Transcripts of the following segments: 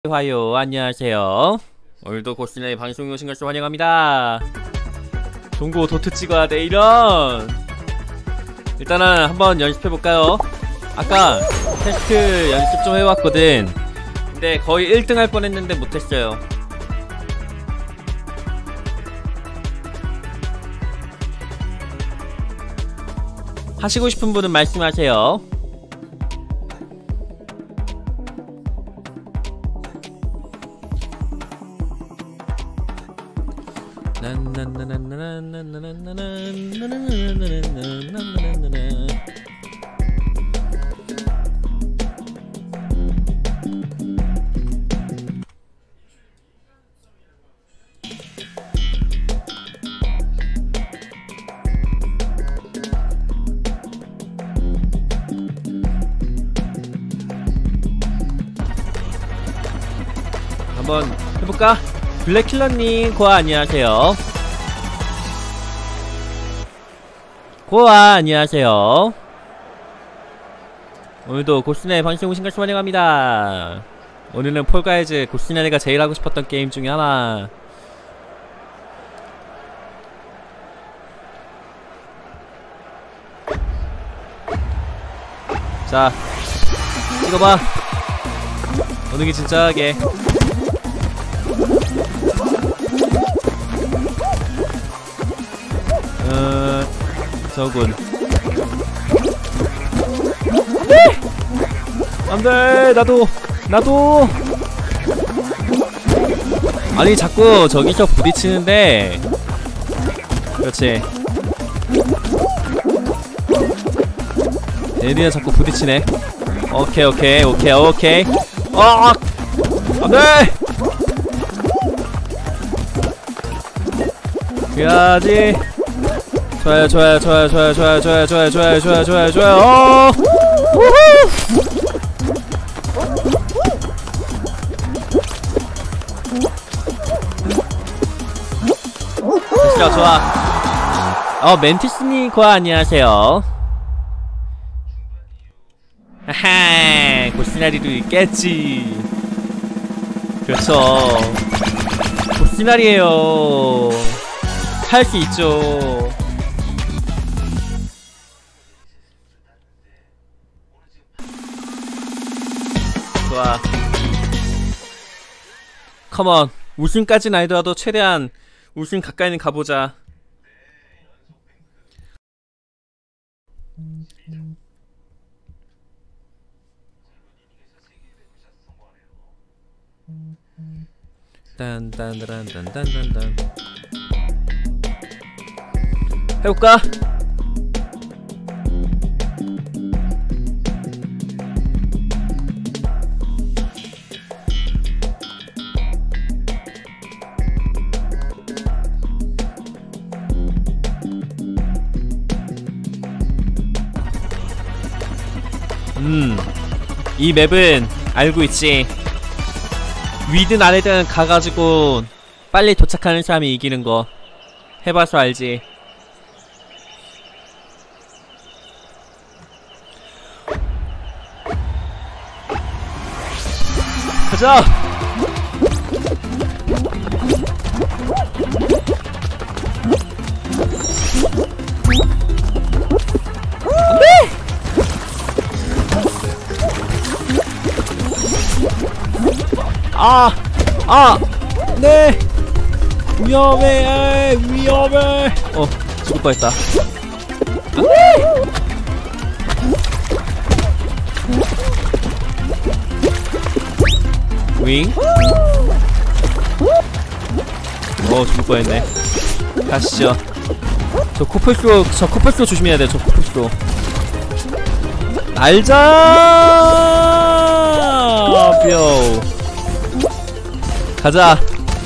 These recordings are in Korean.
화요, 안녕하세요. 오늘도 고스란히 방송에 오신 것을 환영합니다. 동고 도트 찍어야 돼, 이런! 일단은 한번 연습해볼까요? 아까 테스트 연습 좀 해왔거든. 근데 거의 1등 할 뻔했는데 못했어요. 하시고 싶은 분은 말씀하세요. 한번 해볼까? 블랙킬러님 고아 안녕하세요. 고아 안녕하세요. 오늘도 고스란히 방송 오신 것을 환영합니다. 오늘은 폴가이즈 고스란히가 제일 하고 싶었던 게임 중에 하나. 자, 찍어봐. 어느 게 진짜하게. 저군. 안돼, 나도. 아니, 자꾸 저기서 부딪히는데. 그렇지. 얘네가 자꾸 부딪히네. 오케이. 안돼. 그래야지. 좋아요. 우후! 좋아. 멘티스님 고아 안녕하세요. 하하, 고시나리도 있겠지. 그렇죠. 고시나리에요. 할 수 있죠. 좋아. 컴온. 우승까지는 아니더라도 최대한 우승 가까이는 가보자. 딴딴딴딴딴딴딴 해볼까? 이 맵은 알고 있지. 위든 아래든 가가지고 빨리 도착하는 사람이 이기는 거 해봐서 알지. 가자! 네! 위험해! 죽을 뻔했다. 윙? 죽을 뻔했네. 가시죠. 저 코뿔소 조심해야 돼, 저 코뿔소. 날자! 뿅! 가자!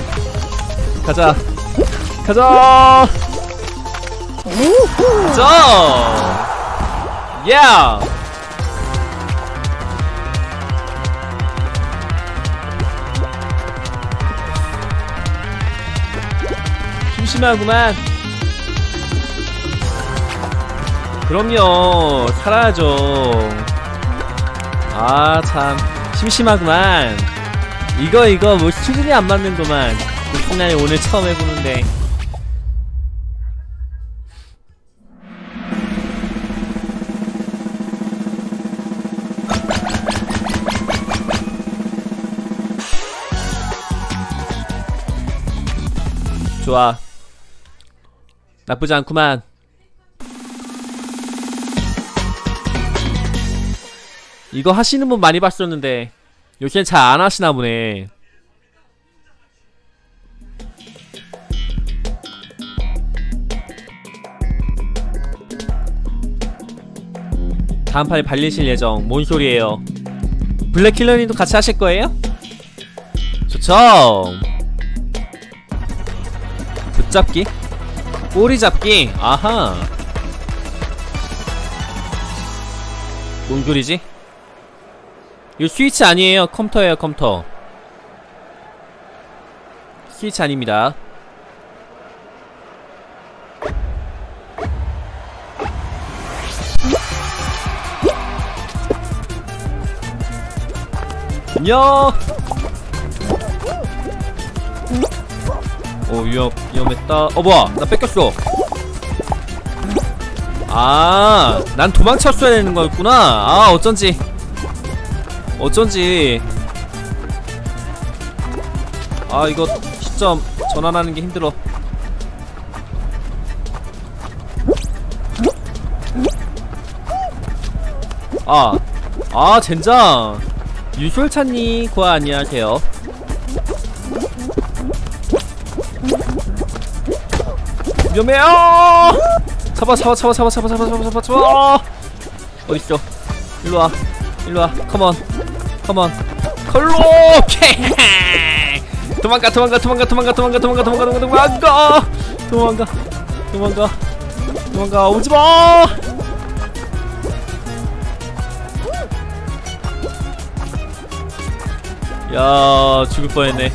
야! 심심하구만. 그럼요, 살아야죠. 아, 참 심심하구만. 이거 뭐 수준이 안 맞는구만. 고스란히 오늘 처음 해보는데. 좋아. 나쁘지 않구만. 이거 하시는 분 많이 봤었는데 요새는 잘 안 하시나 보네. 다음 판에 발리실 예정. 뭔 소리예요? 블랙킬러님도 같이 하실 거예요? 좋죠. 붙잡기? 꼬리 잡기? 아하. 뭔 소리지? 이거 스위치 아니에요. 컴퓨터예요. 컴퓨터. 스위치 아닙니다. 안녕. 오, 위험했다. 뭐야, 나 뺏겼어. 아, 난 도망쳤어야 되는 거였구나. 아, 어쩐지 아, 이거 시점 전환하는 게 힘들어. 젠장. 유솔찬님 고아 안녕하세요. 위험해요. 잡아. 어딨어? 일로와. 컴온. 컬로. 도망가. 오지마. 야, 죽을 뻔했네.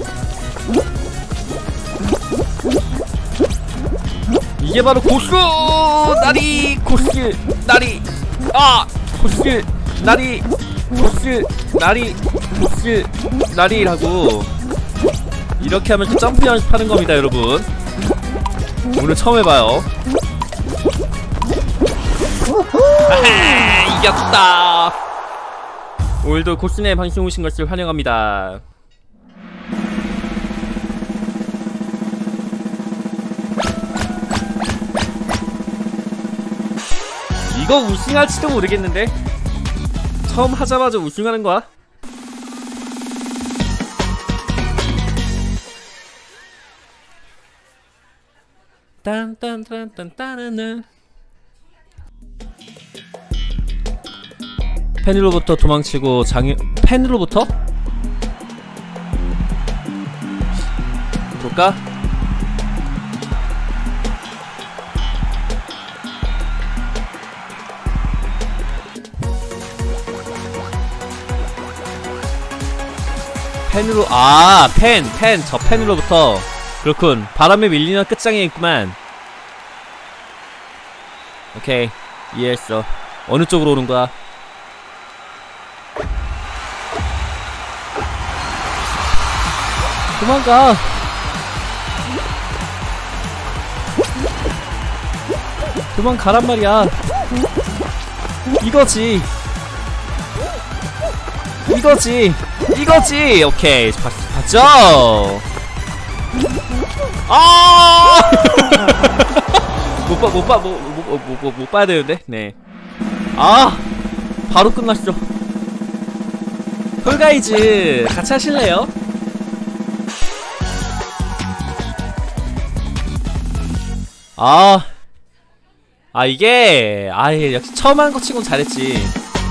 이게 바로 고수 나리라고. 이렇게 하면 점프 연습하는 겁니다, 여러분. 오늘 처음 해봐요. 아하, 이겼다. 오늘도 고스네 방송 오신 것을 환영합니다. 이거 우승할지도 모르겠는데? 처음 하자마자 우승하는 거야? 딴딴딴딴따라는 펜으로부터 도망치고 펜으로부터? 볼까? 펜으로, 저 펜으로부터. 그렇군. 바람에 밀리는 끝장에 있구만. 오케이, 이해했어. 어느 쪽으로 오는 거야? 도망가. 도망가란 말이야. 이거지. 오케이, 봤죠? 못 봐야 되는데. 네. 바로 끝났어. 폴가이즈 같이 하실래요? 이게 역시 처음 하는 거 치곤 잘했지.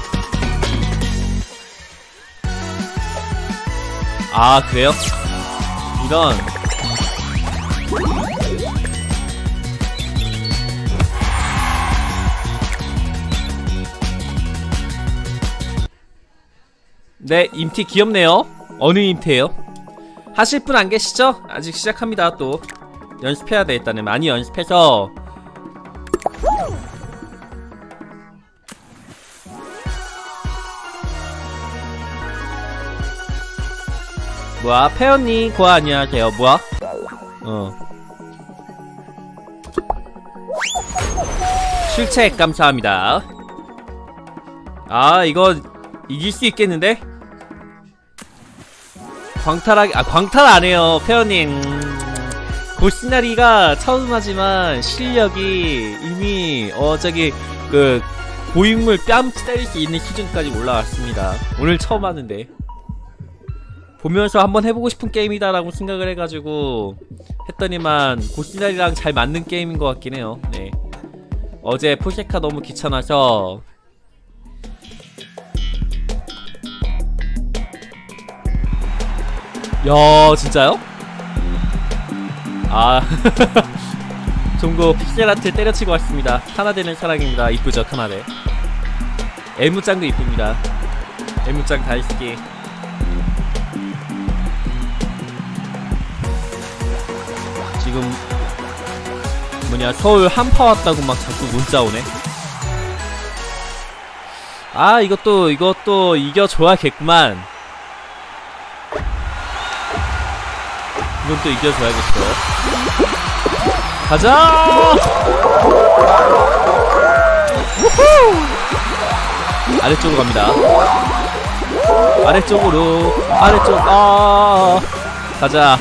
그래요? 이런. 네, 임티 귀엽네요. 어느 임티예요? 하실 분 안 계시죠? 아직 시작합니다. 또 연습해야 돼. 일단은 많이 연습해서. 뭐야? 페언니 고아 안녕하세요. 뭐야? 실책 감사합니다. 아 이거 이길 수 있겠는데? 광탈하기 광탈 안해요 페어님. 고시나리가 처음 하지만 실력이 이미 저기 그 고인물 뺨 때릴 수 있는 수준까지 올라왔습니다. 오늘 처음 하는데 보면서 한번 해보고 싶은 게임이다 라고 생각을 해가지고 했더니만 고시나리랑 잘 맞는 게임인 것 같긴 해요. 네. 어제 포셰카 너무 귀찮아서 야 진짜요? 아 종고 픽셀아트 때려치고 왔습니다. 카나데는 사랑입니다. 이쁘죠 카나데. 애무짱도 이쁩니다. 애무짱 다이스키. 지금 뭐냐 서울 한파 왔다고 막 자꾸 문자 오네. 아 이것도 이겨줘야겠구만. 이건 또 이겨줘야겠어. 가자! 우후! 아래쪽으로 갑니다. 아래쪽으로 아래쪽 가자.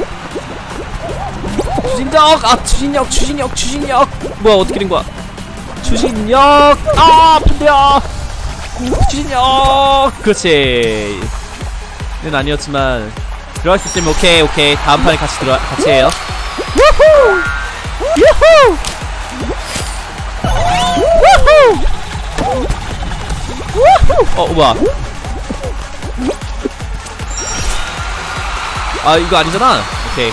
추진력 뭐야 어떻게 된 거야? 추진력 아픈데요. 추진력 그렇지. 는 아니었지만 들어갈 수 있으면 오케이 다음 판에 같이 해요. 우후 유후 우후 뭐야? 아 이거 아니잖아. 오케이.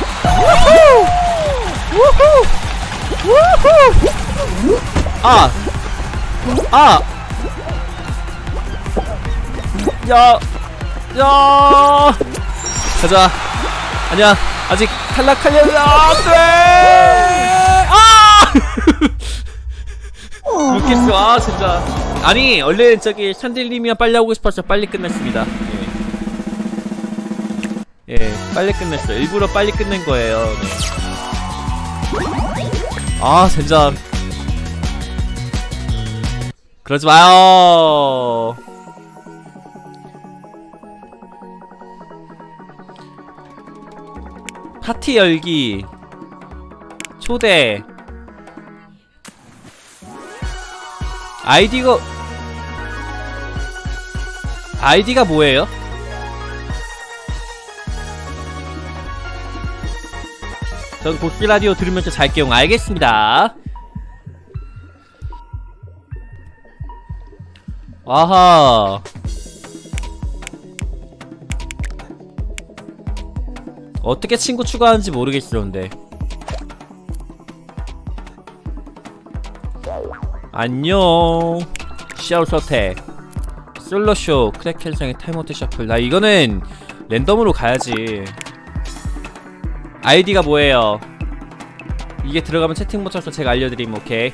야 가자. 아니야 아직 탈락하려면 안돼. 못겠어. 진짜 아니 원래 저기 샨딜님이랑 빨리 하고 싶어서 빨리 끝냈습니다. 예 빨리 끝냈어. 일부러 빨리 끝낸 거예요. 네. 젠장 그러지 마요. 파티 열기 초대 아이디가 뭐예요? 전 고스라디오 들으면서 잘게요. 알겠습니다. 아하 어떻게 친구 추가하는지 모르겠었는데. 안녕 샤오 서태 솔로쇼 크랙켄상의 타임아웃 셔플. 나 이거는 랜덤으로 가야지. 아이디가 뭐예요? 이게 들어가면 채팅 못 쳐서 제가 알려드림. 오케이.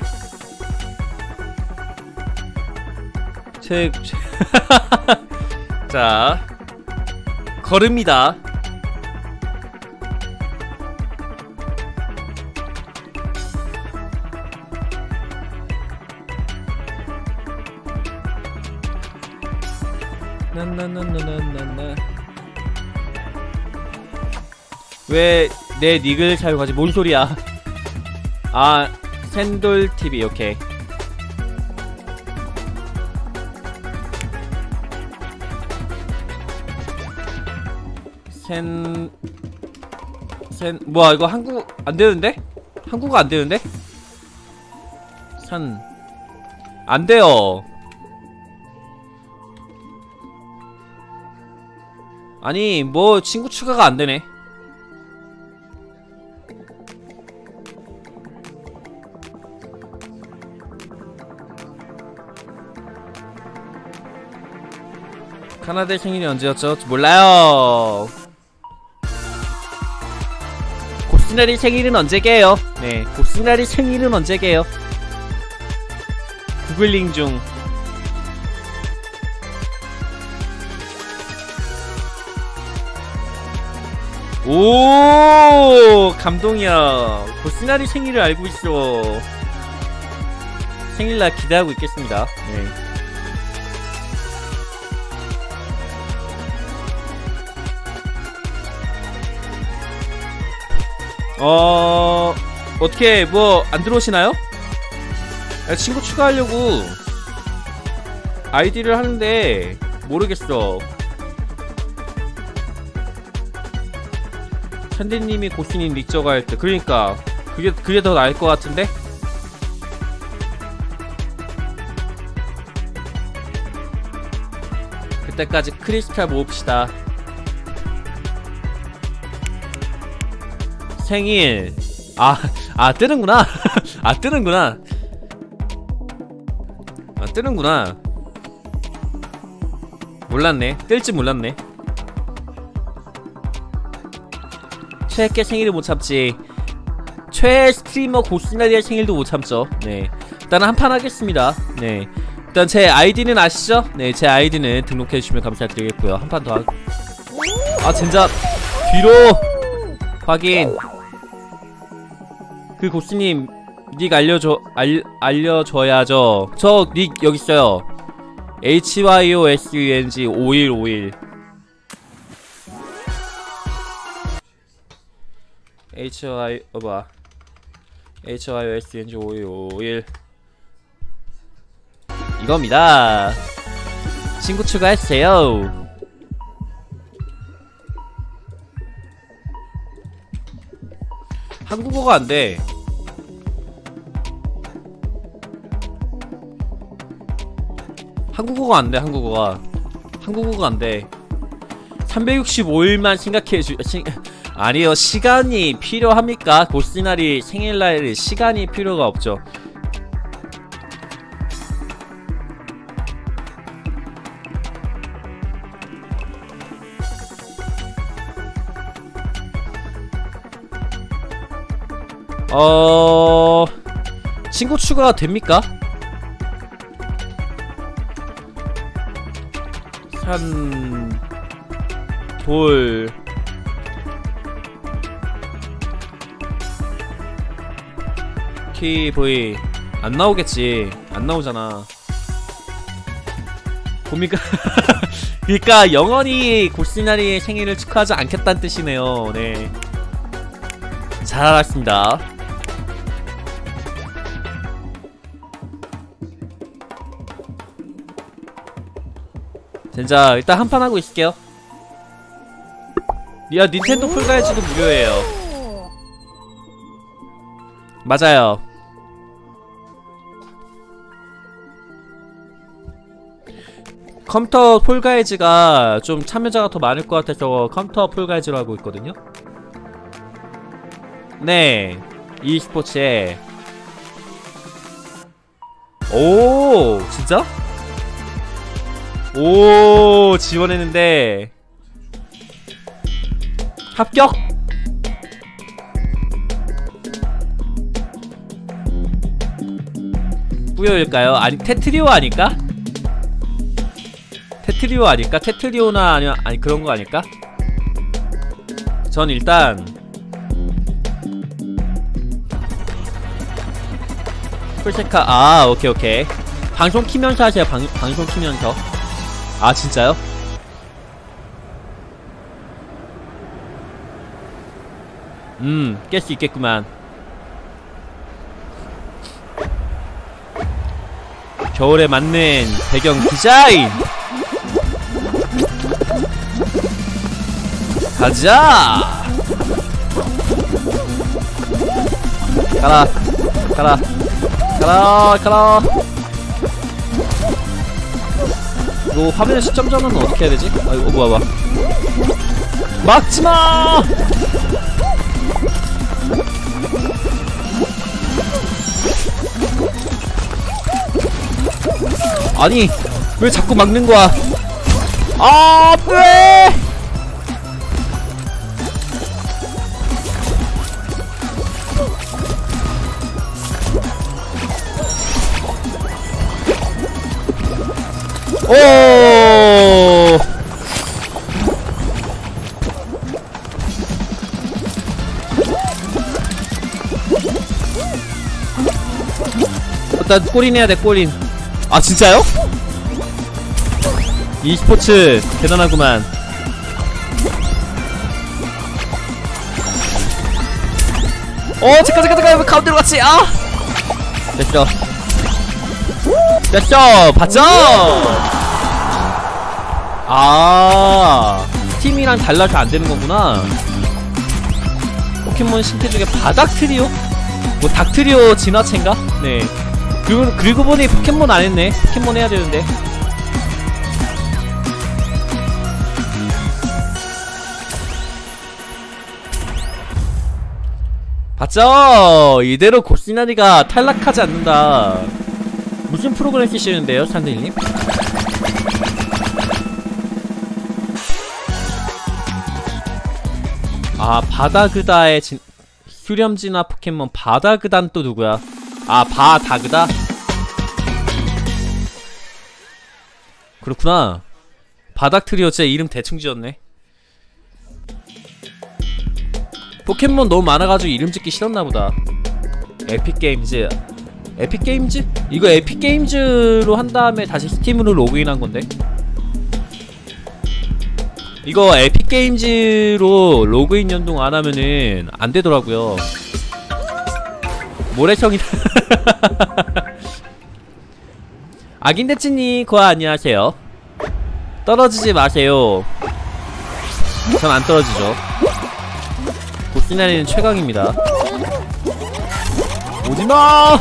자 걸읍니다. 나나나나나나 왜 내 닉을 사용하지? 뭔 소리야? 샌돌TV 오케이. 뭐야 이거 한국 안되는데? 한국어 안되는데? 안돼요. 아니 뭐 친구 추가가 안되네. 카나다의 생일이 언제였죠? 몰라요. 곱스나리 생일은 언제게요? 네, 곱스나리 생일은 언제게요? 구글링 중. 오, 감동이야. 고스나리 생일을 알고 있어. 생일날 기대하고 있겠습니다. 네. 어떻게 뭐 안 들어오시나요? 친구 추가하려고 아이디를 하는데 모르겠어. 현대님이 고스님 닉저가 할 때, 그러니까 그게 더 나을 것 같은데? 그때까지 크리스탈 모읍시다. 생일. 뜨는구나. 뜨는구나. 뜨는구나. 몰랐네. 뜰지 몰랐네. 최애께 생일을 못 참지. 최애 스트리머 고스나리의 생일도 못 참죠. 네. 일단은 한판 하겠습니다. 네. 일단 제 아이디는 아시죠? 네, 제 아이디는 등록해주시면 감사드리겠고요. 한 판 더 진짜 뒤로 확인. 그 고스님 닉 알려줘야죠. 저 닉 여기 있어요. HYOSUNG 5151. HYOSUNG 5151 이겁니다. 친구 추가해주세요. 한국어가 안돼. 한국어가 안돼. 한국어가 안돼. 365일만 생각해주 아니요, 시간이 필요합니까? 고스나리 생일날 시간이 필요가 없죠. 친구 추가가 됩니까? 산, 돌, TV 안 나오겠지. 안 나오잖아. 봅니까? 그니까 영원히 고스나리의 생일을 축하하지 않겠다는 뜻이네요. 네, 잘 알았습니다. 진짜 일단 한판 하고 있을게요. 야, 닌텐도 풀가이즈도 무료예요. 맞아요. 컴퓨터 폴가이즈가 좀 참여자가 더 많을 것 같아서 컴퓨터 폴가이즈로 하고 있거든요. 네, e스포츠에. 오, 진짜? 오, 지원했는데 합격? 뿌요일까요? 아니, 테트리오 아닐까? 테트리오 아닐까? 테트리오나 아니 그런거 아닐까? 전 일단 풀세카. 오케이. 방송 키면서 하세요. 방송 키면서. 진짜요? 깰 수 있겠구만. 겨울에 맞는 배경 디자인 가자. 가라. 이거 화면에 시점 전환은 어떻게 해야 되지? 이거 뭐야. 막지마! 아니, 왜 자꾸 막는 거야? 왜! 오! 일단 골인 해야 돼, 골인. 아, 진짜요? e스포츠 대단하구만. 잠깐 왜 가운데로 갔지? 아! 됐어. 봤죠? 아, 스팀이랑 달라서 안 되는 거구나. 포켓몬 신캐 중에 바닥 트리오? 뭐 닥트리오 진화체인가? 네. 그리고 보니 포켓몬 안 했네. 포켓몬 해야 되는데. 봤죠? 이대로 고시나리가 탈락하지 않는다. 무슨 프로그램 쓰시는데요, 산들님? 아, 바다그다의 휴렴진화 포켓몬 바다그단 또 누구야? 아, 바다그다? 그렇구나. 바닥 트리오 제 이름 대충 지었네. 포켓몬 너무 많아가지고 이름 짓기 싫었나보다. 에픽게임즈. 에픽게임즈? 이거 에픽게임즈로 한다음에 다시 스팀으로 로그인한 건데. 이거 에픽게임즈로 로그인 연동 안하면은 안되더라고요. 모래성이 아긴데찌님 고아 안녕하세요. 떨어지지 마세요. 전 안 떨어지죠. 고시나리는 최강입니다. 오지마!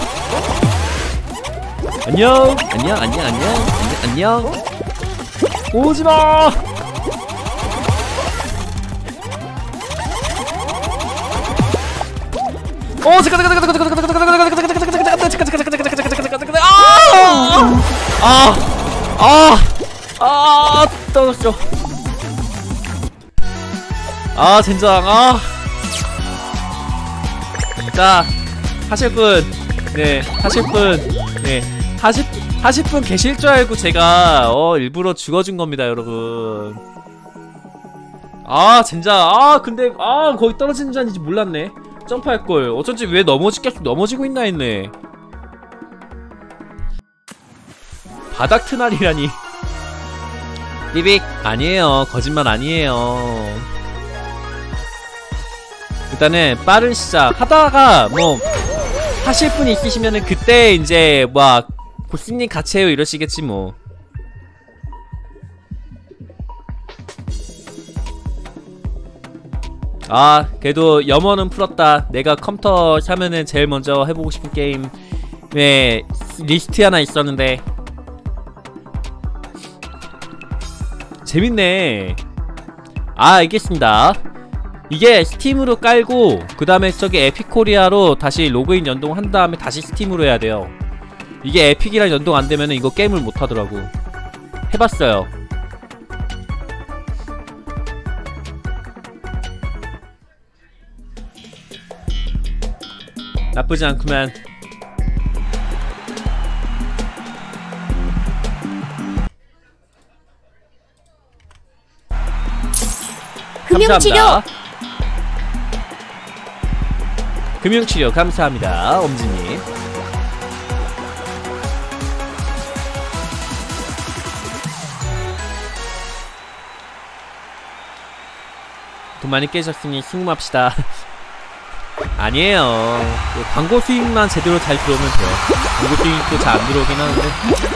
안녕! 안녕! 오지마! 떨어졌어. 젠장. 자, 하실분, 네, 하실분 계실 줄 알고 제가 일부러 죽어준 겁니다, 여러분. 젠장. 근데 거기 떨어지는 줄 아는지 몰랐네. 점프할걸. 어쩐지 왜 계속 넘어지고 있나 했네. 바닥 트날이라니. 삐빅 아니에요. 거짓말 아니에요. 일단은 빠른 시작 하다가 뭐 하실 분이 있으시면은 그때 이제 막 고스님 같이 해요 이러시겠지 뭐. 그래도 염원은 풀었다. 내가 컴퓨터 사면은 제일 먼저 해보고 싶은 게임에 리스트 하나 있었는데. 재밌네. 알겠습니다. 이게 스팀으로 깔고 그 다음에 저기 에픽코리아로 다시 로그인 연동한 다음에 다시 스팀으로 해야 돼요. 이게 에픽이랑 연동 안되면은 이거 게임을 못하더라고. 해봤어요. 나쁘지 않구만. 금융치료! 금융치료 감사합니다, 엄지님. 돈 많이 깨셨으니 승무합시다. 아니에요. 광고 수익만 제대로 잘 들어오면 돼요. 광고 수익도 잘 안 들어오긴 하는데.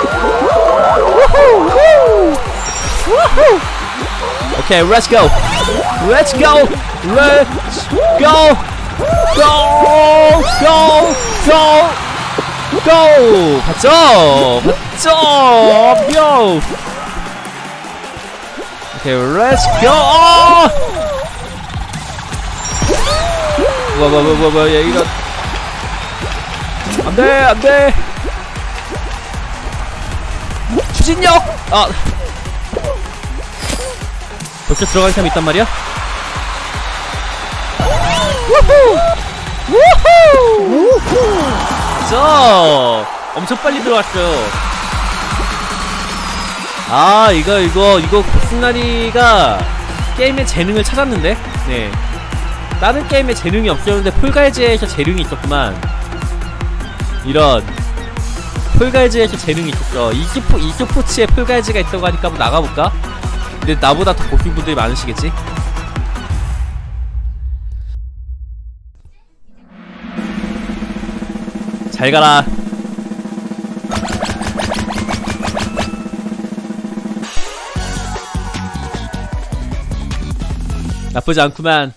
오케이, let's go. Let's go. Let's go. Go. Go. Go. Go. 봤죠? 뿅. 오케이, let's go. 뭐, 얘 이거. 안 돼. 추진력! 벌써 들어간 사람이 있단 말이야? 우후! 엄청 빨리 들어왔어요. 이거 고스나리가 게임의 재능을 찾았는데? 네. 다른 게임에 재능이 없었는데 폴가이즈에서 재능이 있었구만. 이런. 폴가이즈에서 재능이 있었어. e스포츠에 폴가이즈가 있다고 하니까 한번 나가볼까? 근데 나보다 더 고수인 분들이 많으시겠지? 잘 가라. 나쁘지 않구만.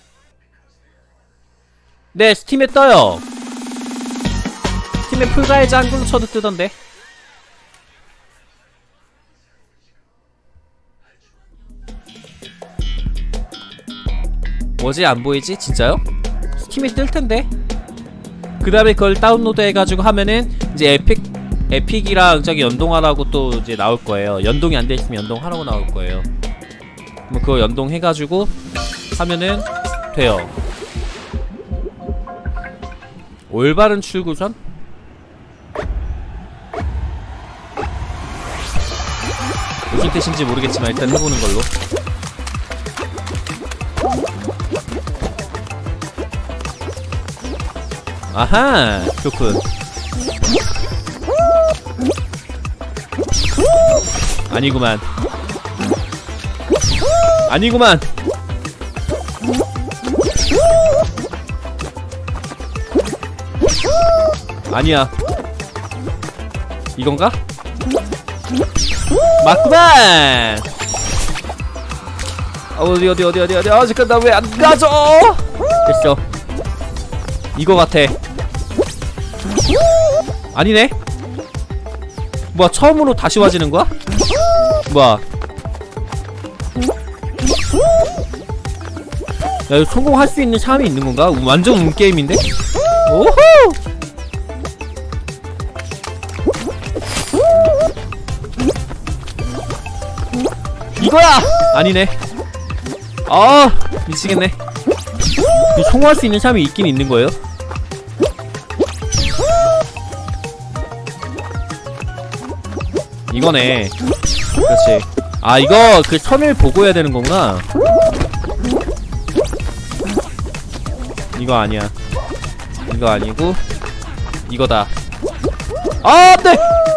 네, 스팀에 떠요. 스팀에 폴가이즈 한글로 쳐도 뜨던데. 뭐지? 안 보이지? 진짜요? 스팀에 뜰텐데? 그 다음에 그걸 다운로드 해가지고 하면은 이제 에픽이랑 저기 연동하라고 또 이제 나올 거예요. 연동이 안 돼 있으면 연동하라고 나올 거예요. 그럼 그거 연동해가지고 하면은 돼요. 올바른 출구선? 무슨 뜻인지 모르겠지만 일단 해보는 걸로. 아하, 좋군. 아니구만. 아니구만. 아니야. 이건가? 맞구만. 어디 아 잠깐 나 왜 안 가져? 됐어. 이거 같아. 아니네? 뭐야, 처음으로 다시 와지는 거야? 뭐야? 야, 이거 성공할 수 있는 샤움이 있는 건가? 완전 운게임인데? 오호! 이거야! 아니네. 아, 미치겠네. 성공할 수 있는 샤움이 있긴 있는 거예요? 이거네. 그렇지. 아, 이거 그 선을 보고 해야 되는 거구나. 이거 아니야. 이거 아니고 이거다. 아, 안돼!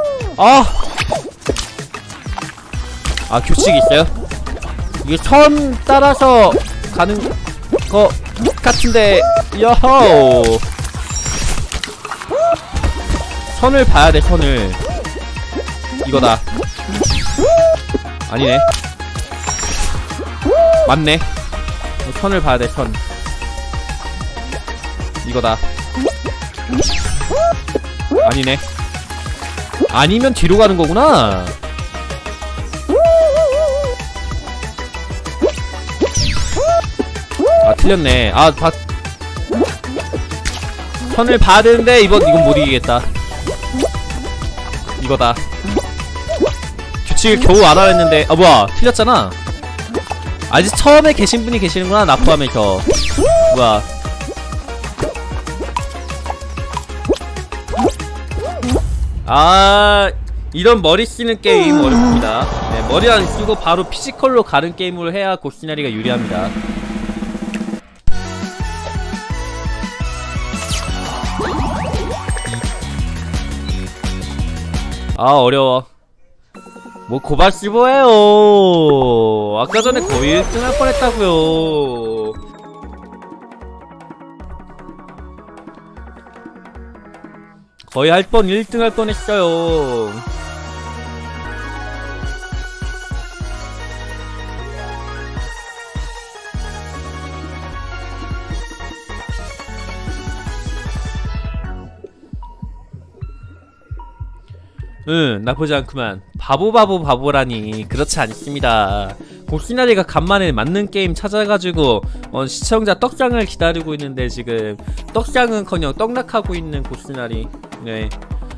아, 규칙이 있어요? 이게 선 따라서 가는 거 같은데. 여호! 선을 봐야 돼, 선을. 이거다. 아니네. 맞네. 선을 봐야 돼, 선. 이거다. 아니네. 아니면 뒤로 가는 거구나. 아, 틀렸네. 아, 선을 봐야 되는데 이건 못 이기겠다. 이거다. 규칙을 겨우 알아냈는데. 아, 뭐야, 틀렸잖아. 아직 처음에 계신 분이 계시는구나, 나 포함해서. 뭐야. 아, 이런 머리 쓰는 게임 어렵습니다. 네, 머리 안 쓰고 바로 피지컬로 가는 게임을 해야 고시나리가 유리합니다. 아, 어려워. 뭐 고바시보예요. 아까 전에 거의 1등 할 뻔했다고요. 거의 1등 할 뻔했어요. 나쁘지 않구만. 바보라니. 그렇지 않습니다. 고시나리가 간만에 맞는 게임 찾아가지고 시청자 떡상을 기다리고 있는데 지금 떡상은커녕 떡락하고 있는 고시나리. 네,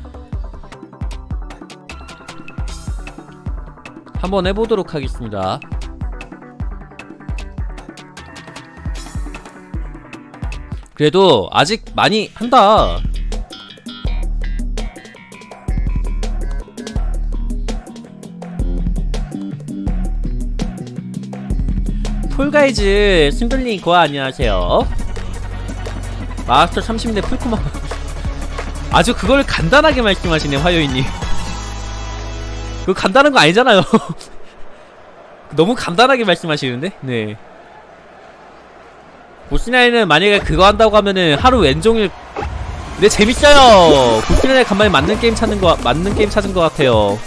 한번 해보도록 하겠습니다. 그래도 아직 많이 한다. 폴가이즈 신들링 고아 안녕하세요. 마스터 30대 풀코마. 아주 그걸 간단하게 말씀하시네, 화요일님. 그거 간단한 거 아니잖아요. 너무 간단하게 말씀하시는데? 네. 보스나이는 만약에 그거 한다고 하면은 하루 왼종일. 근데 재밌어요. 보스나이 간만에 맞는 게임 찾은 거 같아요.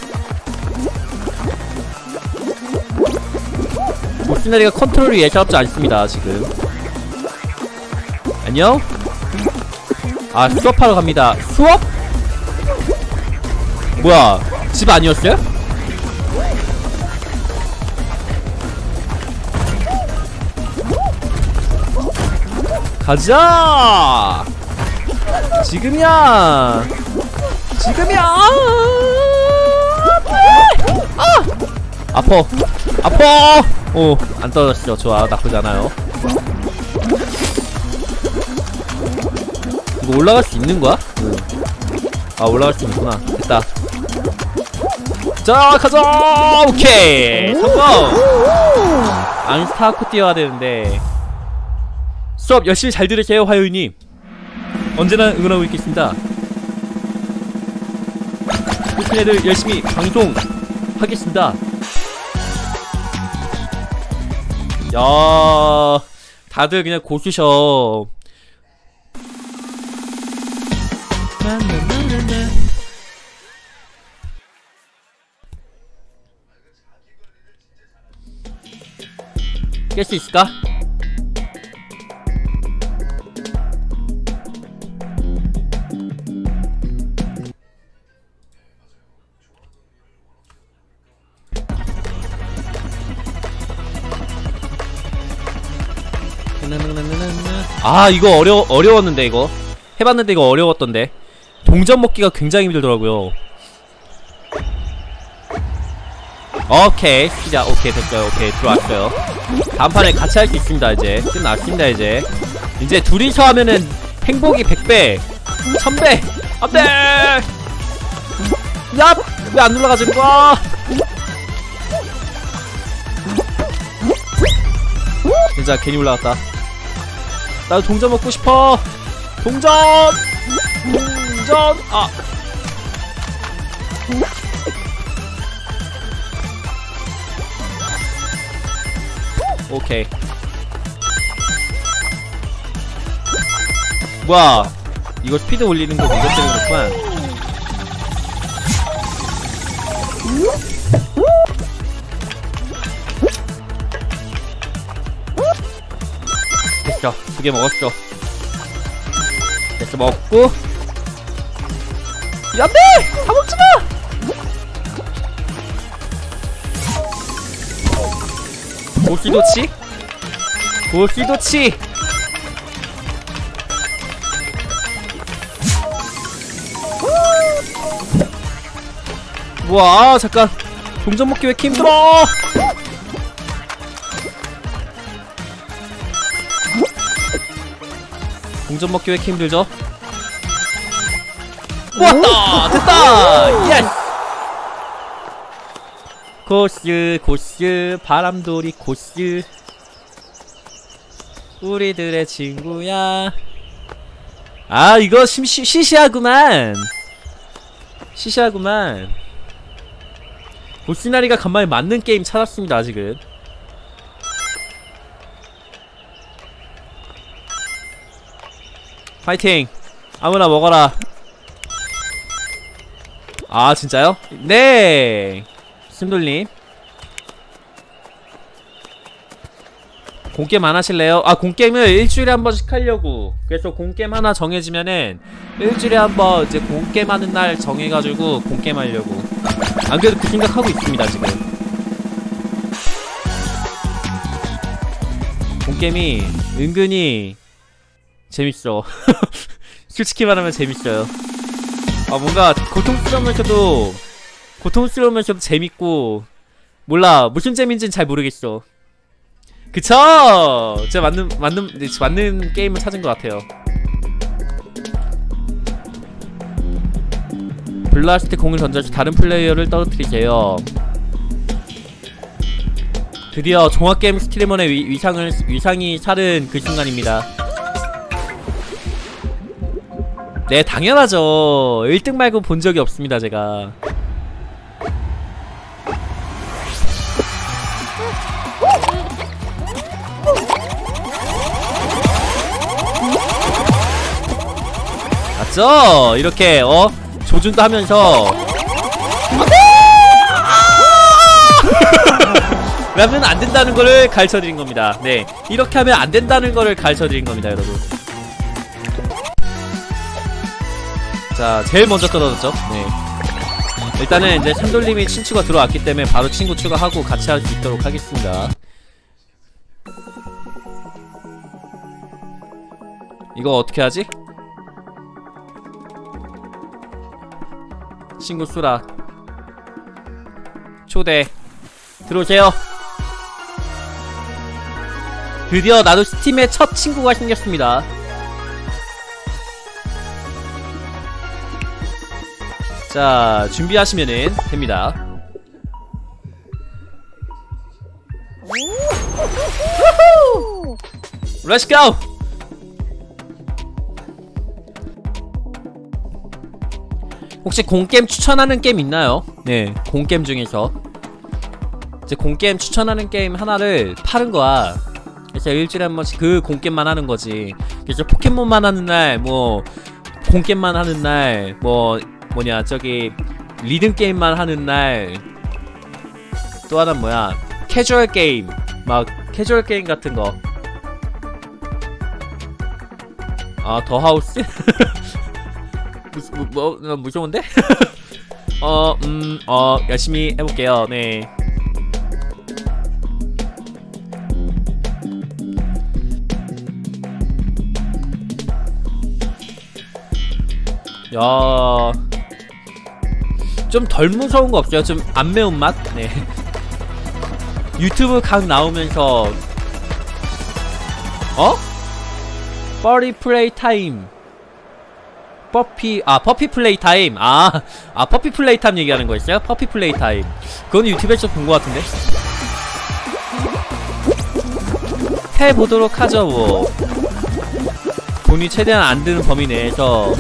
보스나이가 컨트롤이 예사롭지 않습니다, 지금. 안녕? 아, 수업하러 갑니다. 수업? 뭐야, 집 아니었어요? 가자! 지금이야! 지금이야! 아! 아퍼! 아퍼! 오, 안 떨어졌어. 좋아, 나쁘지 않아요. 이거 올라갈 수 있는 거야? 응. 아, 올라갈 수 있구나. 됐다. 자, 가자! 오케이! 성공! 안스타코 뛰어야 되는데. 수업 열심히 잘 들으세요, 화요일님. 언제나 응원하고 있겠습니다. 애들 열심히 방송하겠습니다. 야, 다들 그냥 고수셔. 깰 수 있을까? 아, 이거 어려웠는데, 이거 해봤는데 이거 어려웠던데. 동전 먹기가 굉장히 힘들더라고요. 오케이, 시작. 오케이, 됐어요. 오케이, 들어왔어요. 다음 판에 같이 할 수 있습니다. 이제 끝났습니다. 이제 둘이서 하면은 행복이 100배 1000배. 안돼. 얍! 왜 안 올라가지는 거야? 진짜 괜히 올라갔다. 나도 동전 먹고 싶어. 동전. 아. 오케이. 뭐야, 이거 스피드 올리는 거 이것 때문에 그렇구만. 됐어. 2개 먹었어. 됐어, 먹고. 야, 안돼! 다 먹지마! 고시도치? 고시도치! 우와, 잠깐. 동전 먹기 왜 이렇게 힘들어? 동전 먹기 왜 이렇게 힘들죠? 왔다! 됐다! 예스! 고스 바람돌이 고스 우리들의 친구야. 아, 이거 시시하구만. 시시하구만. 보스나리가 간만에 맞는 게임 찾았습니다. 지금 파이팅! 아무나 먹어라. 아, 진짜요? 네! 심돌님 공게임 안 하실래요? 아, 공게임을 일주일에 한 번씩 하려고. 그래서 공게임 하나 정해지면은 일주일에 한 번 이제 공게임 하는 날 정해가지고 공게임 하려고. 안 그래도 그 생각하고 있습니다. 지금 공게임이 은근히 재밌어. 솔직히 말하면 재밌어요. 아, 뭔가 고통스러우면서도 재밌고, 몰라, 무슨 재미인지는 잘 모르겠어. 그쵸? 제가 맞는 게임을 찾은 것 같아요. 블라스트 공을 던져서 다른 플레이어를 떨어뜨리세요. 드디어 종합게임 스트리머의 위상이 차른 그 순간입니다. 네, 당연하죠. 1등 말고 본 적이 없습니다, 제가. 맞죠? 이렇게 조준도 하면서 라면 안 된다는 거를 가르쳐 드린 겁니다. 네, 이렇게 하면 안 된다는 거를 가르쳐 드린 겁니다, 여러분. 자, 제일 먼저 떨어졌죠. 네. 일단은 이제 샌돌님이 친추가 들어왔기 때문에 바로 친구 추가하고 같이 할 수 있도록 하겠습니다. 이거 어떻게 하지? 친구 수락 초대 들어오세요. 드디어 나도 스팀에 첫 친구가 생겼습니다. 자, 준비하시면은 됩니다. 렛츠 고! 혹시 공게임 추천하는 게임 있나요? 네, 공게임 중에서 이제 공게임 추천하는 게임 하나를 파는 거야. 그래서 일주일에 한 번씩 그 공게임만 하는 거지. 그래서 포켓몬만 하는 날, 뭐 공게임만 하는 날, 뭐냐 저기 리듬 게임만 하는 날, 또 하나 뭐야 캐주얼 게임, 막 캐주얼 게임 같은 거. 아, 더 하우스? 무서운데? 열심히 해볼게요. 네. 야, 좀 덜 무서운 거 없어요? 좀 안 매운맛? 네. 유튜브 각 나오면서 버리 플레이 타임. 퍼피 플레이 타임. 퍼피 플레이 타임 얘기하는 거였어요? 퍼피 플레이 타임. 그건 유튜브에서 본 거 같은데? 해보도록 하죠, 뭐. 돈이 최대한 안 드는 범위 내에서.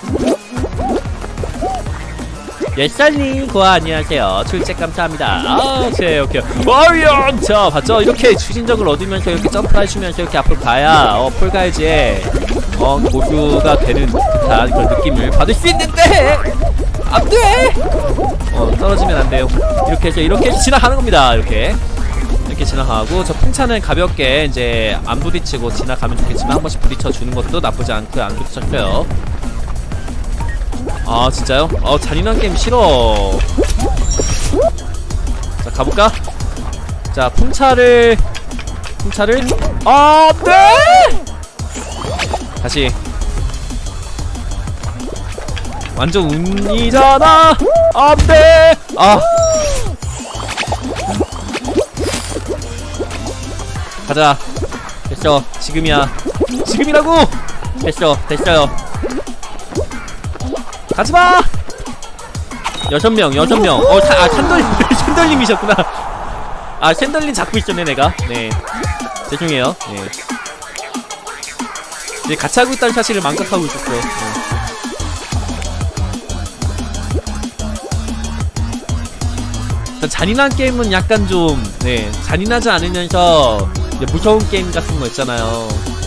예살님 고아 안녕하세요. 출첵 감사합니다. 오케이. 와이언! 자, 봤죠? 이렇게 추진력을 얻으면서 이렇게 점프를 해주면서 이렇게 앞으로 가야 폴가이즈의 고수가 되는 듯한 그런 느낌을 받을 수 있는데 안돼! 떨어지면 안돼요. 이렇게 해서 이렇게 지나가는 겁니다. 이렇게 지나가고, 저 풍차는 가볍게 이제 안 부딪히고 지나가면 좋겠지만 한 번씩 부딪혀주는 것도 나쁘지 않고 안 부딪혔어요. 아, 진짜요? 잔인한 게임 싫어. 자, 가볼까? 자, 풍차를 네! 다시. 완전 운이잖아. 안돼. 가자. 됐어. 지금이라고. 됐어요. 가지마! 6명. 샌돌님이셨구나. 샌돌님 잡고 있었네, 내가. 네. 죄송해요. 네. 이제 같이 하고 있다는 사실을 망각하고 있었어. 네. 잔인한 게임은 약간 좀, 네. 잔인하지 않으면서 무서운 게임 같은 거 있잖아요.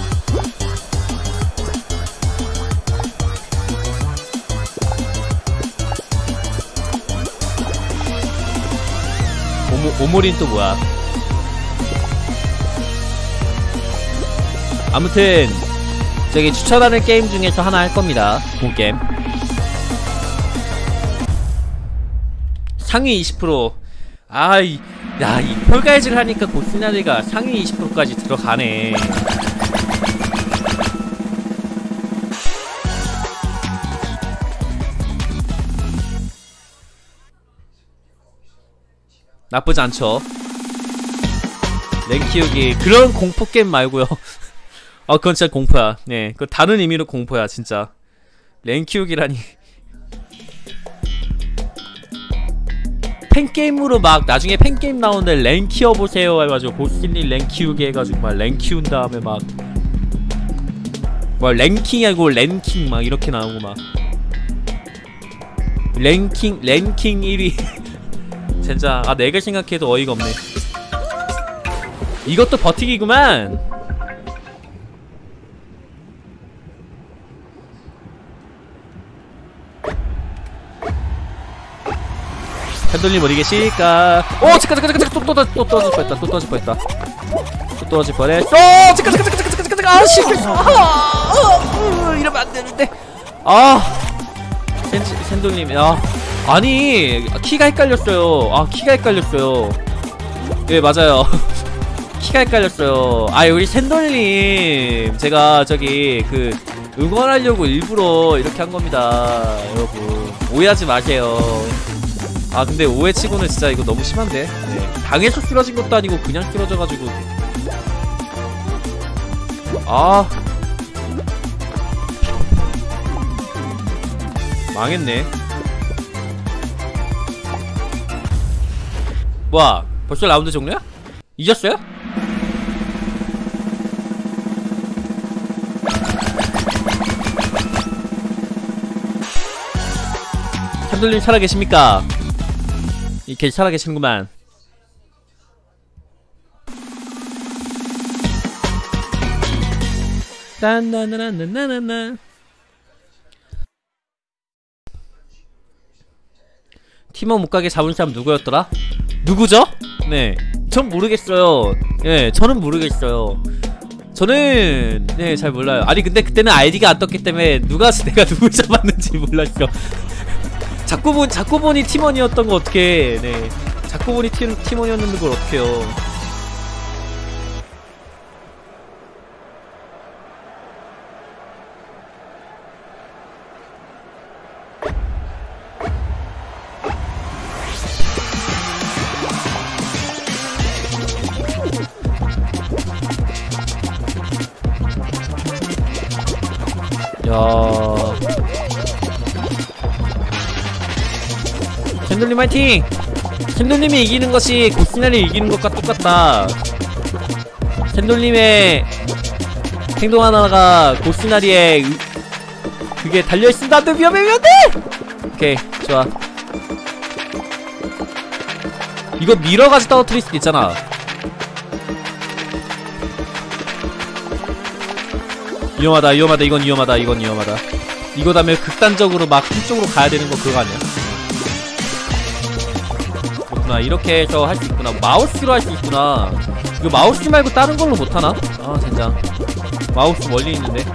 오모린 또 뭐야? 아무튼 저기 추천하는 게임 중에서 하나 할 겁니다. 공게임 상위 20%. 이 폴가이즈를 하니까 고스나리가 상위 20%까지 들어가네. 나쁘지 않죠. 랭 키우기. 그런 공포게임 말고요. 그건 진짜 공포야. 네, 그건 다른 의미로 공포야, 진짜. 랭 키우기라니. 팬게임으로 막 나중에 팬게임 나오는데 랭 키워보세요 해가지고 보스님 랭 키우기 해가지고 막 랭 키운 다음에 막 뭐 랭킹이 아니고 랭킹 막 이렇게 나오고 막 랭킹 1위 진짜 아 내가 생각해도 어이가 없네. 이것도 버티기구만. 팬돌님 어디 계실까? 오 잠깐 또 떨어질 뻔했다. 또 떨어질 뻔했어. 잠깐 아씨 이러면 안 되는데. 샌돌님 아니 키가 헷갈렸어요. 키가 헷갈렸어요. 네 맞아요. 키가 헷갈렸어요. 우리 샌돌님 제가 저기 그 응원하려고 일부러 이렇게 한 겁니다. 여러분 오해하지 마세요. 근데 오해치고는 진짜 이거 너무 심한데. 네. 당해서 쓰러진 것도 아니고 그냥 쓰러져가지고 망했네. 뭐야 벌써 라운드 종료야? 이겼어요? 캔돌님 살아계십니까? 이렇게 살아계시는구만. 딴나나나나나나. 팀원 못가게 잡은 사람 누구였더라? 누구죠? 네, 전 모르겠어요. 예, 저는 모르겠어요. 저는 네, 잘 몰라요. 아니 근데 그때는 아이디가 안 떴기 때문에 내가 누굴 잡았는지 몰랐어. 자꾸 보니 팀원이었던 거 어떡해. 네, 자꾸 보니 팀원이었는 걸 어떡해요. 야, 샌돌님 화이팅! 샌돌님이 이기는 것이 고스나를 이기는 것과 똑같다. 샌돌님의 행동 하나가 고스나리에 그게 달려있습니다. 안돼, 위험해. 오케이, 좋아. 이거 밀어가지고 떨어뜨릴 수도 있잖아. 위험하다. 이건 위험하다. 이거 다음에 극단적으로 막 한쪽으로 가야 되는 거 그거 아니야? 그렇구나. 이렇게 해서 할 수 있구나. 마우스로 할 수 있구나. 이거 마우스 말고 다른 걸로 못하나? 젠장. 마우스 멀리 있는데.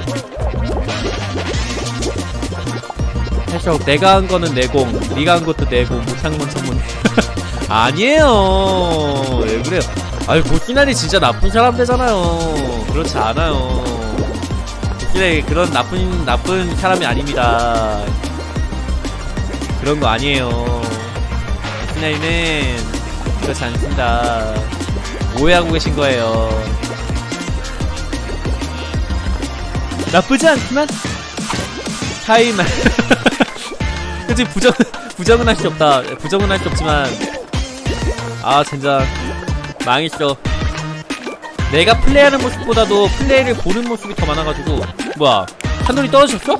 해석 내가 한 거는 내공, 네가 한 것도 내공, 못한 건 전문. 아니에요. 왜 그래요? 고스나리 진짜 나쁜 사람 되잖아요. 그렇지 않아요. 그런 나쁜 사람이 아닙니다. 그런 거 아니에요. 고스나리는 그렇지 않습니다. 오해하고 계신 거예요. 나쁘지 않지만 타이만. 그치, 부정은 할 수 없다. 부정은 할 수 없지만 젠장 망했어. 내가 플레이하는 모습보다도 플레이를 보는 모습이 더 많아가지고. 뭐야, 한돌이 떨어졌어?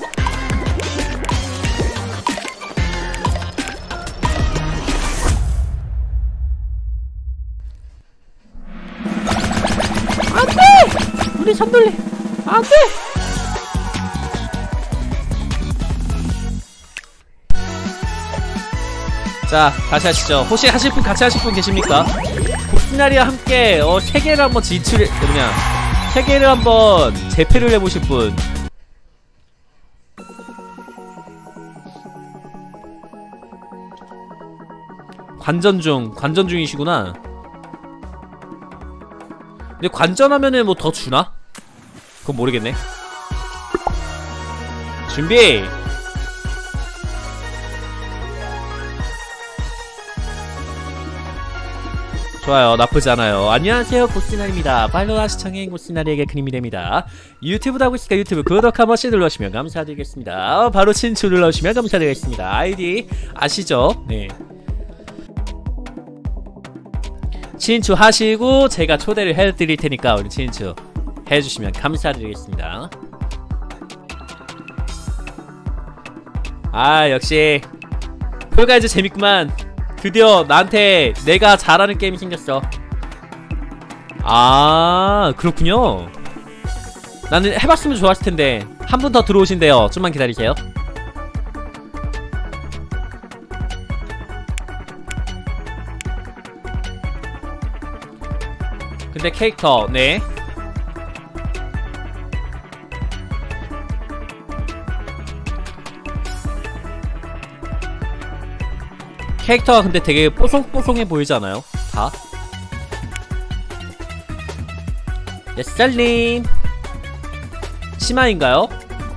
안돼! 우리 산돌리 안돼! 자, 다시 하시죠. 혹시 하실 분, 같이 하실 분 계십니까? 고스나리와 함께 세계를 한번 세계를 한번 재패를 해보실 분. 관전 중이시구나. 근데 관전하면은 뭐 더 주나? 그건 모르겠네. 준비! 좋아요. 나쁘지 않아요. 안녕하세요, 고스나리입니다. 팔로우와 시청해 고스나리에게 큰 힘이 됩니다. 유튜브도 하고 있으니까 유튜브 구독 한 번씩 눌러주시면 감사드리겠습니다. 바로 친추 눌러주시면 감사드리겠습니다. 아이디 아시죠? 네. 친추 하시고 제가 초대를 해드릴 테니까 우리 친추 해주시면 감사드리겠습니다. 아 역시 폴가이즈 재밌구만. 드디어 나한테 내가 잘하는 게임이 생겼어. 아 그렇군요. 나는 해봤으면 좋았을텐데. 한 분 더 들어오신대요. 좀만 기다리세요. 근데 캐릭터 네 캐릭터가 근데 되게 뽀송뽀송해 보이지 않아요? 다? 예살님 치마인가요?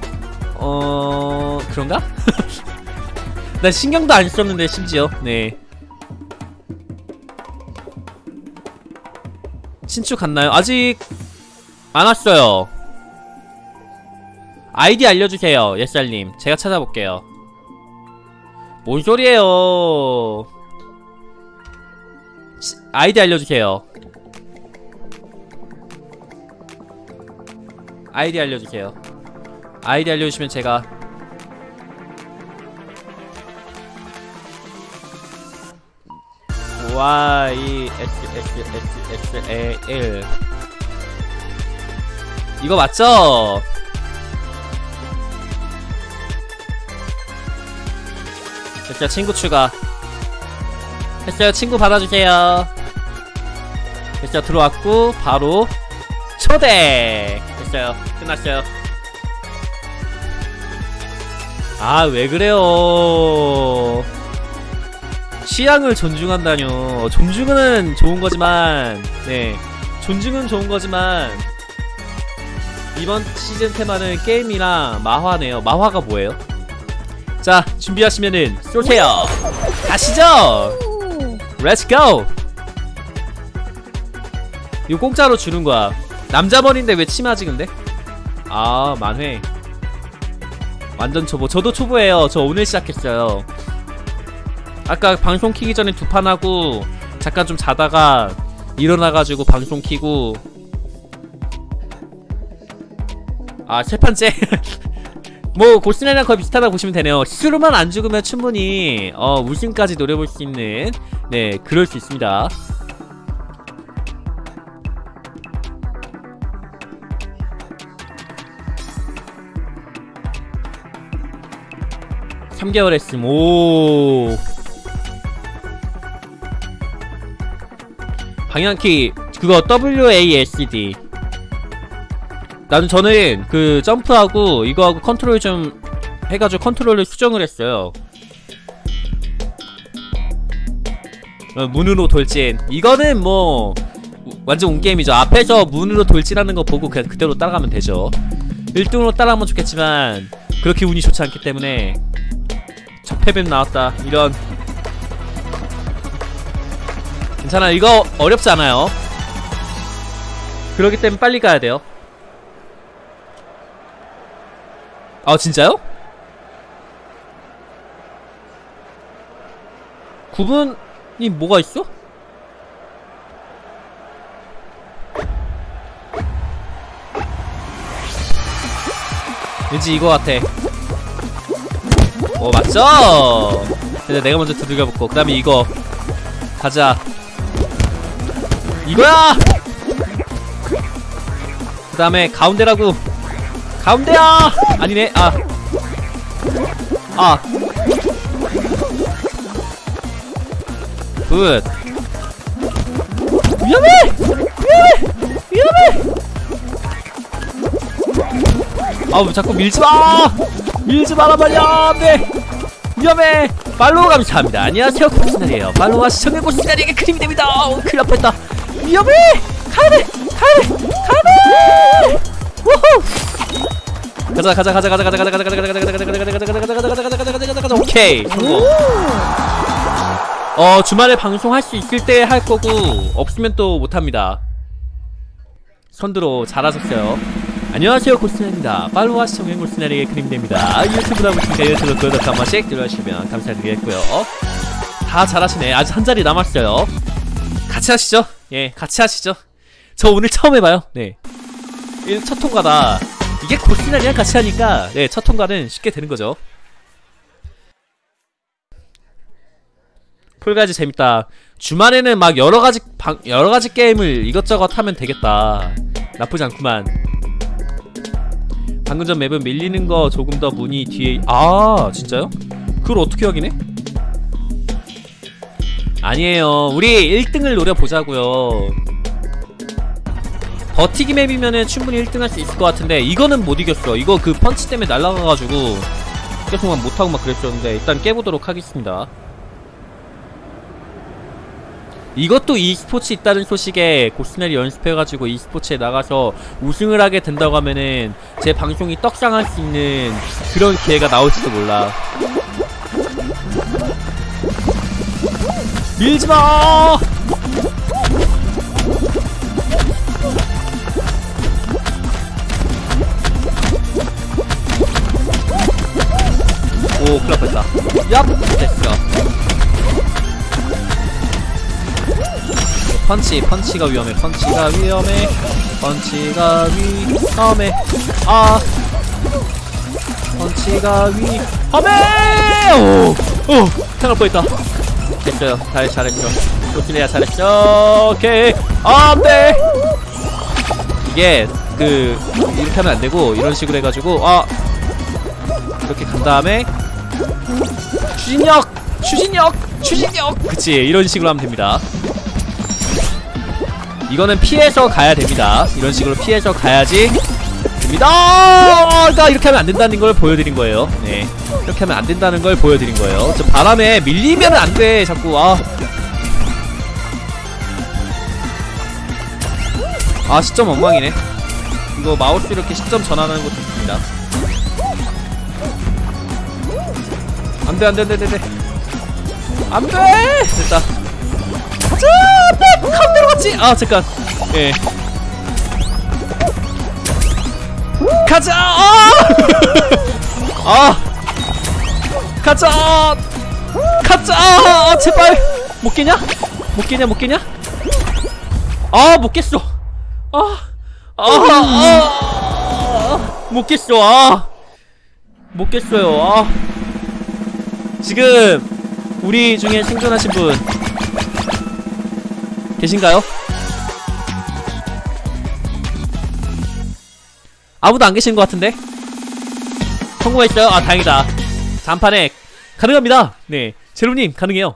그런가? 난 신경도 안 썼는데 심지어 네 신축 갔나요? 아직 안 왔어요. 아이디 알려주세요 예살님. 제가 찾아볼게요. 뭔 소리예요. 아이디 알려주세요. 아이디 알려주세요. 아이디 알려주시면 제가 YSSSSL 이거 맞죠? 됐어요. 친구 추가 했어요. 친구 받아주세요. 됐어요. 들어왔고 바로 초대. 됐어요. 끝났어요. 아 왜 그래요. 취향을 존중한다뇨. 존중은 좋은 거지만 네 존중은 좋은 거지만 이번 시즌 테마는 게임이랑 마화네요. 마화가 뭐예요? 자 준비하시면은 쏘세요. 가시죠. 렛츠 고. 이거 공짜로 주는 거야. 남자 머리인데 왜 치마지 근데? 아 만회. 완전 초보. 저도 초보예요. 저 오늘 시작했어요. 아까 방송 키기 전에 2판 하고 잠깐 좀 자다가 일어나가지고 방송 키고 아 3판째? 뭐 고스란이랑 거의 비슷하다고 보시면 되네요. 스스로만 안 죽으면 충분히 우승까지 노려볼 수 있는 네 그럴 수 있습니다. (3 개월) 했음. 오 방향키 그거 WASD. 저는 그 점프하고 이거하고 컨트롤 좀 해가지고 컨트롤을 수정을 했어요. 문으로 돌진 이거는 뭐 완전 온게임이죠. 앞에서 문으로 돌진하는 거 보고 그냥 그대로 따라가면 되죠. 1등으로 따라가면 좋겠지만 그렇게 운이 좋지 않기 때문에 적패뱀 나왔다 이런. 괜찮아. 이거 어렵지 않아요. 그러기 때문에 빨리 가야 돼요. 아 진짜요? 9분이 뭐가 있어? 왠지 이거 같아. 맞죠? 근데 내가 먼저 두들겨붙고 그 다음에 이거 가자. 이거야! 그 다음에 가운데라고. 가운데야! 아니네. 굿. 위험해! 위험해! 아우 자꾸 밀지마! 밀지마라 말이야. 안돼. 위험해. 팔로우 감사합니다. 안녕하세요 코스날이에요. 팔로우와 시청해 코스날에게 크림이 됩니다. 큰일 날 뻔했다. 위험해! 가야돼! 가야돼! 가야돼! 우후! 가자. 오케이. 성공. 주말에 방송할 수 있을 때 할 거고 없으면 또 못합니다. 선두로 잘하셨어요. 안녕하세요 고스날입니다. 팔로우와 시청해 코스날에게 크림됩니다. 유튜브로 하고 있으니까 유튜브 구독 한 번씩 눌러주시면 감사드리겠고요. 다 잘하시네. 아직 한 자리 남았어요. 같이 하시죠. 예, 같이 하시죠. 저 오늘 처음 해봐요. 네, 첫 통과다. 이게 고스날이랑 같이 하니까 네, 첫 통과는 쉽게 되는 거죠. 폴가이즈 재밌다. 주말에는 막 여러가지 게임을 이것저것 하면 되겠다. 나쁘지 않구만. 방금 전 맵은 밀리는 거 조금 더 문이 뒤에. 아 진짜요? 그걸 어떻게 확인해? 아니에요. 우리 1등을 노려보자고요. 버티기 맵이면은 충분히 1등 할 수 있을 것 같은데 이거는 못 이겼어. 이거 그 펀치 때문에 날아가가지고 계속 막 못하고 막 그랬었는데 일단 깨보도록 하겠습니다. 이것도 e스포츠 있다는 소식에 고스날이 연습해가지고 e스포츠에 나가서 우승을 하게 된다고 하면은 제 방송이 떡상할 수 있는 그런 기회가 나올지도 몰라. 밀지마! 오, 큰일 났다. 얍! 됐어. 펀치가 위험해. 펀치가 위험해. 아! 펀치가 위험해! 오! 오! 생각할 뻔했다. 됐어요. 잘했어. 좋기네야 잘했어. 오케이. 아, 안 돼! 이게, 이렇게 하면 안 되고, 이런 식으로 해가지고, 이렇게 간 다음에, 추진력! 그치, 이런 식으로 하면 됩니다. 이거는 피해서 가야 됩니다. 이런 식으로 피해서 가야지 됩니다. 그러니까 이렇게 하면 안 된다는 걸 보여드린 거예요. 네, 이렇게 하면 안 된다는 걸 보여드린 거예요. 저 바람에 밀리면 안 돼. 자꾸 시점 엉망이네. 이거 마우스 이렇게 시점 전환하는 것도 있습니다. 안돼. 안돼. 됐다. 자, 카운터로 갔지. 잠깐. 예. 가자. 가자. 제발. 못 깨냐? 못 깼어. 못 깼어요. 지금 우리 중에 생존하신 분 계신가요? 아무도 안 계신 것 같은데? 성공했어요? 다행이다. 단판에 가능합니다. 네, 제로님 가능해요.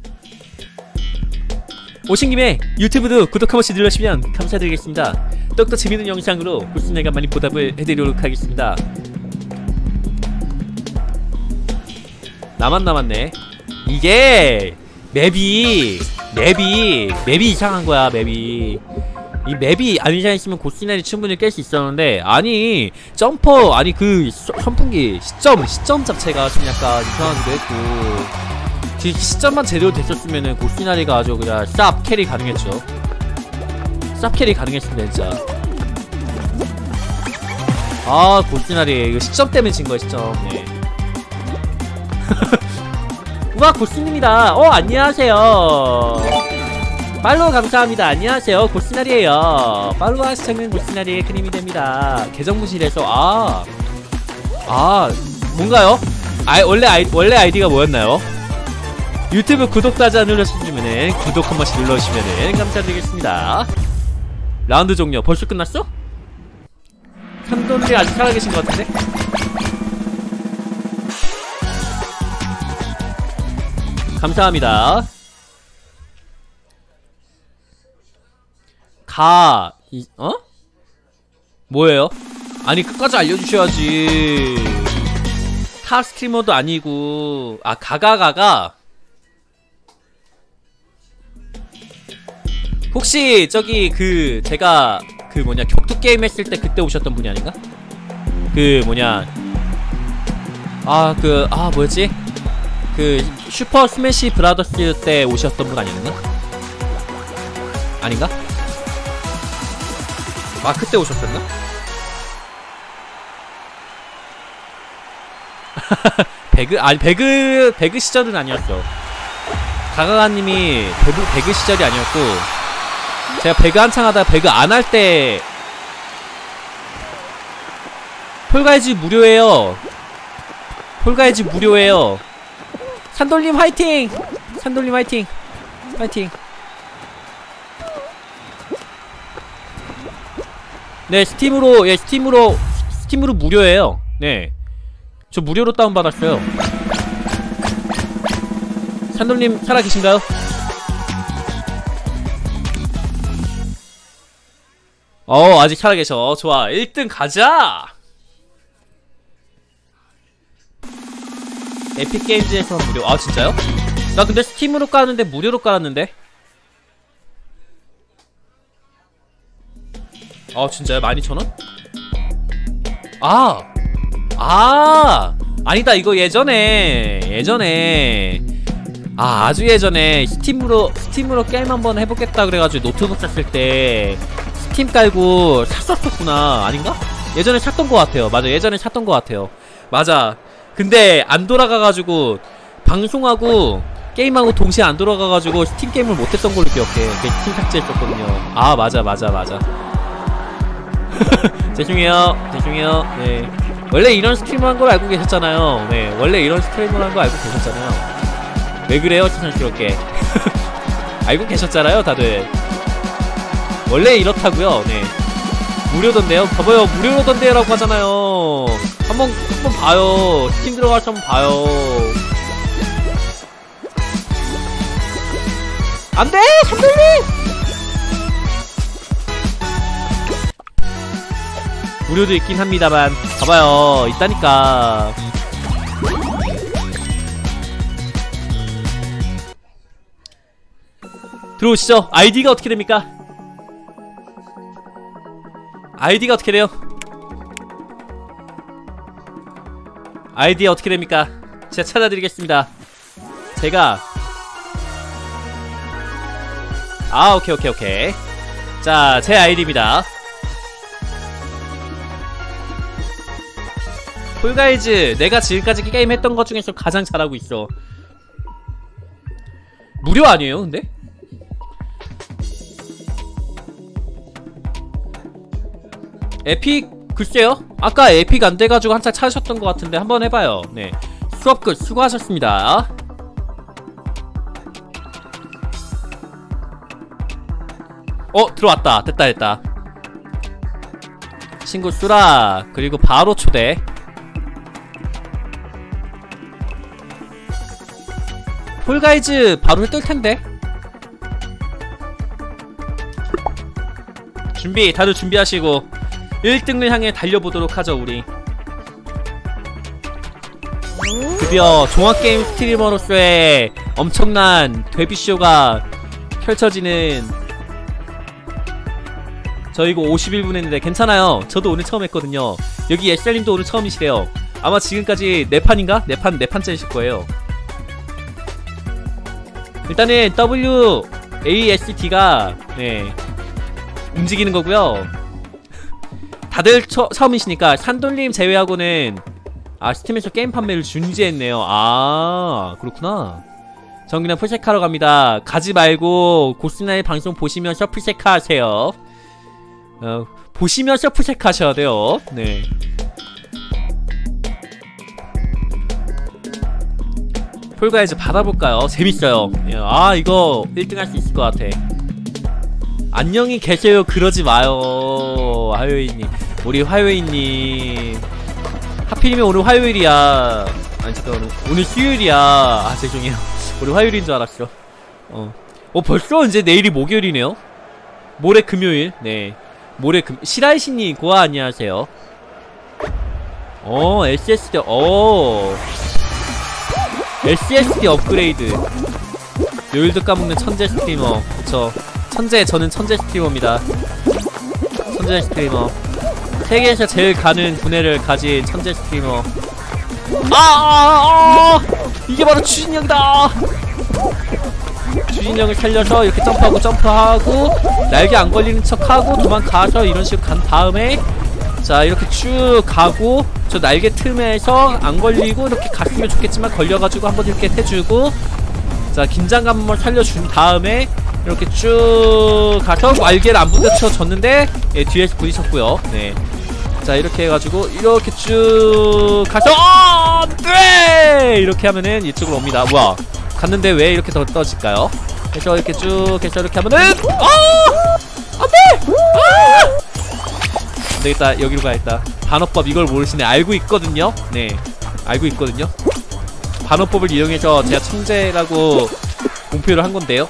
오신김에 유튜브도 구독 한 번씩 눌러주시면 감사드리겠습니다. 더욱더 재밌는 영상으로 고스네가 많이 보답을 해드리도록 하겠습니다. 나만 남았네. 이게 맵이 이상한 거야. 이 맵이 안 이상했으면 고스날이 충분히 깰 수 있었는데, 아니 점퍼, 아니 선풍기 시점 자체가 좀 약간 이상하기도 했고, 시점만 제대로 됐었으면은 고스날이가 아주 그냥 쌉 캐리 가능했죠. 쌉 캐리 가능했습니다 진짜. 고스날이 이거 시점 때문에 진 거야. 시점. 네. 우와, 고스님이다. 안녕하세요. 팔로우 감사합니다. 안녕하세요, 고스날이에요. 팔로우 하시면 고스날이의 큰 힘이 됩니다. 계정 무실해서 뭔가요? 원래 아이디가 뭐였나요? 유튜브 구독자자 눌러주시면은 구독 한 번씩 눌러주시면은 감사드리겠습니다. 라운드 종료. 벌써 끝났어? 삼돈들이 아직 살아계신 것 같은데? 감사합니다. 뭐예요? 아니, 끝까지 알려주셔야지. 타 스트리머도 아니고. 가가 혹시 저기 제가 격투 게임 했을 때 그때 오셨던 분이 아닌가? 뭐였지? 슈퍼 스매시 브라더스 때 오셨던 분 아니었나? 아닌가? 그때 오셨었나? 배그 시절은 아니었어. 가가가님이 배그 시절이 아니었고, 제가 배그 한창 하다가 배그 안 할 때. 폴가이즈 무료예요. 산돌님 화이팅! 산돌림 화이팅! 화이팅! 네, 스팀으로 무료예요. 네. 저 무료로 다운받았어요. 산돌님 살아계신가요? 아직 살아계셔. 좋아. 1등 가자! 에픽게임즈에서 무료. 아, 진짜요? 나 근데 스팀으로 깔았는데 무료로 깔았는데? 아, 진짜요? 12,000원? 아니다. 이거 예전에 아주 예전에 스팀으로 게임 한번 해보겠다 그래가지고 노트북 샀을 때 스팀 깔고 샀었구나. 아닌가? 예전에 샀던 것 같아요. 맞아, 예전에 샀던 것 같아요. 맞아. 근데 안 돌아가가지고 방송하고 게임하고 동시에 안 돌아가가지고 스팀 게임을 못했던 걸로 기억해. 그게 스팀 삭제했었거든요. 아, 맞아. 죄송해요. 네. 원래 이런 스트리머 한 걸 알고 계셨잖아요. 네. 원래 이런 스트리머 한 거 알고 계셨잖아요. 왜 그래요? 세상스럽게. 알고 계셨잖아요, 다들. 원래 이렇다고요. 네. 무료던데요? 봐봐요. 무료던데요라고 하잖아요. 한번 봐요. 스팀 들어가서 한번 봐요. 안 돼! 산돌림! 무료도 있긴 합니다만. 봐봐요. 있다니까. 들어오시죠. 아이디가 어떻게 됩니까? 아이디가 어떻게 돼요? 아이디 어떻게 됩니까? 제가 찾아드리겠습니다. 제가 오케이. 자, 제 아이디입니다. 폴가이즈, 내가 지금까지 게임 했던 것 중에서 가장 잘하고 있어. 무료 아니에요, 근데? 에픽, 글쎄요? 아까 에픽 안 돼가지고 한참 찾으셨던 것 같은데 한번 해봐요. 네. 수업 끝, 수고하셨습니다. 들어왔다. 됐다. 친구 수라, 그리고 바로 초대. 폴가이즈 바로 뜰텐데? 다들 준비하시고 1등을 향해 달려보도록 하죠, 우리. 드디어 종합게임 스트리머로서의 엄청난 데뷔쇼가 펼쳐지는. 저 이거 51분 했는데 괜찮아요. 저도 오늘 처음 했거든요. 여기 SR님도 오늘 처음이시래요. 아마 지금까지 4판인가? 4판째이실 거예요. 일단은 WASD가 네, 움직이는 거고요. 다들 처음이시니까 산돌림 제외하고는 스팀에서 게임 판매를 중지했네요. 그렇구나. 전 그냥 풀세카로 갑니다. 가지 말고 고스나의 방송 보시면서 풀세카 하세요. 보시면서 풀세카 하셔야 돼요. 네. 폴가이즈 받아볼까요? 재밌어요. 이거 1등 할 수 있을 것 같아. 안녕히 계세요. 그러지 마요. 화요일님. 우리 화요일님. 하필이면 오늘 화요일이야. 아니, 잠깐, 오늘 수요일이야. 죄송해요. 우리 화요일인 줄 알았어. 벌써 이제 내일이 목요일이네요? 모레 금요일. 네. 모레 시라이시님, 고아 안녕하세요. SSD, SSD 업그레이드. 요일도 까먹는 천재 스트리머. 그쵸. 저는 천재 스트리머입니다. 천재 스트리머. 세계에서 제일 가는 두뇌를 가진 천재 스트리머. 이게 바로 추진력이다. 추진력을 살려서 이렇게 점프하고 날개 안 걸리는 척하고 도망가서 이런 식으로 간 다음에, 자, 이렇게 쭉 가고 저 날개 틈에서 안 걸리고 이렇게 갔으면 좋겠지만 걸려가지고 한번 이렇게 해주고, 자, 긴장감 한번 살려준 다음에 이렇게 쭉 가서 날개를 안 부딪혀줬는데 뒤에서 부딪혔고요. 네. 자, 이렇게 해가지고 이렇게 쭉 가서 네! 이렇게 하면은 이쪽으로 옵니다. 뭐야, 갔는데 왜 이렇게 더 떠질까요? 그래서 이렇게 쭉 해서 이렇게 하면은 안돼! 안되겠다. 여기로 가야겠다. 반어법 이걸 모르시네. 알고 있거든요. 네, 알고 있거든요. 반어법을 이용해서 제가 천재라고 공표를 한 건데요.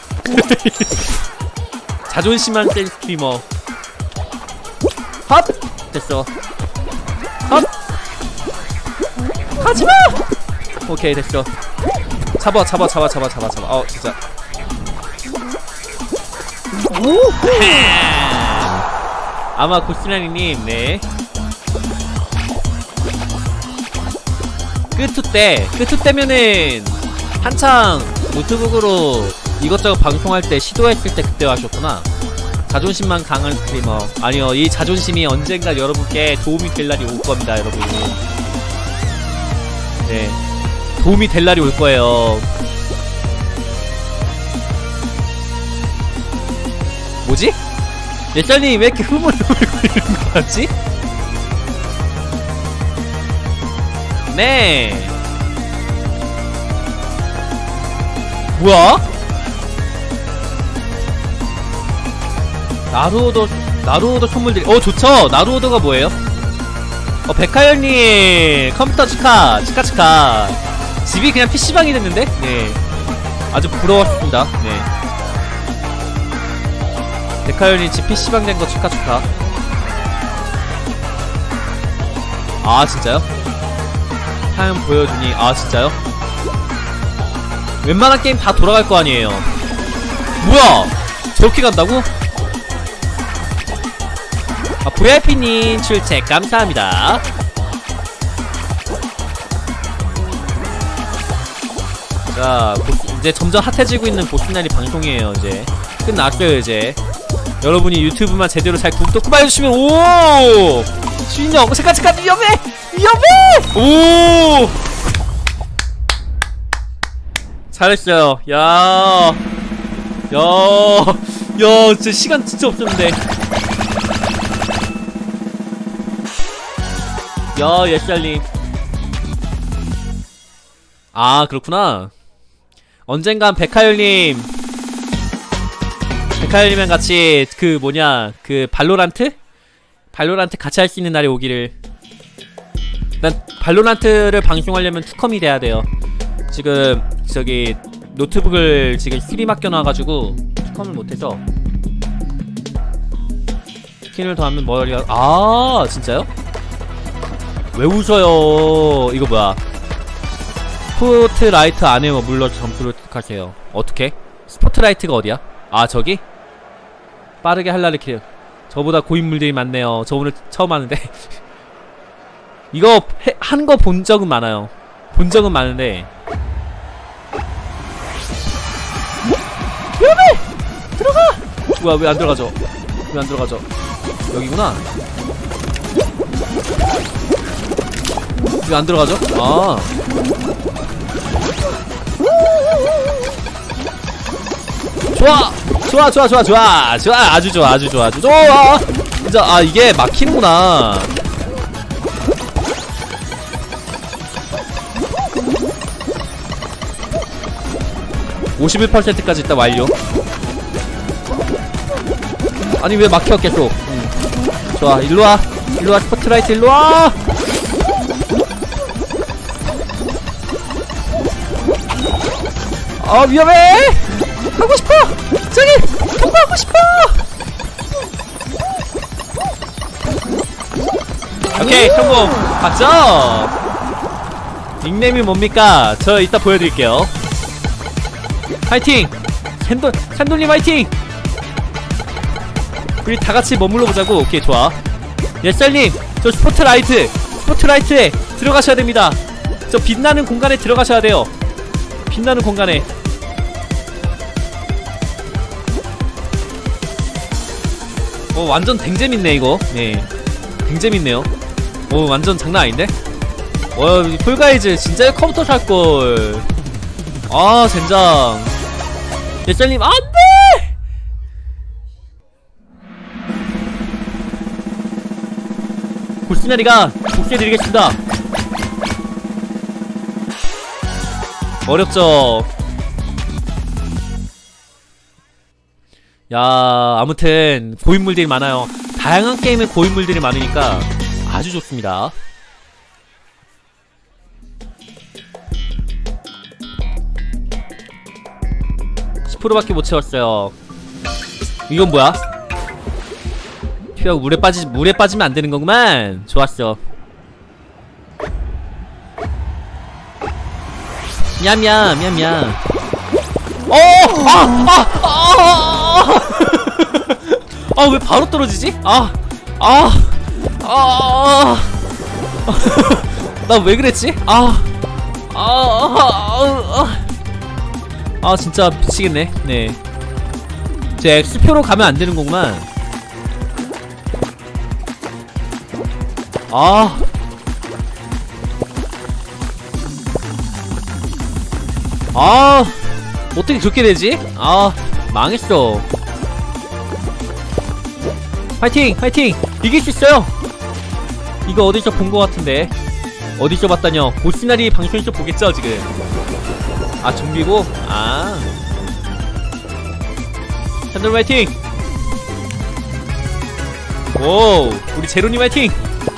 자존심한 센 스트리머. 헛! 됐어. 헛! 가지마! 오케이, 됐어. 잡아. 진짜. 아마 고스나니님, 네. 끝투 때면은 한창 노트북으로 이것저것 방송할 때 시도했을 때 그때 하셨구나. 자존심만 강한 스트리머. 아니요, 이 자존심이 언젠가 여러분께 도움이 될 날이 올 겁니다, 여러분. 네, 도움이 될 날이 올 거예요. 뭐지? 예찬님 왜 이렇게 흐물흐물거리는 거 같지? 네. 뭐야? 나루오도 선물들이 좋죠. 나루오도가 뭐예요? 백하연님 컴퓨터 축하. 집이 그냥 PC방이 됐는데? 네, 아주 부러웠습니다. 네, 백하연이 집 PC방 된 거 축하. 아 진짜요? 사연 보여주니. 아 진짜요? 웬만한 게임 다 돌아갈 거 아니에요. 뭐야? 저렇게 간다고? VIP님 출첵 감사합니다. 자, 이제 점점 핫해지고 있는 보스날이 방송이에요. 이제 끝났어요. 이제 여러분이 유튜브만 제대로 잘 구독 해주시면. 오! 신영 잠깐 위험해! 오! 잘했어요. 야, 진짜 시간 진짜 없었는데. 야, 예샬님. 아, 그렇구나. 언젠간 백하열님이랑 같이 그 발로란트 같이 할 수 있는 날이 오기를. 난 발로란트를 방송하려면 투컴이 돼야 돼요. 지금 저기 노트북을 지금 스리 맡겨놔가지고 투컴을 못해서. 스킨을 더하면 머리가. 아 진짜요? 왜 웃어요? 이거 뭐야? 스포트라이트 안에요. 물론 점수를 득하세요. 어떻게? 스포트라이트가 어디야? 아 저기? 빠르게 할라리 킬. 저보다 고인물들이 많네요. 저 오늘 처음 하는데. 이거 한 거 본 적은 많아요. 본 적은 많은데. 위험해! 들어가! 뭐야 왜 안 들어가죠? 왜 안 들어가죠? 여기구나. 왜 안 들어가죠? 아. 좋아. 아주 좋아. 진짜, 아, 이게 막히는구나. (51%까지) 있다 완료. 아니 왜 막혀 계속. 좋아, 일로와 스포트라이트 일로와. 아 위험해. 하고 싶어. 저기 통과하고 싶어. 오케이 성공. 봤죠? 닉네임이 뭡니까? 저 이따 보여드릴게요. 파이팅! 샌돌님 파이팅! 우리 다같이 머물러 보자고. 오케이 좋아. 예썰님 저 스포트라이트에 들어가셔야 됩니다. 저 빛나는 공간에 들어가셔야 돼요. 빛나는 공간에. 완전 댕재밌네 이거. 네, 댕재밌네요. 완전 장난 아닌데? 폴가이즈 진짜 컴퓨터 살걸. 아 젠장. 예썰님 안돼! 고스나리가 복수해드리겠습니다. 어렵죠. 야, 아무튼 고인물들이 많아요. 다양한 게임에 고인물들이 많으니까 아주 좋습니다. 밖에 못 채웠어요. 이건 뭐야? 튀어 물에 빠지면 안 되는 거구만. 좋았어. 냠냠 냠냠. 왜 바로 떨어지지? 나 왜 그랬지? 진짜 미치겠네. 네. 제 X표로 가면 안 되는 거구만. 어떻게 그렇게 되지? 망했어. 파이팅! 파이팅! 이길 수 있어요! 이거 어디서 본 거 같은데. 어디서 봤다뇨? 보스나리 방송에서 보겠죠, 지금? 좀비고? 찬들 화이팅! 오, 우리 제로님 화이팅!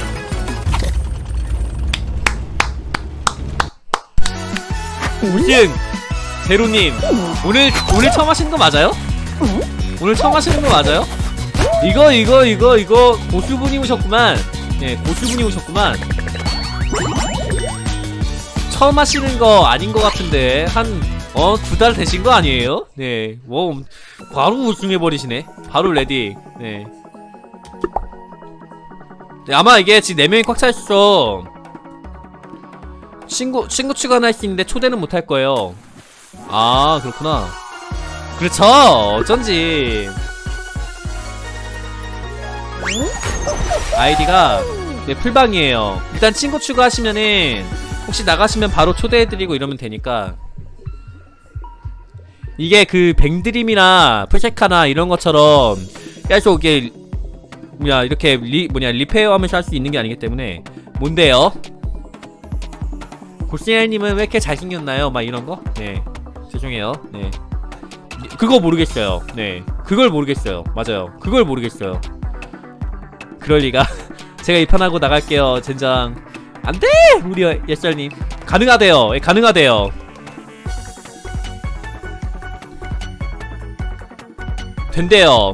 우승! 제로님, 오늘 처음 하시는 거 맞아요? 오늘 처음 하시는 거 맞아요? 이거 고수분이 오셨구만. 네, 고수분이 오셨구만. 처음 하시는 거 아닌 것 같은데 한 2달 되신 거 아니에요? 네, 바로 우승해버리시네. 바로 레디. 네. 네, 아마 이게 지금 4명이 꽉 차있어. 친구 추가는 할 수 있는데 초대는 못 할 거예요. 그렇구나. 그렇죠. 어쩐지 아이디가 네, 풀방이에요. 일단 친구 추가하시면은 혹시 나가시면 바로 초대해드리고 이러면 되니까. 이게 그 뱅드림이나 풀세카나 이런 것처럼 계속 이게 이렇게 리페어 하면서 할 수 있는 게 아니기 때문에. 뭔데요? 고스나리님은 왜 이렇게 잘생겼나요? 막 이런 거? 네, 죄송해요. 네, 그거 모르겠어요. 네, 그걸 모르겠어요. 맞아요, 그걸 모르겠어요. 그럴리가. 제가 입판하고 나갈게요. 젠장. 안돼! 우리 예썰님 가능하대요. 예, 가능하대요. 된대요.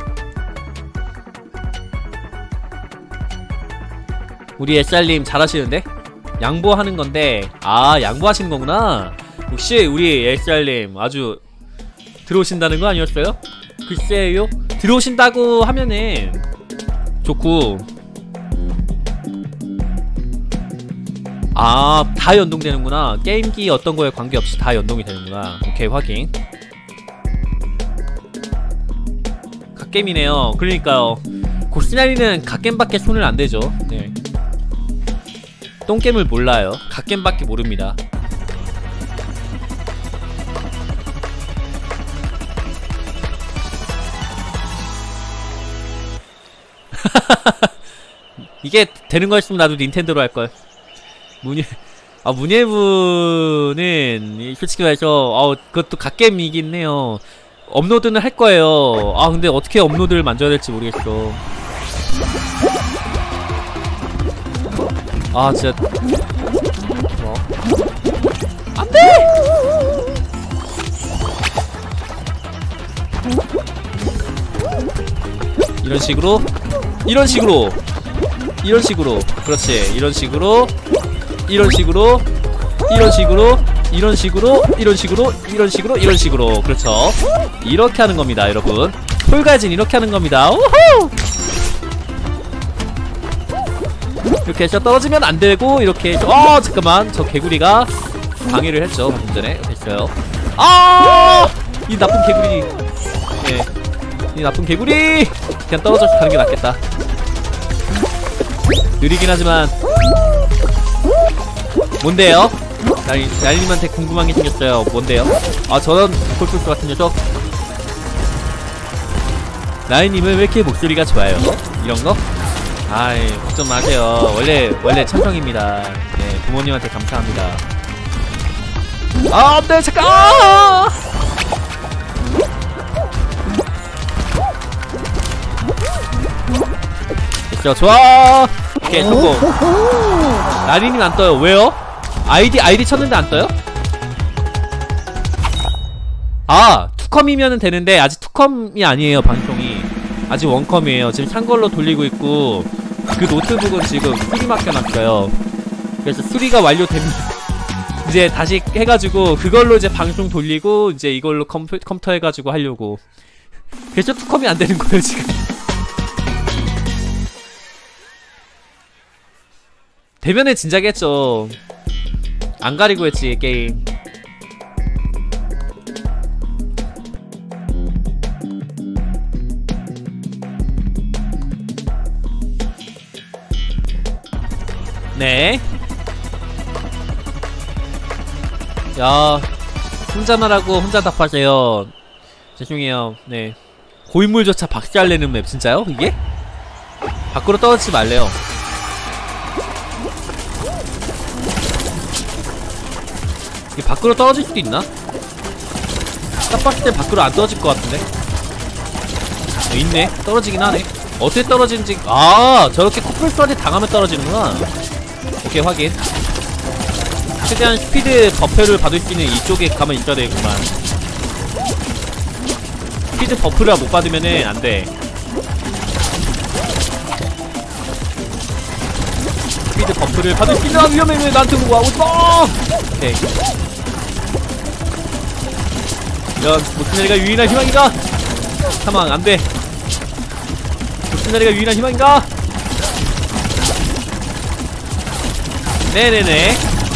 우리 예썰님 잘하시는데? 양보하는 건데. 양보하시는 거구나. 혹시 우리 예썰님 아주 들어오신다는 거 아니었어요? 글쎄요. 들어오신다고 하면은 좋고. 다 연동되는구나. 게임기 어떤 거에 관계없이 다 연동이 되는구나. 오케이, 확인. 갓겜이네요. 그러니까요. 고스나리는 갓겜밖에 손을 안 대죠. 네. 똥겜을 몰라요. 갓겜밖에 모릅니다. 이게 되는 거였으면 나도 닌텐도로 할걸. 문예부는 솔직히 말해서 그것도 갓겜이긴 해요. 업로드는 할 거예요. 근데 어떻게 업로드를 만져야 될지 모르겠어. 진짜 안돼! 이런 식으로 그렇지. 이런 식으로 그렇죠. 이렇게 하는 겁니다, 여러분. 폴가이즈는 이렇게 하는 겁니다. 우후! 이렇게 해서 떨어지면 안 되고, 이렇게 해서 잠깐만, 저 개구리가 방해를 했죠, 방금 전에. 됐어요. 이 나쁜 개구리. 네, 이 나쁜 개구리. 그냥 떨어져서 가는 게 낫겠다. 느리긴 하지만. 뭔데요? 날님한테 궁금한 게 생겼어요. 뭔데요? 저런 콜풀스 같은 녀석. 나이님은 왜 이렇게 목소리가 좋아요? 이런거? 걱정 마세요. 원래 천성입니다. 네, 부모님한테 감사합니다. 아 안돼 잠깐. 아! 됐어 좋아. 오케이 성공. 나린이는 안 떠요. 왜요? 아이디 쳤는데 안 떠요? 아 투컴이면은 되는데 아직 투컴이 아니에요. 방송이 아직 원컴이에요. 지금 산 걸로 돌리고 있고 그 노트북은 지금 수리 맡겨놨어요. 그래서 수리가 완료됩니다. 이제 다시 해가지고 그걸로 이제 방송 돌리고 이제 이걸로 컴퓨터 해가지고 하려고. 그래서 투컴이 안 되는 거예요 지금. 되면은 진작에 했죠. 안 가리고 했지 게임. 네. 야, 혼자만 하고 혼자 답하세요. 죄송해요. 네. 고인물조차 박살내는 맵 진짜요? 이게? 밖으로 떨어지지 말래요. 이게 밖으로 떨어질 수도 있나? 딱 봤을 때 밖으로 안 떨어질 것 같은데? 있네. 떨어지긴 하네. 어떻게 떨어지는지. 아 저렇게 코뿔소한테 당하면 떨어지는구나. 오케이 확인. 최대한 스피드 버프를 받을 수 있는 이쪽에 가만 있어야 되겠구만. 스피드 버프를 못 받으면은 안돼. 스피드 버프를 받을 수 있는. 위험해. 왜 나한테 오고 와. 오지마. 오케이. 이런 모스나리가 유일한 희망인가? 사망 안돼. 모스나리가 유일한 희망인가? 네네네.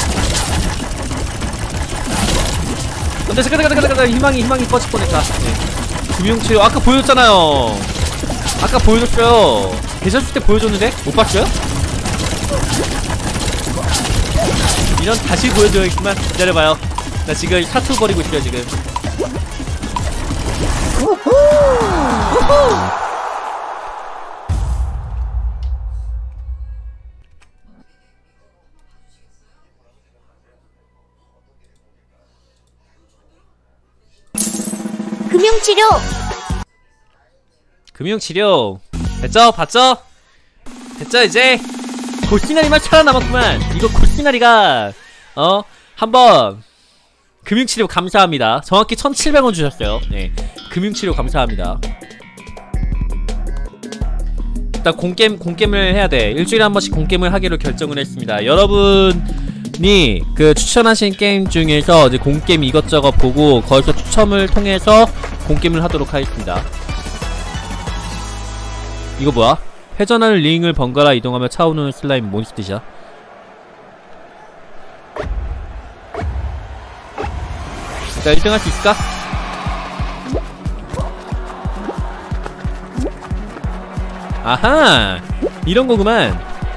근데 잠깐 희망이 꺼질 뻔했다. 네. 금융치료 아까 보여줬잖아요. 아까 보여줬어요. 계셨을 때 보여줬는데? 못 봤어요? 이런 다시 보여줘야겠구만. 기다려봐요. 나 지금 사투 버리고 있어요 지금. 금융치료 됐죠? 봤죠? 됐죠 이제? 골시나리만 살아남았구만. 이거 골시나리가 한번 금융치료 감사합니다. 정확히 1,700원 주셨어요. 네 금융치료 감사합니다. 일단 공겜을 해야돼. 일주일에 한 번씩 공겜을 하기로 결정을 했습니다. 여러분이 그 추천하신 게임 중에서 이제 공겜 이것저것 보고 거기서 추첨을 통해서 공겜을 하도록 하겠습니다. 이거 뭐야? 회전하는 링을 번갈아 이동하며 차오르는 슬라임 뭔 뜻이야? 자 1등 할 수 있을까? 아하! 이런 거구만.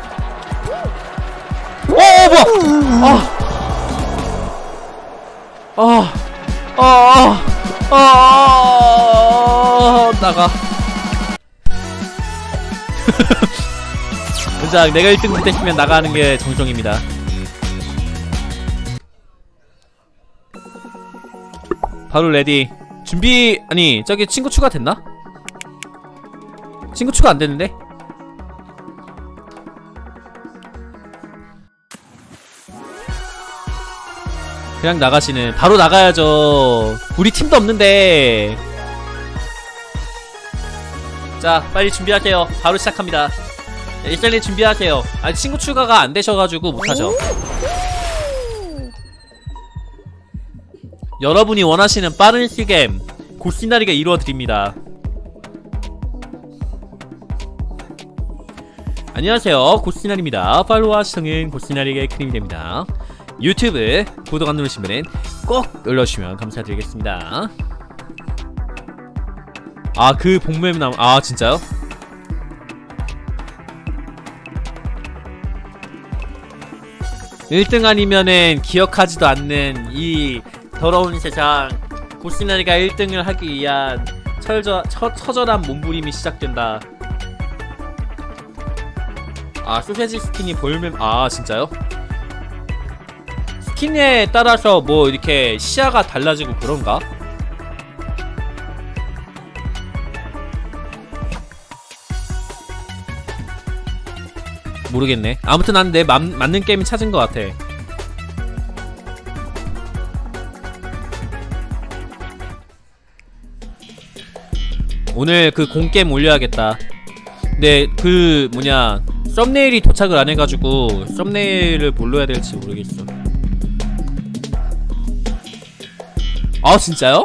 뭐야! 나가. 진짜 내가 1등 못했으면 나가는 게 정성입니다. 바로 레디. 준비. 아니 저기 친구 추가 됐나? 친구 추가 안 됐는데? 그냥 나가시는. 바로 나가야죠. 우리 팀도 없는데. 자 빨리 준비하세요. 바로 시작합니다. 일단은 준비하세요. 아직 친구 추가가 안 되셔가지고 못하죠. 여러분이 원하시는 빠른 실겜 고시나리가 이루어드립니다. 안녕하세요 고시나리입니다. 팔로우와 시청은 고시나리에게 큰 힘이 됩니다. 유튜브 구독 안 누르신 분은 꼭 눌러주시면 감사드리겠습니다. 아 그 복맵 아 진짜요? (1등) 아니면은 기억하지도 않는 이 더러운 세상. 고시나리가 1등을 하기 위한 처절한 몸부림이 시작된다. 아 소세지 스킨이 볼맵. 아 진짜요? 스킨에 따라서 뭐 이렇게 시야가 달라지고 그런가? 모르겠네. 아무튼 난 내 맞는 게임 찾은 것 같아. 오늘 그 공게임 올려야겠다. 근데 그 뭐냐 썸네일이 도착을 안 해가지고 썸네일을 뭘로 해야 될지 모르겠어. 아 진짜요?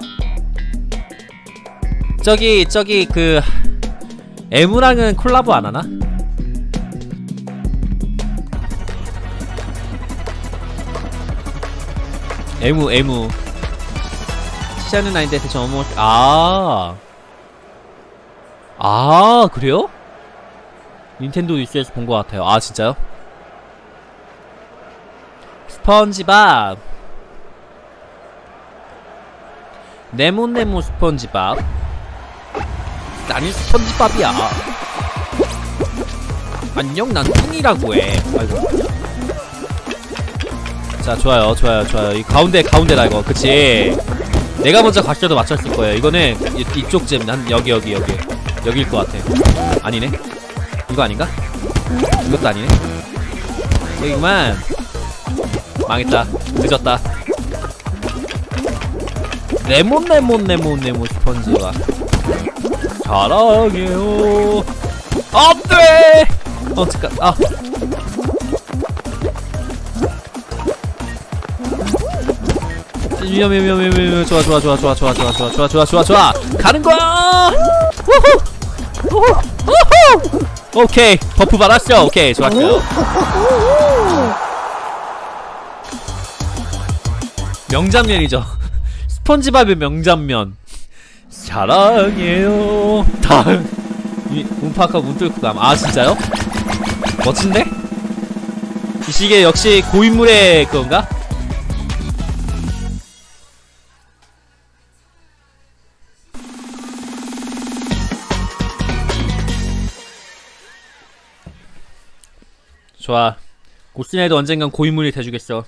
저기 그 에무랑은 콜라보 안 하나? 에무 시작은 아닌데 대체 어머. 그래요? 닌텐도 뉴스에서 본 것 같아요. 아 진짜요? 스펀지밥 네모네모 스펀지밥. 나는 스펀지밥이야. 안녕 난 뚱이라고 해. 아이고. 자 좋아요 이 가운데다 이거. 그치. 내가 먼저 각도도 맞췄을 거예요. 이거는 이쪽쯤 한 여기일 것 같아. 아니네. 이거 아닌가? 이것도 아니네. 여기구만. 망했다. 늦었다. 레몬 스펀지가 사랑해요. 안돼. 잠깐. 위험해. 좋아. 가는 거야. 우후. 오케이. 버프 받았어. 오케이. 좋았어요. 명장면이죠. 스펀지밥의 명장면. 사랑해요. 다음. 이 움파카 문 뚫고 감. 아 진짜요? 멋진데? 이 시계 역시 고인물의 그건가? 좋아. 고스네도 언젠간 고인물이 돼주겠어.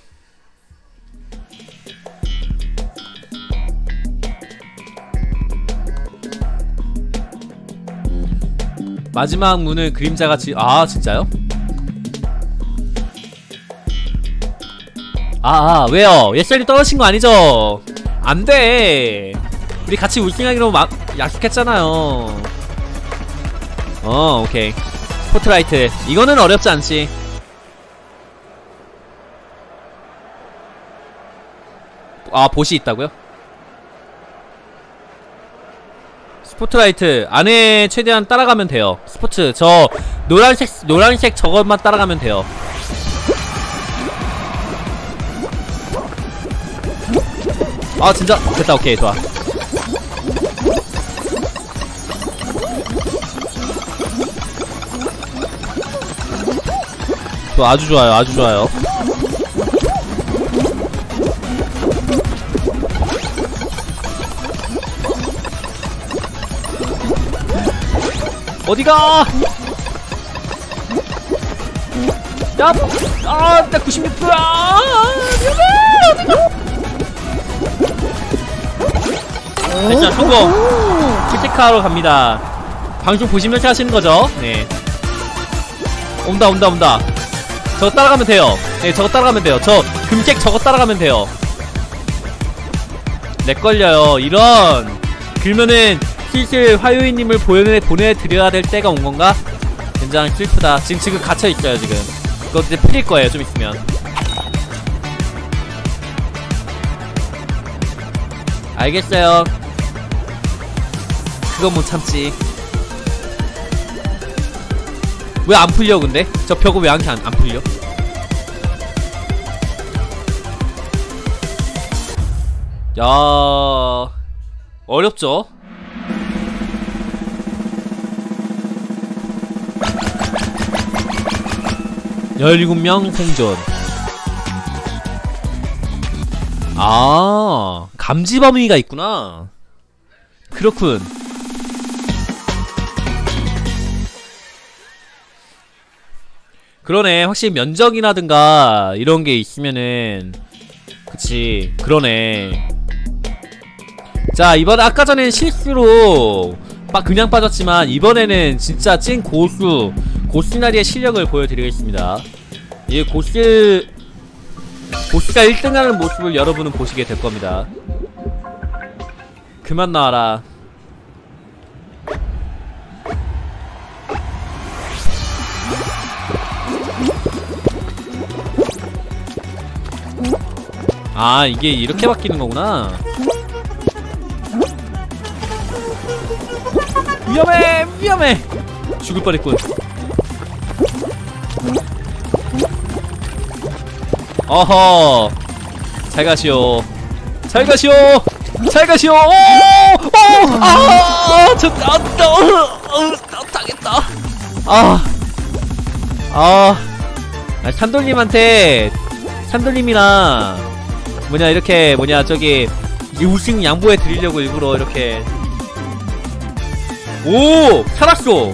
마지막 문을 그림자가 아 진짜요? 왜요? 예썰이 떨어진 거 아니죠? 안돼. 우리 같이 우승하기로 약속했잖아요. 오케이. 스포트라이트 이거는 어렵지 않지. 보시 있다고요? 스포트라이트 안에 최대한 따라가면 돼요. 스포츠 저 노란색 저것만 따라가면 돼요. 진짜 됐다. 오케이 좋아. 아주 좋아요. 어디가? 야! 나 96%야! 어디가? 됐죠, 성공! 키테카로 갑니다. 방송 보시면서 하시는 거죠? 네. 온다. 저거 따라가면 돼요. 네, 저거 따라가면 돼요. 저 금색 저거 따라가면 돼요. 렉 걸려요. 이런. 그러면은 슬슬 화요일님을 보내드려야 될 때가 온 건가? 굉장히 슬프다. 지금 갇혀있어요, 지금. 그거 이제 풀릴 거예요, 좀 있으면. 알겠어요. 그건 못 참지. 왜 안 풀려, 근데? 저 벽은 왜 안 풀려? 야, 어렵죠? (17) 명 생존. 감지 범위가 있구나. 그렇군. 그러네. 확실히 면적이라든가 이런 게 있으면은 그치, 그러네. 자, 이번에 아까 전엔 실수로 그냥 빠졌지만 이번에는 진짜 찐 고수 고스나리의 실력을 보여드리겠습니다. 이 고스가 1등하는 모습을 여러분은 보시게 될 겁니다. 그만 나와라. 아, 이게 이렇게 바뀌는 거구나. 위험해! 위험해! 죽을 뻔했군. 어허, 잘 가시오. 잘 가시오. 잘 가시오. 오! 오! 아! 저 당했다. 산돌님이랑 뭐냐, 이렇게 뭐냐, 저기 우승 양보해 드리려고 일부러 이렇게. 오! 살았어!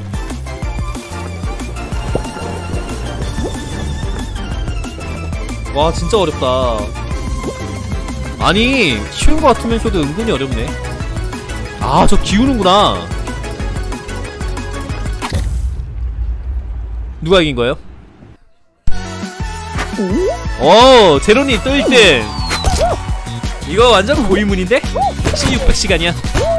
와, 진짜 어렵다. 아니, 쉬운 거 같으면서도 은근히 어렵네. 아, 저 기우는구나. 누가 이긴 거예요? 제로니 또 1등! 이거 완전 고인물인데? 역시 600시간이야.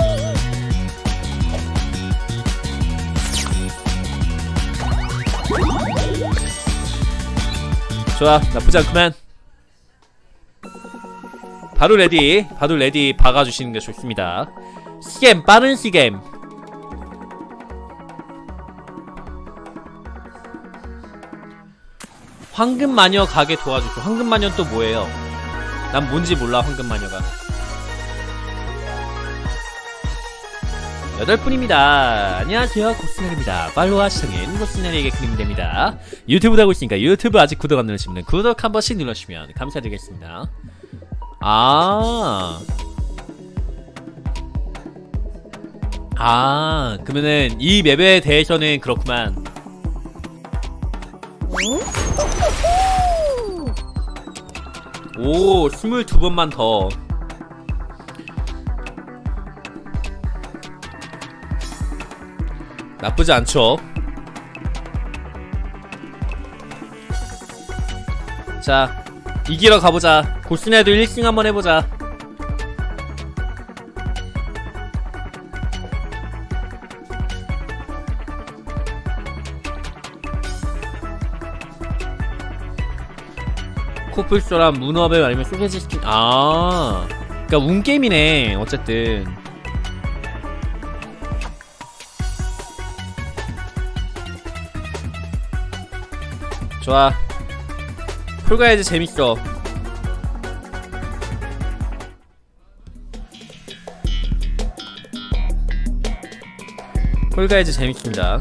좋아, 나쁘지 않구만. 바로 레디 박아주시는 게 좋습니다. 스겜, 빠른 스겜. 황금마녀 가게 도와주죠. 황금마녀는 또 뭐예요? 난 뭔지 몰라, 황금마녀가. 8분입니다. 안녕하세요, 고스나리입니다. 팔로우와 시청인 고스나리에게 그리면 됩니다. 유튜브 하고 있으니까 유튜브 아직 구독 안 누르시면 구독 한 번씩 눌러주시면 감사드리겠습니다. 그러면은 이 맵에 대해서는 그렇구만. 오, 22번만 더. 나쁘지 않죠. 자, 이기러 가보자. 고스네도 1승 한번 해보자. 코뿔소랑 문어배 아니면 소세지 스킨. 그니까 운게임이네 어쨌든. 좋아, 폴가이즈 재밌어. 폴가이즈 재밌습니다.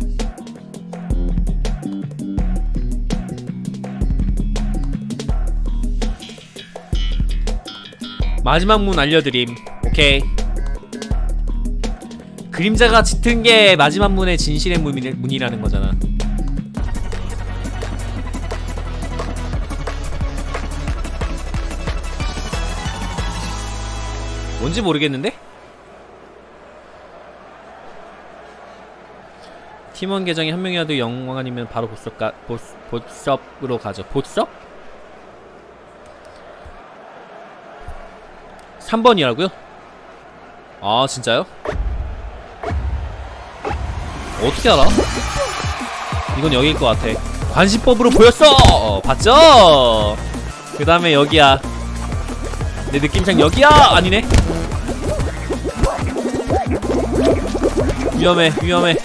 마지막 문 알려드림. 오케이. 그림자가 짙은 게 마지막 문의 진실의 문이라는 거잖아. 뭔지 모르겠는데? 팀원 계정이 한 명이라도 영광 아니면 바로 보섭으로 가죠. 보섭? 3번이라고요? 아, 진짜요? 어떻게 알아? 이건 여기일 것 같아. 관시법으로 보였어! 봤죠? 그 다음에 여기야. 내 느낌상 여기야! 아니네? 위험해, 위험해.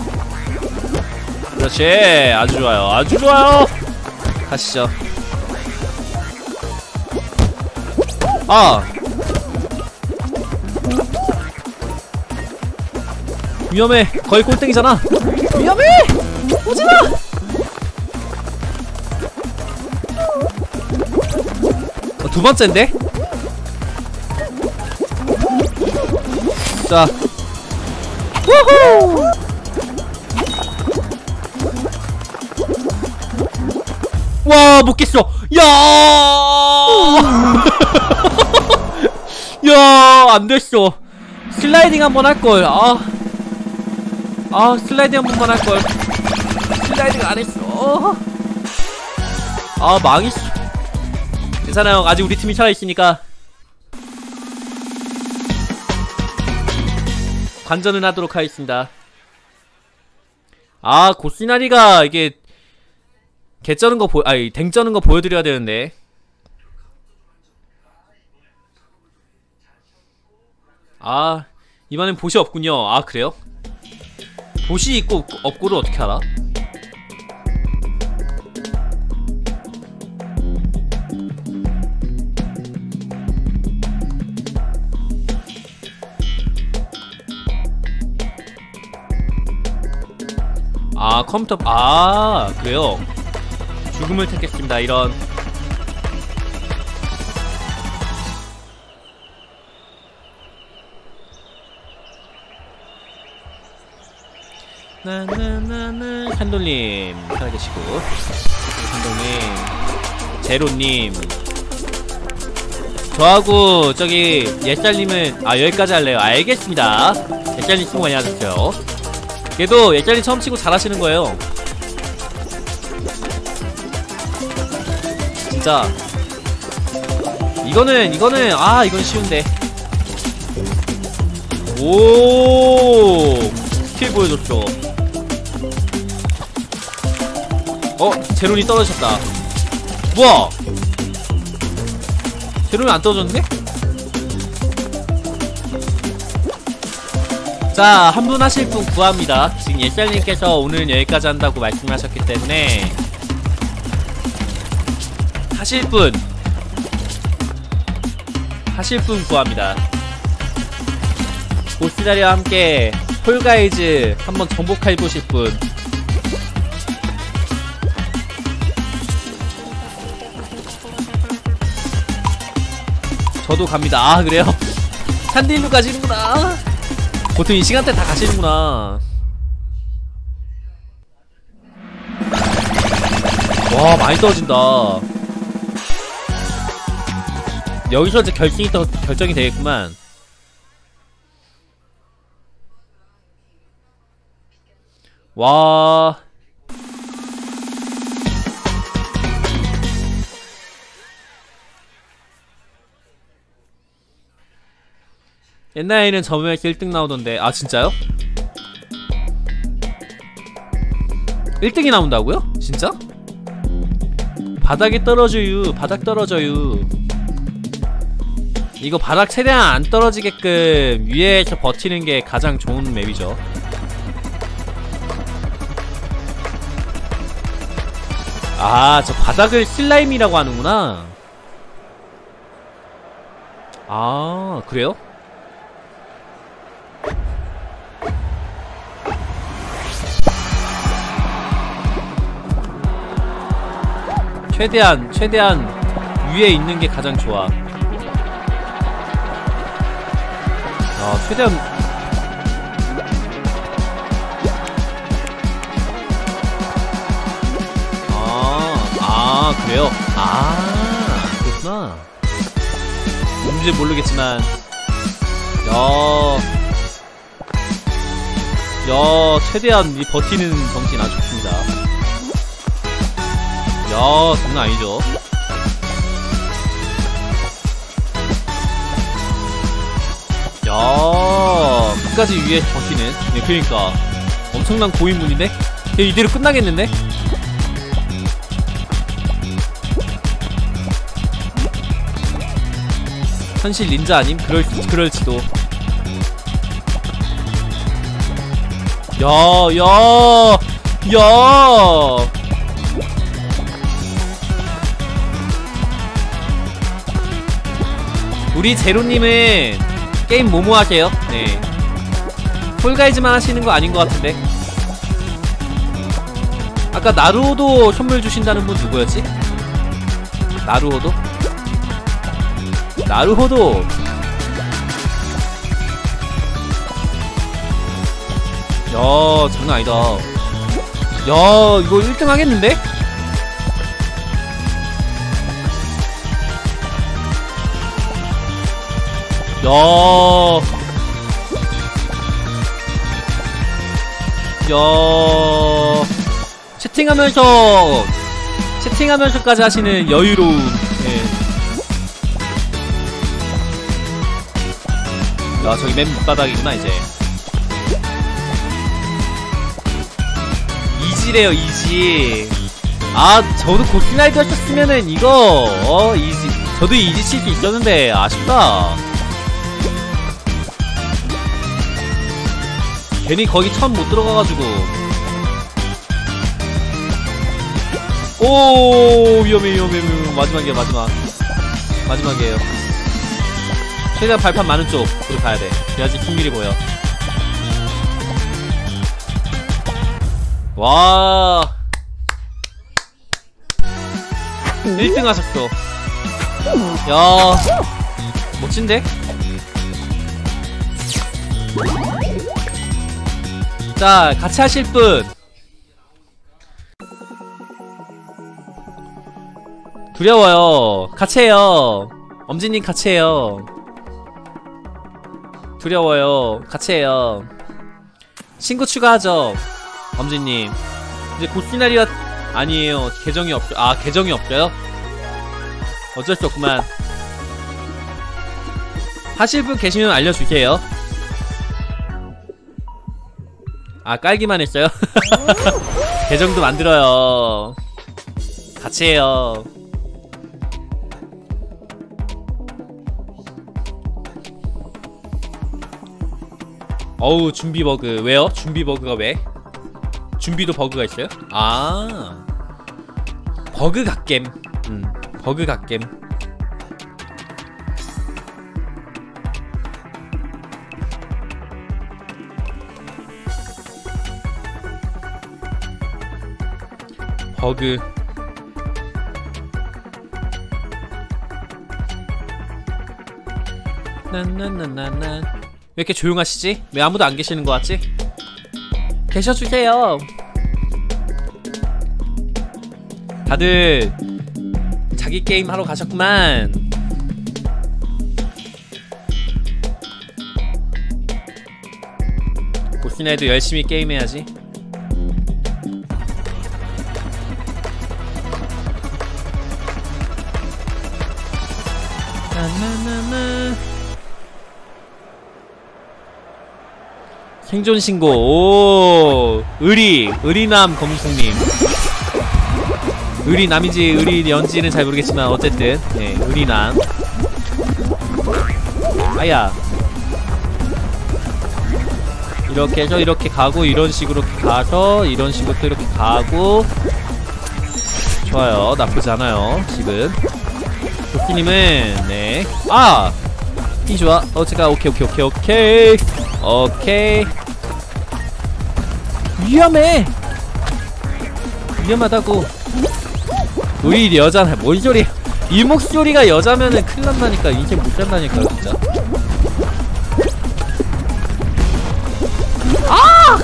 그렇지. 아주 좋아요, 아주 좋아요. 가시죠. 위험해. 거의 꼴등이잖아. 위험해! 오지마! 두 번째인데? 자. 우후! 와, 못 깼어. 야! 야, 안 됐어. 슬라이딩 한번 할걸. 슬라이딩 한 번만 할걸. 슬라이딩 안 했어. 망했어. 괜찮아요. 아직 우리 팀이 살아있으니까. 관전은 하도록 하겠습니다. 고시나리가 이게 댕쩌는 거 보여드려야 되는데. 이번엔 보시 없군요. 그래요? 보시 있고 없고를 어떻게 알아? 컴퓨터. 그래요? 죽음을 택했습니다. 이런. 나나나나. 산돌님 살아계시고, 산돌님, 제로님, 저하고 저기 옛살님은 여기까지 할래요. 알겠습니다. 옛살님 수고 많이 하셨어요. 걔도 옛살님 처음 치고 잘하시는 거예요. 진짜. 이거는 이건 쉬운데. 오, 스킬 보여줬죠. 제론이 떨어졌다. 뭐야? 제론이 안 떨어졌네? 자, 한 분 하실 분 구합니다. 지금 옛살님께서 오늘 여기까지 한다고 말씀하셨기 때문에 하실 분 구합니다. 보스자리와 함께 폴가이즈 한번 정복해보실 분. 저도 갑니다. 그래요? 산디일로 가시는구나. 보통 이 시간대 다 가시는구나. 와, 많이 떨어진다. 여기서 이제 결정이 되겠구만. 와. 옛날에는 점유에서 1등 나오던데. 진짜요? 1등이 나온다고요? 진짜? 바닥에 떨어져요. 바닥 떨어져요. 이거 바닥 최대한 안 떨어지게끔 위에서 버티는 게 가장 좋은 맵이죠. 저 바닥을 슬라임이라고 하는구나. 그래요? 최대한 위에 있는 게 가장 좋아. 최대한. 그래요? 그렇구나. 뭔지 모르겠지만. 최대한 이 버티는 정신 아주 좋습니다. 장난 아니죠. 끝까지 위에 버티는. 그러니까 엄청난 고인물인데? 이대로 끝나겠는데? 현실 닌자 아님? 그럴지도. 우리 제로님은 게임 뭐뭐 하세요? 네. 폴가이즈만 하시는 거 아닌 것 같은데. 아까 나루호도 선물 주신다는 분 누구였지? 나루호도? 장난 아니다. 이거 1등 하겠는데? 야, 채팅하면서까지 하시는 여유로움. 예. 야, 저기 맨 밑바닥이구나 이제. 이지래요, 이지. 아, 저도 고스나이드 하셨으면은 이거 이지. 저도 이지 칠 수 있었는데 아쉽다. 괜히 거기 처음 못 들어가가지고. 오, 위험해. 마지막이에요, 마지막이에요. 최대한 발판 많은 쪽으로 가야돼. 그래야지 승률이 보여. 와, 1등 하셨어. 야, 멋진데? 자, 같이 하실 분. 두려워요. 같이 해요. 엄지님 같이 해요. 두려워요. 같이 해요. 친구 추가하죠. 엄지님. 이제 곧 시나리오 아니에요. 계정이 없죠. 아, 계정이 없어요? 어쩔 수 없구만. 하실 분 계시면 알려주세요. 아, 깔기만 했어요? 계정도 만들어요. 같이 해요. 어우, 준비 버그. 왜요? 준비 버그가 왜? 준비도 버그가 있어요? 아, 버그 갓겜. 버그 갓겜. 버그. 난난난난난. 왜 이렇게 조용하시지? 왜 아무도 안 계시는 것 같지? 계셔주세요. 다들 자기 게임 하러 가셨구만. 보스나이도 열심히 게임해야지. 나나나나. 생존 신고. 오, 의리남 검숙님. 의리남인지 의리연지는 잘 모르겠지만 어쨌든 네, 의리남. 아야. 이렇게 해서 이렇게 가고 이런 식으로 가서 이런 식으로 또 이렇게 가고. 좋아요. 나쁘지 않아요. 지금 도끼님은 네. 아! 이 좋아. 제가 오케이. 위험하다고. 우리 여자는 뭔 소리? 이 목소리가 여자면은 큰일 난다니까. 인생 못 산다니까 진짜. 아!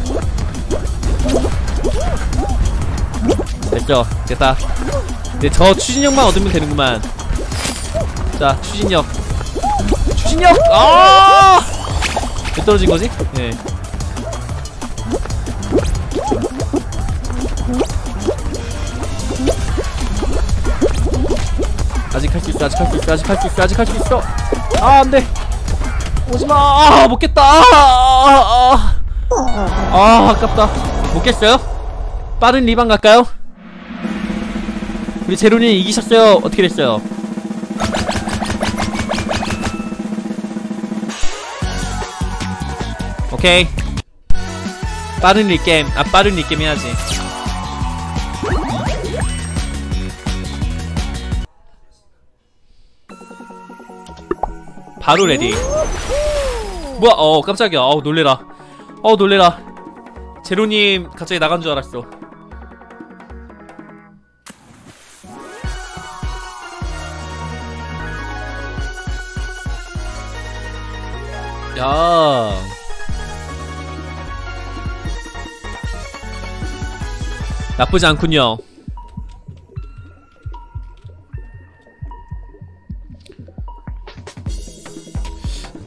됐죠? 됐다. 네, 저 추진력만 얻으면 되는구만. 자, 추진력. 아! 왜 떨어진 거지? 네. 아직 할 수 있어. 아, 안 돼. 오지 마. 아, 못 깼다. 아깝다. 못 깼어요? 빠른 리방 갈까요? 우리 제로님 이기셨어요. 어떻게 됐어요? 오케이. 빠른 리게임. 빠른 리게임 해야지. 바로 레디. 뭐야? 깜짝이야. 놀래라. 놀래라. 제로님 갑자기 나간 줄 알았어. 야. 나쁘지 않군요.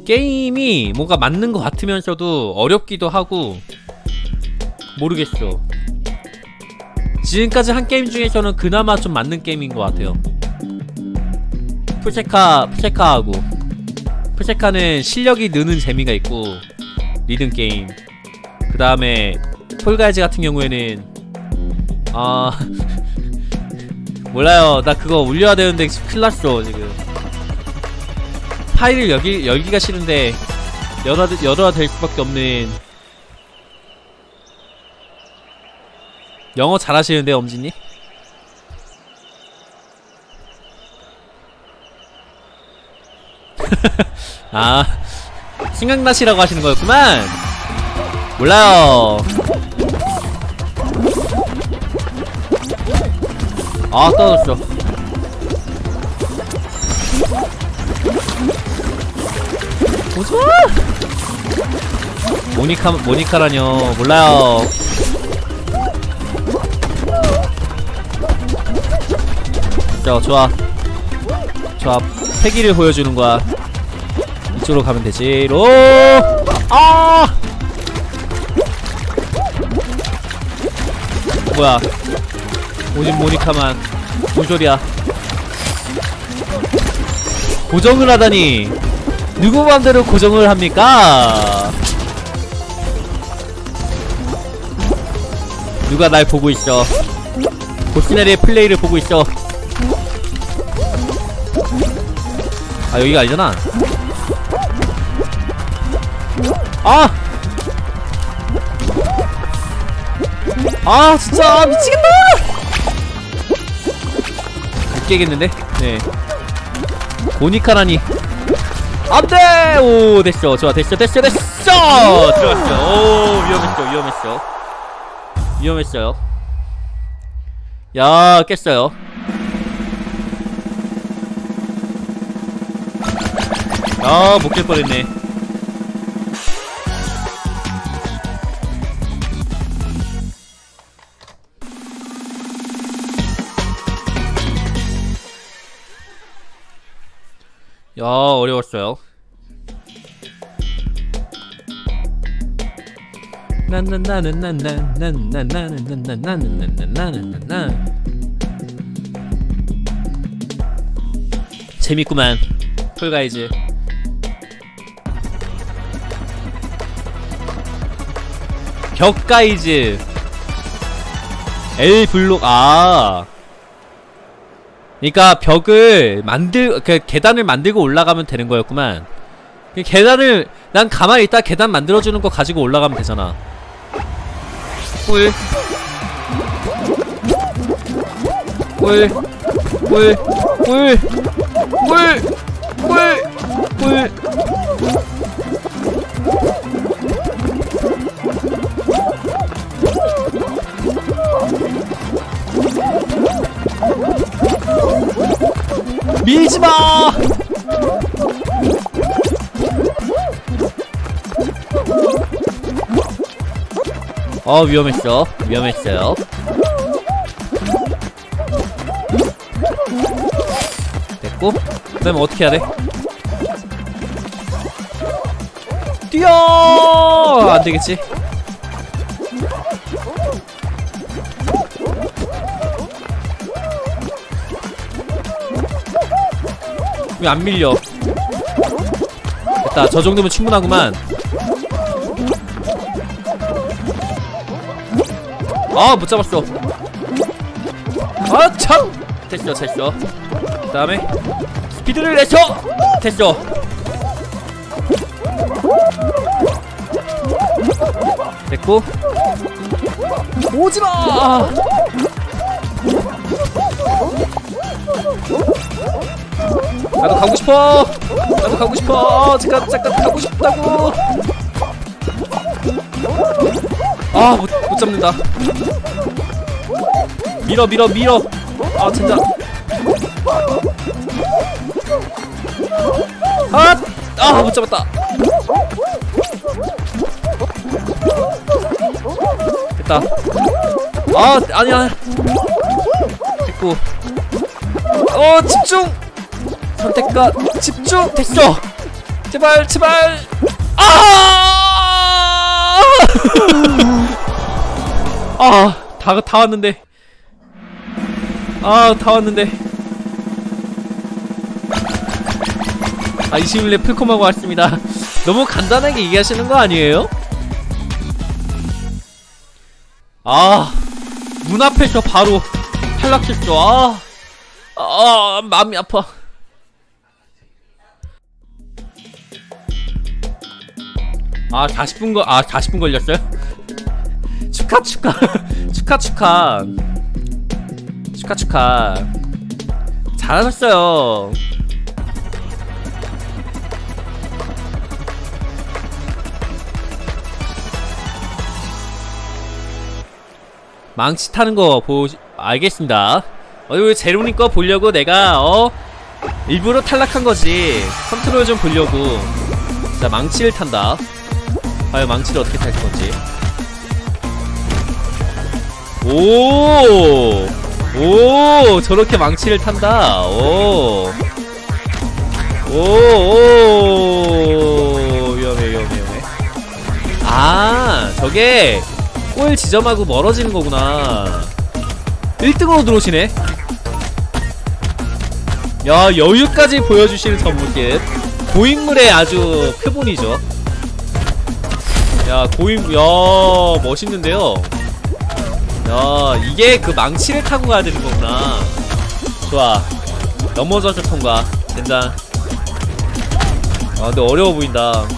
게임이 뭔가 맞는 것 같으면서도 어렵기도 하고 모르겠어. 지금까지 한 게임 중에서는 그나마 좀 맞는 게임인 것 같아요. 푸세카하고 푸세카는 실력이 느는 재미가 있고 리듬 게임. 그 다음에 폴가이즈 같은 경우에는 몰라요. 나 그거 올려야 되는데 큰일났어 지금. 파일을 열기가 싫은데 열어야 될 수밖에 없는. 영어 잘하시는데 엄지님? 아, 생각나시라고 하시는 거였구만. 몰라요. 아, 떨어졌어. 오지마! 모니카라뇨. 몰라요. 좋아. 패기를 보여주는 거야. 이쪽으로 가면 되지. 로! 아! 뭐야? 오직 모니카만. 뭔 소리야? 고정을 하다니. 누구 맘대로 고정을 합니까? 누가 날 보고 있어? 보스네리의 플레이를 보고 있어. 아, 여기가 아니잖아. 진짜 미치겠다. 못 깨겠는데? 네. 모니카라니. 안돼. 오, 됐어. 좋아. 됐어. 들어갔어. 오, 위험했어요. 야, 깼어요. 못 깰 뻔했네. 야, 어려웠어요. 재밌구만. 폴가이즈. 벽가이즈. L블록. 그니까 벽을 계단을 만들고 올라가면 되는 거였구만. 계단을 난 가만히 있다 계단 만들어주는 거 가지고 올라가면 되잖아. 꿀. 밀지마! 위험했어요. 됐고, 그 다음에 어떻게 해야 돼? 뛰어! 안 되겠지? 왜 안 밀려? 됐다. 저 정도면 충분하구만. 못 잡았어. 참! 됐어. 그 다음에 스피드를 내서! 됐어. 됐고, 오지마! 나도 가고 싶어. 잠깐 가고 싶다고. 못 잡는다. 밀어. 진짜. 못 잡았다. 됐다. 아니야. 됐고. 집중! 선택과 집중! 됐어! 제발 제발. 아! 다 왔는데. 다 왔는데. 21렙 풀콤하고 왔습니다. 너무 간단하게 얘기하시는 거 아니에요? 문 앞에서 바로 탈락했어. 마음이 아파. 아 40분 걸렸어요? 축하 잘하셨어요. 망치 타는 거 알겠습니다. 이거 제로님 거 보려고 내가 일부러 탈락한 거지. 컨트롤 좀 보려고. 자, 망치를 탄다. 과연 망치를 어떻게 탈 건지. 오, 저렇게 망치를 탄다. 위험해. 저게 골 지점하고 멀어지는 거구나. 1등으로 들어오시네. 야, 여유까지 보여주시는 전문급. 고인물의 아주 표본이죠. 야, 멋있는데요. 야, 이게 그 망치를 타고 가야 되는 거구나. 좋아. 넘어져서 통과. 된다. 근데 어려워 보인다.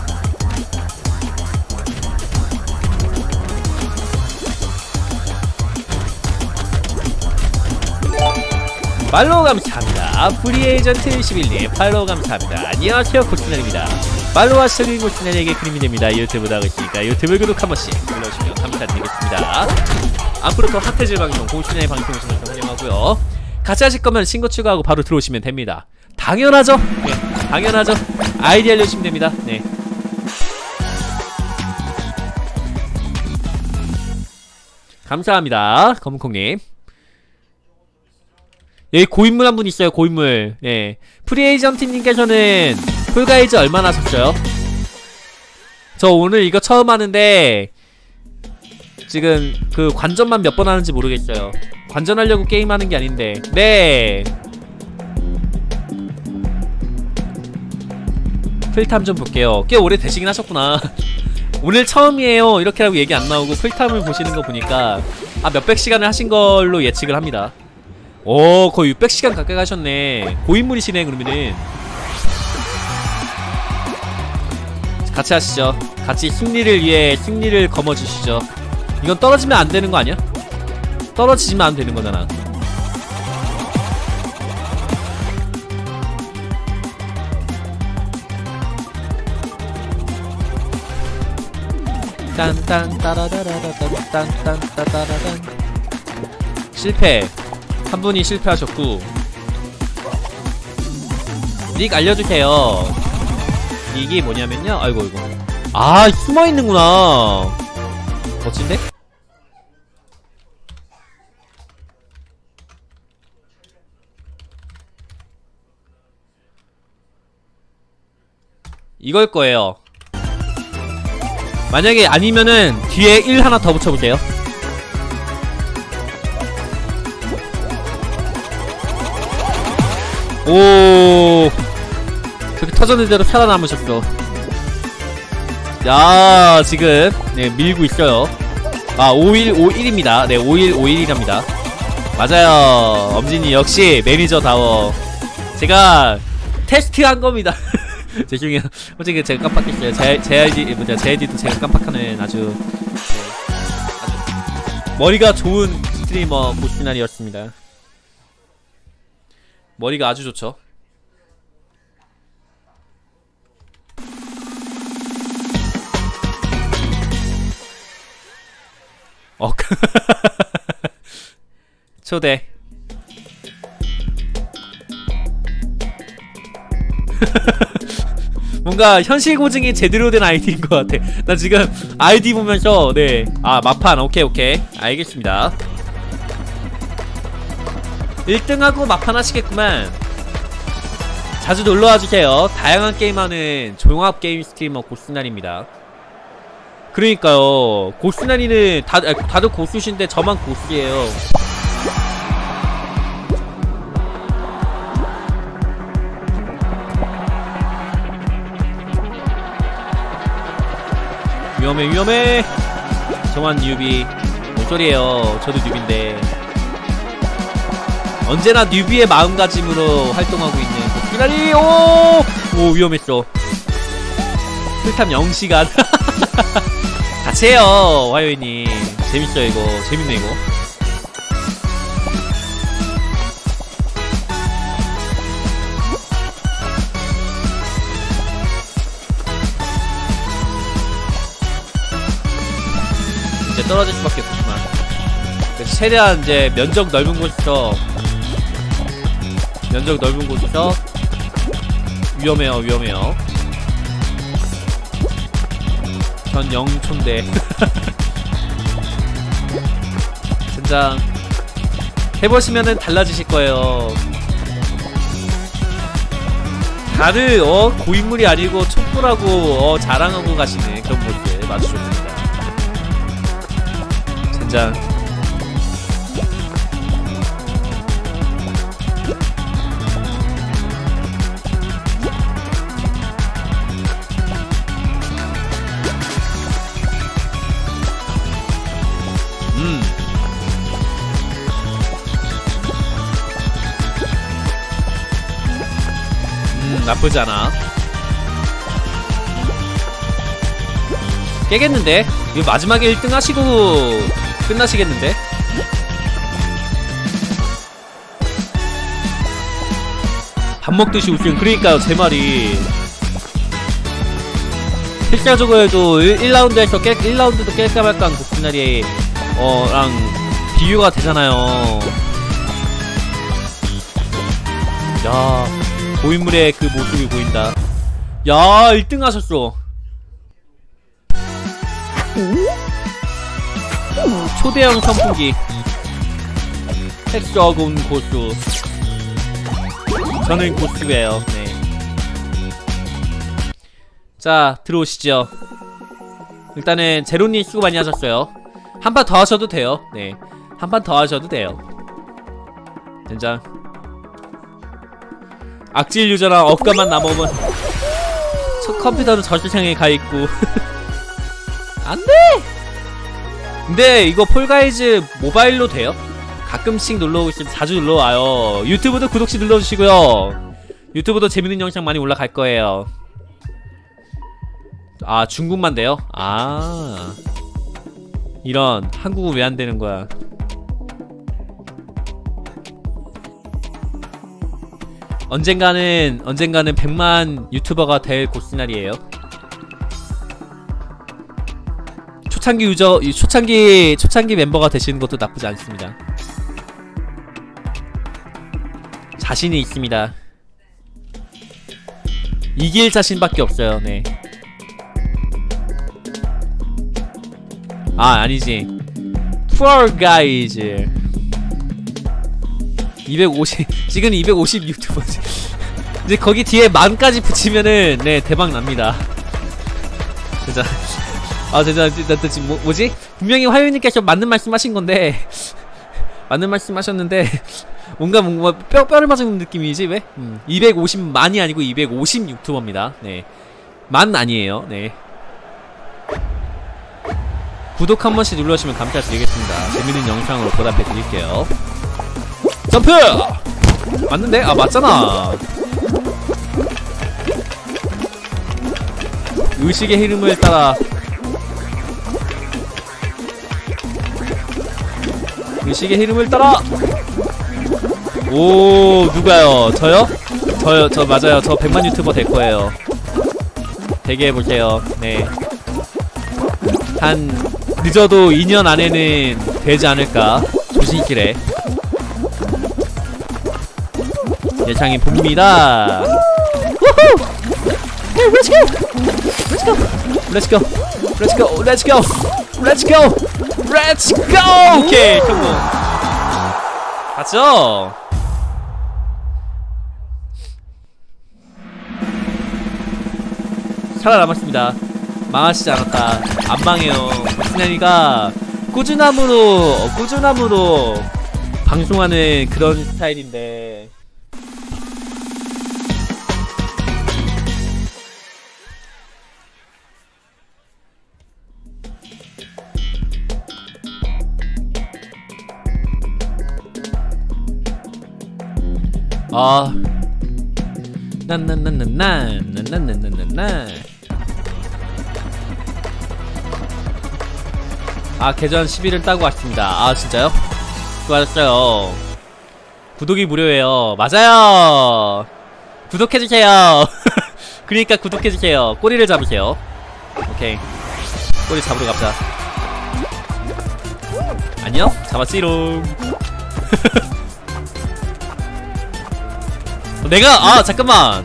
팔로우 감사합니다. 프리에이전트 21님 팔로우 감사합니다. 안녕하세요, 고추날입니다. 팔로우와 시청인 고추날에게 그림이 됩니다. 유튜브 나가시니까 유튜브 구독 한 번씩 눌러주시면 감사드리겠습니다. 앞으로 더 핫해질 방송 고추날의 방송을 환영하고요. 같이 하실 거면 친구 추가하고 바로 들어오시면 됩니다. 당연하죠? 네, 당연하죠. 아이디 알려주시면 됩니다. 네. 감사합니다, 검은콩님. 여기 고인물 한 분 있어요. 고인물. 예. 프리에이전트님께서는 풀가이즈 얼마나 하셨어요? 저 오늘 이거 처음 하는데 지금 그 관전만 몇 번 하는지 모르겠어요. 관전하려고 게임하는 게 아닌데. 네. 풀탐 좀 볼게요. 꽤 오래 되시긴 하셨구나. 오늘 처음이에요 이렇게라고 얘기 안 나오고 풀탐을 보시는 거 보니까 몇백 시간을 하신 걸로 예측을 합니다. 거의 600시간 가까이 하셨네. 고인물이시네. 그러면은 같이 하시죠. 같이 승리를 위해 승리를 거머쥐시죠. 이건 떨어지면 안 되는 거 아니야? 떨어지지만 안 되는 거잖아. 딴딴따라라라딴딴따따라란. 실패. 한 분이 실패하셨고. 닉 알려주세요. 닉이 뭐냐면요. 아이고 숨어있는구나. 멋진데? 이걸 거예요. 만약에 아니면은 뒤에 1 하나 더 붙여볼게요. 오, 저기 터졌는 대로 살아남으셨어. 야, 지금 네 밀고 있어요. 5151입니다. 네, 5151이랍니다. 맞아요. 엄진이 역시 매니저다워. 제가 테스트한 겁니다. 죄송해요. 솔직히 제가 깜빡했어요. 제 아이디도 제가 깜빡하는 아주 머리가 좋은 스트리머 고스나리였습니다. 머리가 아주 좋죠. 초대. 뭔가 현실 고증이 제대로 된 아이디인 것 같아. 나 지금 아이디 보면서 네. 마판. 오케이. 알겠습니다. 1등하고 마판 하시겠구만. 자주 놀러와주세요. 다양한 게임하는 종합 게임 스트리머 고스나리입니다. 그러니까요. 고스나리는 다들 고수신데 저만 고수예요. 위험해 위험해. 정한 뉴비. 뭔 소리예요. 저도 뉴비인데. 언제나 뉴비의 마음가짐으로 활동하고 있는 고스나리. 오 위험했어. 풀탐 0시간. 같이 해요 화요일님. 재밌어요 이거. 재밌네 이거. 이제 떨어질 수밖에 없지만 그래서 최대한 이제 면적 넓은 곳에서 위험해요 위험해요. 전 영촌대. 젠장 해보시면은 달라지실 거예요. 다들 고인물이 아니고 촛불하고 자랑하고 가시는 그런 모습 맞추셨습니다. 젠장. 나쁘지 않아. 깨겠는데? 이거 마지막에 1등 하시고 끝나시겠는데? 밥 먹듯이 웃음. 그러니까요 제 말이. 필사적으로 해도 1라운드에서 1라운드도 깰까 말까 한 고스나리에 랑 비교가 되잖아요. 야 고인물의 그 모습이 보인다. 야 1등 하셨어. 초대형 선풍기. 헬스어군 고수. 저는 고수예요. 네. 자 들어오시죠. 일단은 제로님 수고 많이 하셨어요. 한 판 더 하셔도 돼요. 네, 한 판 더 하셔도 돼요. 젠장. 악질 유저랑 억가만 남으면 컴퓨터는 저 세상에 가있고. 안돼! 근데 이거 폴가이즈 모바일로 돼요? 가끔씩 놀러오시면 자주 놀러와요. 유튜브도 구독시 눌러주시고요. 유튜브도 재밌는 영상 많이 올라갈 거예요. 아 중국만 돼요? 아 이런. 한국은 왜 안 되는 거야? 언젠가는 100만 유튜버가 될 고스나리에요. 초창기 유저, 초창기 멤버가 되시는 것도 나쁘지 않습니다. 자신이 있습니다. 이길 자신밖에 없어요. 네. 아 아니지. Poor Guys 250 지금 250 유튜버지. 이제 거기 뒤에 만까지 붙이면은 네 대박 납니다. 진짜. 아 진짜 나 지금 뭐지? 분명히 화요일님께서 맞는 말씀하신 건데 맞는 말씀하셨는데 뭔가 뼈를 맞은 느낌이지 왜? 250만이 아니고 250 유튜버입니다. 네, 만 아니에요. 네. 구독 한 번씩 눌러주시면 감사드리겠습니다. 재밌는 영상으로 보답해드릴게요. 점프! 맞는데? 아 맞잖아. 의식의 흐름을 따라 의식의 흐름을 따라. 오 누가요? 저요? 저 맞아요. 저 100만 유튜버 될 거예요. 대기해보세요. 네, 한 늦어도 2년 안에는 되지 않을까 조심스레 예상이 봅니다. 우후! Hey, let's go! Let's go! Let's go! Let's go! Let's go! Let's go! Let's go! 오케이, 성공. 봤죠? 살아남았습니다. 망하시지 않았다. 안 망해요. 고스란히가 꾸준함으로 방송하는 그런 스타일인데. 아, 아, 계정 11을 따고 왔습니다. 아, 진짜요? 수고하셨어요. 구독이 무료예요. 맞아요. 구독해주세요. 그러니까 구독해주세요. 꼬리를 잡으세요. 오케이, 꼬리 잡으러 갑시다. 안녕? 잡았지롱. 내가, 아, 잠깐만.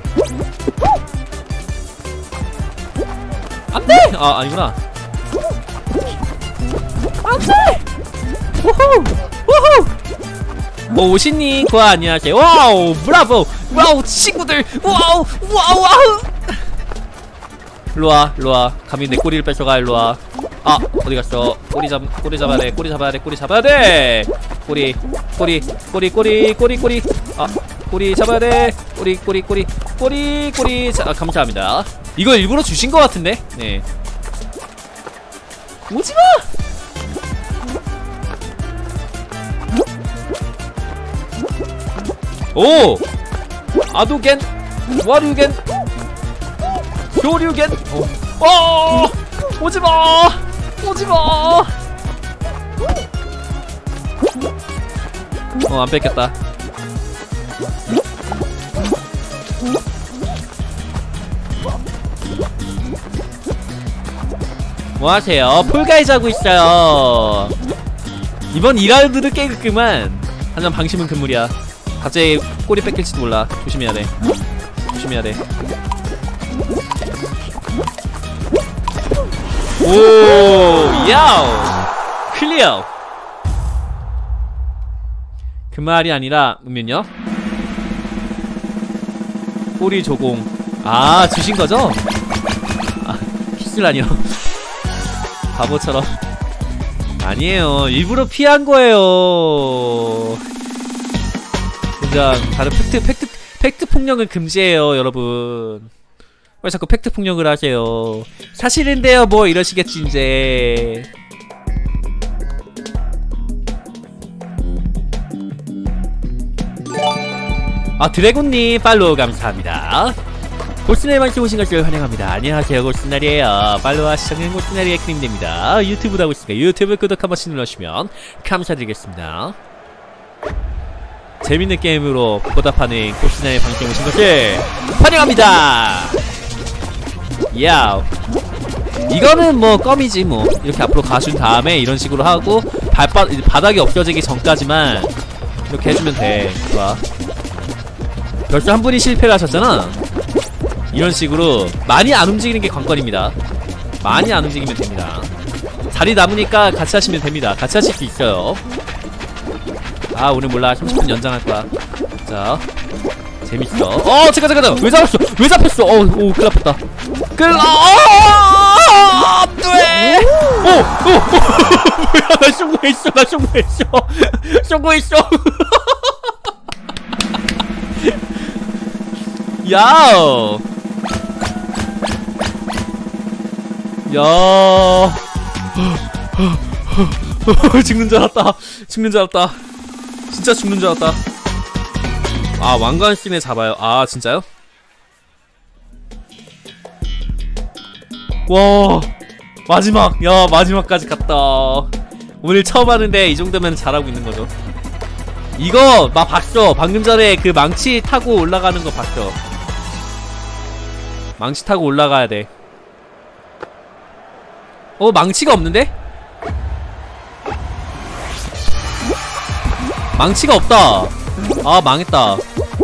안돼! 아, 아니구나. 안돼! 우후! 우후! 뭐 오신니? 고아 안녕하세요. 와우! 브라보! 와우! 친구들! 와우! 와우! 와우! 일로와, 일로와. 감히 내 꼬리를 뺏어가, 일로와. 아, 어디갔어? 꼬리 잡아야 돼. 꼬리 잡아야 돼. 꼬리 잡아야 돼. 꼬리. 아, 꼬리 잡아야 돼. 꼬리. 자, 아, 감사합니다. 이거 일부러 주신 것 같은데? 네. 오지마! 오! 아도겐! 와류겐! 효류겐! 어! 오지마! 오지마! 안 뺏겼다. 뭐하세요? 폴가이즈 하고 있어요. 이번 2라운드도 깨겠구만. 하지만 방심은 금물이야. 갑자기 꼬리 뺏길지도 몰라. 조심해야돼. 조심해야돼. 오, 야우! 클리어! 그 말이 아니라, 음면요? 꼬리 조공. 아, 주신거죠? 아, 키슬라니요. 바보처럼. 아니에요. 일부러 피한 거예요. 진짜 다른 팩트 폭력은 금지해요, 여러분. 왜 자꾸 팩트 폭력을 하세요? 사실인데요, 뭐 이러시겠지 이제. 아, 드래곤님 팔로우 감사합니다. 골스나리 방송 오신 것을 환영합니다. 안녕하세요, 골스나리에요. 팔로우와 시청은 골스나리의 크림됩니다. 유튜브도 하고 있으니까 유튜브 구독 한 번씩 눌러주시면 감사드리겠습니다. 재밌는 게임으로 보답하는 골스나리 방송 오신 것을 환영합니다. 야우. 이거는 뭐 껌이지 뭐. 이렇게 앞으로 가준 다음에 이런 식으로 하고 바닥이 없어지기 전까지만 이렇게 해주면 돼. 좋아. 벌써 한 분이 실패를 하셨잖아. 이런 식으로 많이 안 움직이는 게 관건입니다. 많이 안 움직이면 됩니다. 자리 남으니까 같이 하시면 됩니다. 같이 하실 수 있어요. 아, 오늘 몰라. 30분 연장할 거야. 자, 재밌어. 잠깐. 왜 잡혔어? 오, 큰일 났다. 안 돼! 뭐야, 나 성공했어. 야우! 야. 죽는 줄 알았다. 진짜 죽는 줄 알았다. 아, 왕관신에 잡아요. 아, 진짜요? 와, 마지막. 야, 마지막까지 갔다. 오늘 처음 하는데 이 정도면 잘하고 있는 거죠. 이거 막 봤어. 방금 전에 그 망치 타고 올라가는 거 봤어. 망치 타고 올라가야 돼. 망치가 없는데? 망치가 없다. 아, 망했다.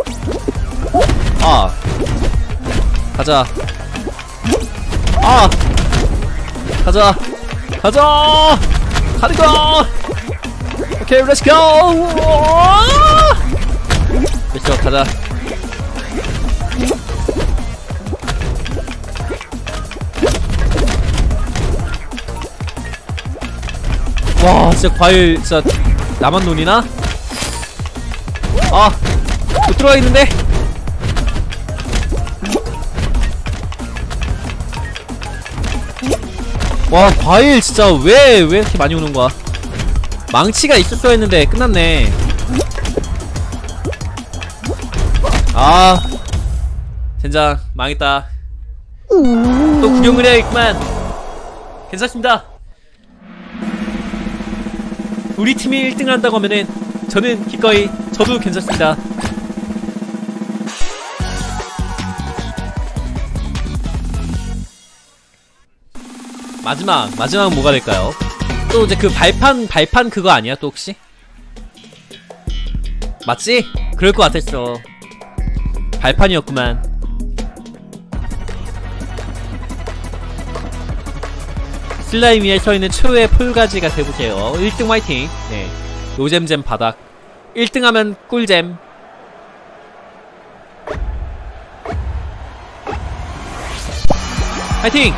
아, 가자. 아, 가자. 가리고. 오케이, 렛츠 고. 렛츠 고, 가자. 와 진짜 과일 진짜 나만 논이나? 아 못 들어가 있는데. 와 과일 진짜 왜 이렇게 많이 오는 거야? 망치가 있었어야 했는데 끝났네. 아 젠장 망했다. 또 구경을 해야겠구만. 괜찮습니다. 우리 팀이 1등을 한다고 하면은 저는 기꺼이 저도 괜찮습니다. 마지막 뭐가 될까요? 또 이제 그 발판 그거 아니야 또 혹시? 맞지? 그럴 것 같았어. 발판이었구만. 슬라임 위에 서있는 최후의 폴가지가 돼보세요. 1등 화이팅. 네. 노잼잼 바닥 1등 하면 꿀잼. 화이팅!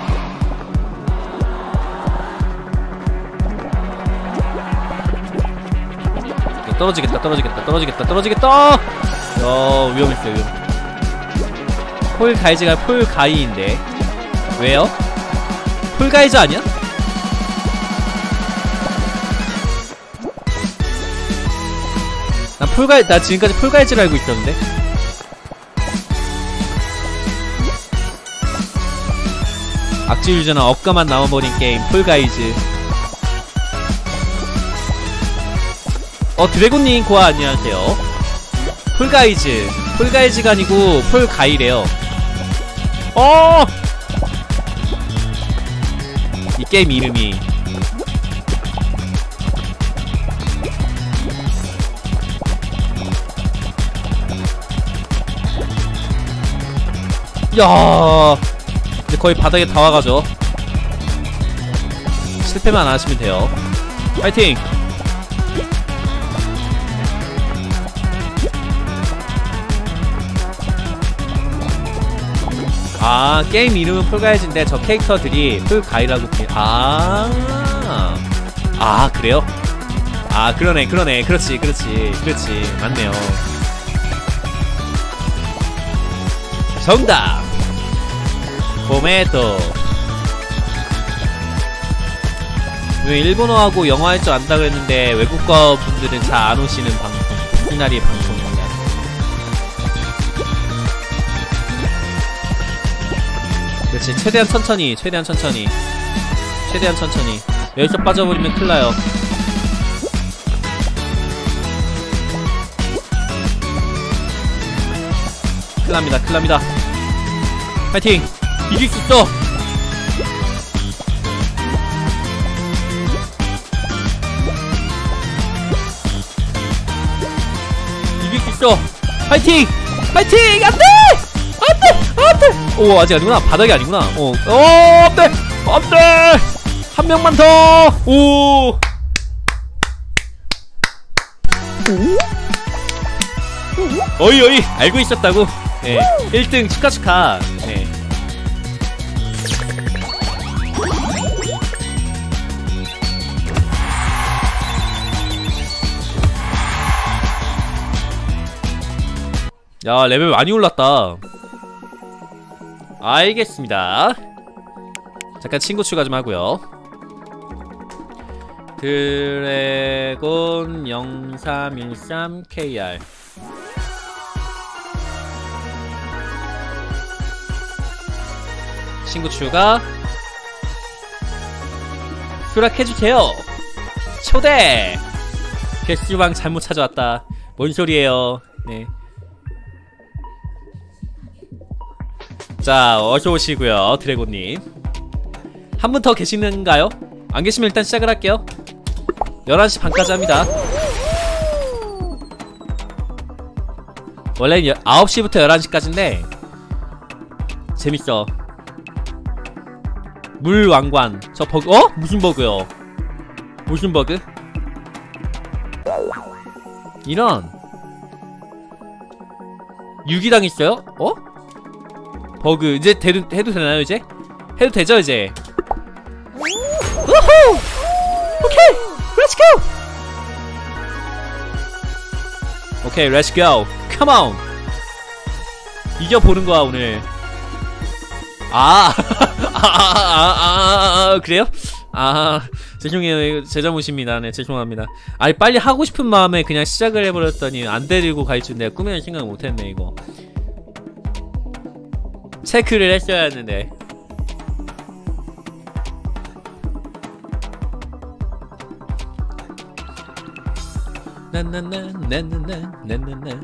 떨어지겠다. 위험했어요. 폴가이즈가 폴가이인데 왜요? 폴가이즈 아니야? 나 지금까지 폴가이즈를 알고 있었는데. 악질 유저는 억가만 남아버린 게임 폴가이즈. 드래곤님 고아 안녕하세요. 폴가이즈가 아니고 폴가이래요. 이 게임 이름이 야 이제 거의 바닥에 다 와가죠. 실패만 안 하시면 돼요. 파이팅! 아 게임 이름은 폴가이즈인데 저 캐릭터들이 폴가이라고 그래요? 아 그러네 그렇지 맞네요. 정답! 토마토. 왜 일본어하고 영어 할 줄 안다 그랬는데 외국어 분들은 잘 안 오시는 방송, 이날이 방송입니다. 그렇지, 최대한 천천히. 여기서 빠져버리면 큰일나요. 큰일납니다. 파이팅! 이길 수 있어! 파이팅! 안돼! 오 아직 아니구나. 바닥이 아니구나. 안돼! 한 명만 더! 오! 어이 알고 있었다고? 네 1등 축하. 네. 야 레벨 많이 올랐다. 알겠습니다. 잠깐 친구 추가 좀 하고요. 드래곤 0313KR 친구 추가 수락해주세요. 초대! 개수방 잘못 찾아왔다. 뭔 소리예요. 네. 자 어서 오시고요. 드래곤님 한 분 더 계시는가요? 안 계시면 일단 시작을 할게요. 11시 반까지 합니다. 원래는 9시부터 11시까지인데 재밌어. 물왕관 저 버그 무슨 버그요? 무슨 버그? 이런 유기당했어요? 버그 이제 해도 되나요 이제? 해도 되죠 이제? 우후! 오케이! go! 오케이, let's go. Come on. 이겨보는 거야, 오늘. 그래요? 죄송해요. 이거 제 잘못입니다. 네, 죄송합니다. 아니, 빨리 하고 싶은 마음에 그냥 시작을 해버렸더니 안 데리고 갈 줄 내가 꿈에는 생각 못했네, 이거. 체크를 했어야 했는데. 나나나나나나나나나.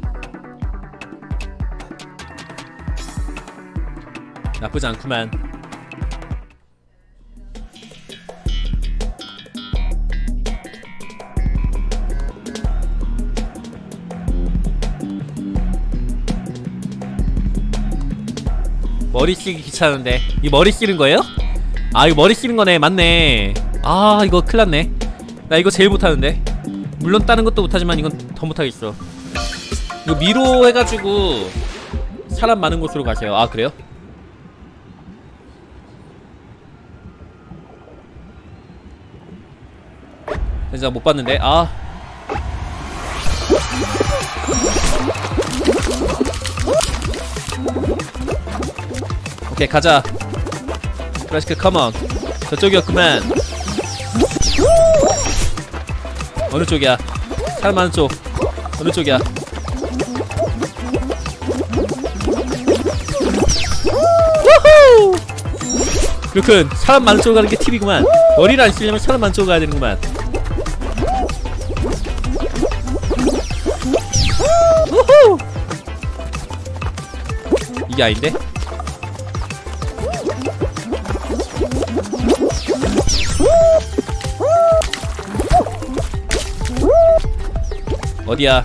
나쁘지 않구만. 머리 쓰기 귀찮은데. 이 머리 쓰는 거예요? 아, 이거 머리 쓰는 거네. 맞네. 아, 이거 큰일 났네. 나 이거 제일 못하는데. 물론 다른 것도 못하지만 이건 더 못하겠어. 이거 미로 해가지고 사람 많은 곳으로 가세요. 아, 그래요? 진짜 못 봤는데. 아, 오케이, 가자. 크래시크 컴온. 저쪽이었구만. 어느 쪽이야? 사람 많은 쪽. 어느 쪽이야? 우후! 그렇군. 사람 많은 쪽으로 가는 게 팁이구만. 머리를 안 쓰려면 사람 많은 쪽으로 가야 되는구만. 우후! 이게 아닌데? 어디야?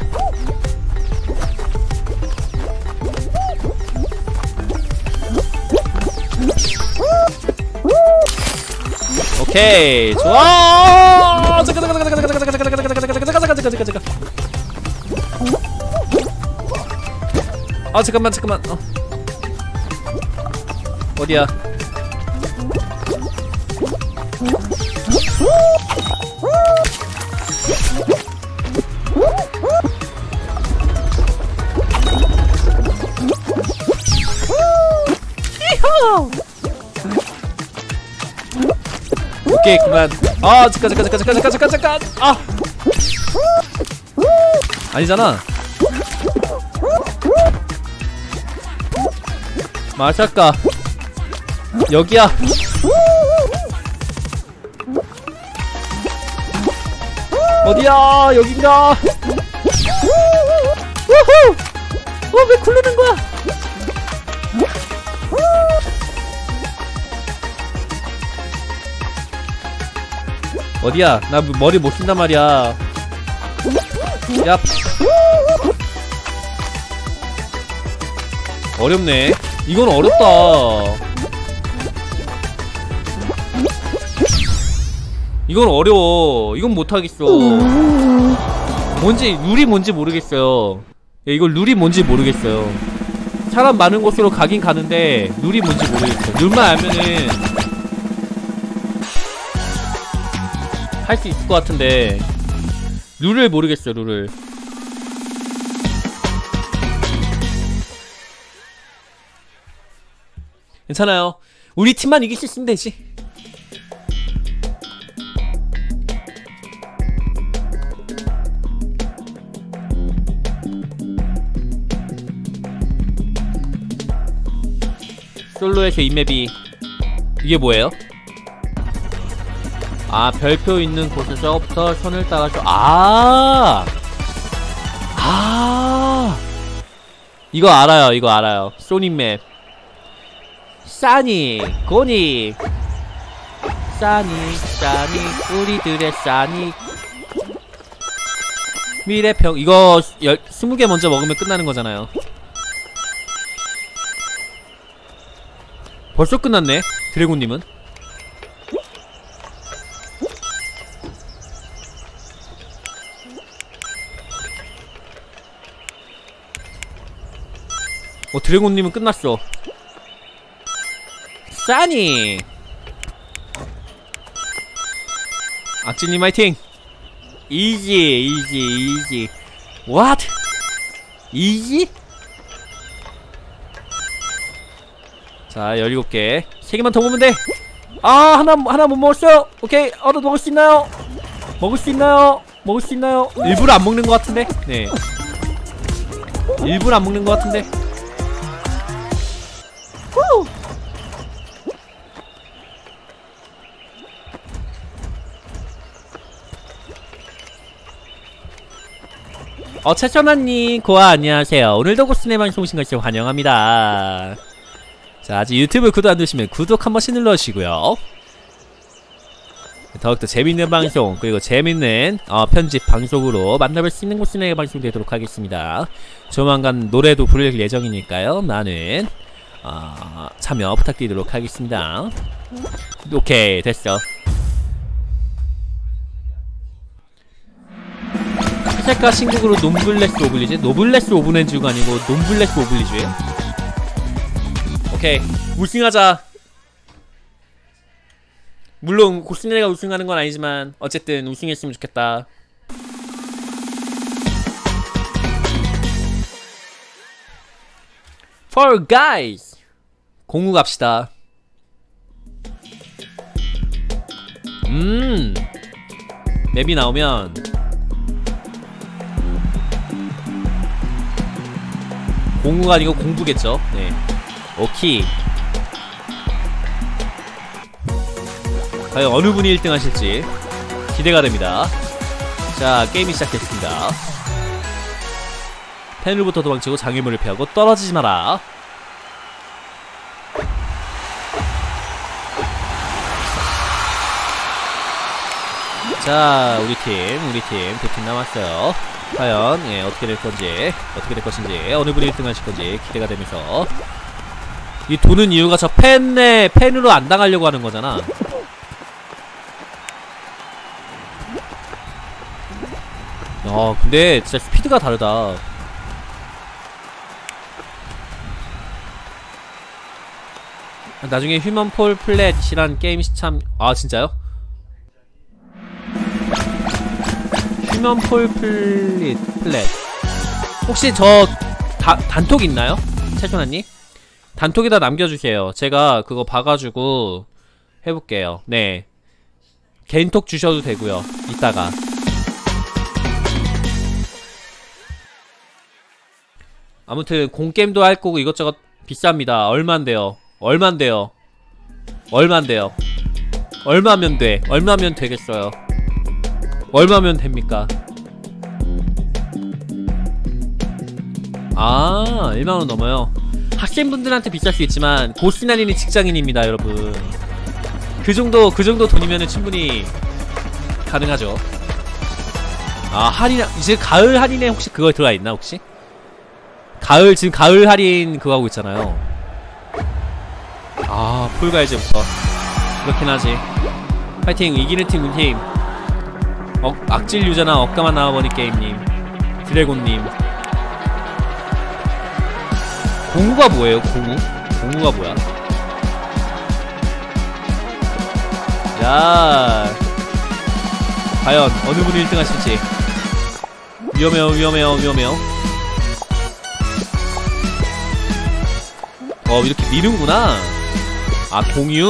오케이, 좋아. 잠깐. 아, 잠깐만. 어디야? 오케이, 그만. 아, 잠깐. 아, 아니잖아. 마샤까 여기야. 어디야? 여긴가? 우후! 왜 굴르는 거야? 어디야? 나 머리 못 쓴단 말이야. 야. 어렵네. 이건 어렵다. 이건 어려워. 이건 못하겠어. 뭔지, 룰이 뭔지 모르겠어요. 이거 룰이 뭔지 모르겠어요. 사람 많은 곳으로 가긴 가는데 룰이 뭔지 모르겠어요. 룰만 알면은 할 수 있을 것 같은데 룰을 모르겠어요. 룰을. 괜찮아요. 우리 팀만 이길 수 있으면 되지. 솔로에서 이 맵이 이게 뭐예요? 아, 별표 있는 곳에서부터 선을 따라서 이거 알아요. 소닉 맵. 싸니 고니 싸니 우리들의 싸니 미래평. 이거 20개 먼저 먹으면 끝나는 거잖아요. 벌써 끝났네. 드래곤님은. 드래곤님은 끝났어. 싸니 악진님 화이팅! 이지. What? 이지? 자, 17개. 3개만 더 먹으면 돼. 아, 하나 못 먹었어요. 오케이. 너 먹을 수 있나요? 먹을 수 있나요? 일부러 안 먹는 것 같은데? 네. 일부러 안 먹는 것 같은데? 후! 최천아님, 고아 안녕하세요. 오늘도 고스네 방송 오신 것을 환영합니다. 자, 아직 유튜브 구독 안 누르시면 구독 한 번씩 눌러주시고요. 더욱더 재밌는 방송, 그리고 재밌는 편집 방송으로 만나볼 수 있는 고스네 방송 되도록 하겠습니다. 조만간 노래도 부를 예정이니까요. 많은 참여 부탁드리도록 하겠습니다. 오케이, 됐어. 색깔 신곡으로 논블레스 오블리지? 노블레스 오브넨즈가 아니고 논블레스 오블리즈예요? 오케이, 우승하자. 물론 고스네가 우승하는 건 아니지만 어쨌든 우승했으면 좋겠다. Fall Guys 공우 갑시다. 맵이 나오면 공우가 아니고 공부겠죠. 네. 오케이. 과연 어느 분이 1등 하실지 기대가 됩니다. 자, 게임이 시작됐습니다. 펜으로부터 도망치고 장애물을 피하고 떨어지지 마라. 자, 우리 팀 2팀 남았어요. 과연 어떻게 될 것인지 어느 분이 1등 하실 건지 기대가 되면서, 이 도는 이유가 저 펜으로 안 당하려고 하는 거잖아. 근데 진짜 스피드가 다르다. 나중에 휴먼 폴 플랫이란 게임 시참. 진짜요? 휴먼 폴 플랫 혹시 저 단톡 있나요? 채준아님? 단톡에다 남겨주세요. 제가 그거 봐가지고 해볼게요. 네, 개인톡 주셔도 되고요. 이따가. 아무튼 공게임도 할 거고 이것저것 비쌉니다. 얼만데요? 얼마면 돼? 얼마면 되겠어요? 얼마면 됩니까? 1만원 넘어요. 학생분들한테 비쌀 수 있지만 고스나리는 직장인입니다, 여러분. 그 정도 돈이면은 충분히 가능하죠. 할인, 이제 가을 할인에 혹시 그거 들어가 있나, 혹시? 지금 가을 할인 그거 하고 있잖아요. 폴가이즈부터 그렇긴 하지. 파이팅. 이기는 팀 운팀. 악질 유저나 억까만 나와버린 게임님, 드래곤님. 공우가 뭐예요? 공우가 뭐야? 야, 과연 어느 분이 1등 하실지. 위험해요. 이렇게 미는구나. 공유.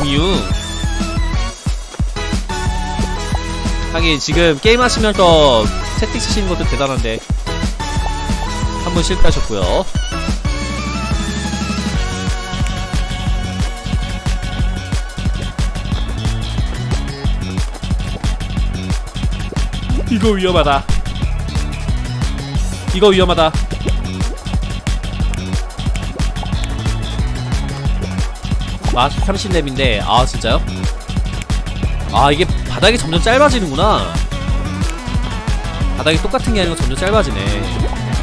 하긴 지금 게임하시면서 채팅 치시는 것도 대단한데 한 번 실패하셨고요. 이거 위험하다. 30렙인데 진짜요? 이게 바닥이 점점 짧아지는구나. 바닥이 똑같은 게 아니고 점점 짧아지네.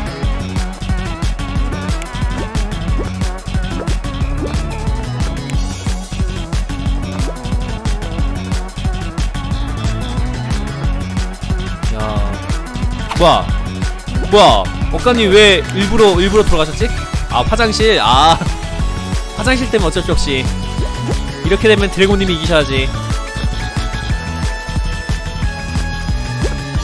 야, 뭐야? 억가님 왜 일부러 들어가셨지? 화장실. 화장실 때문에 어쩔 수 없이. 이렇게 되면 드래곤님이 이기셔야지.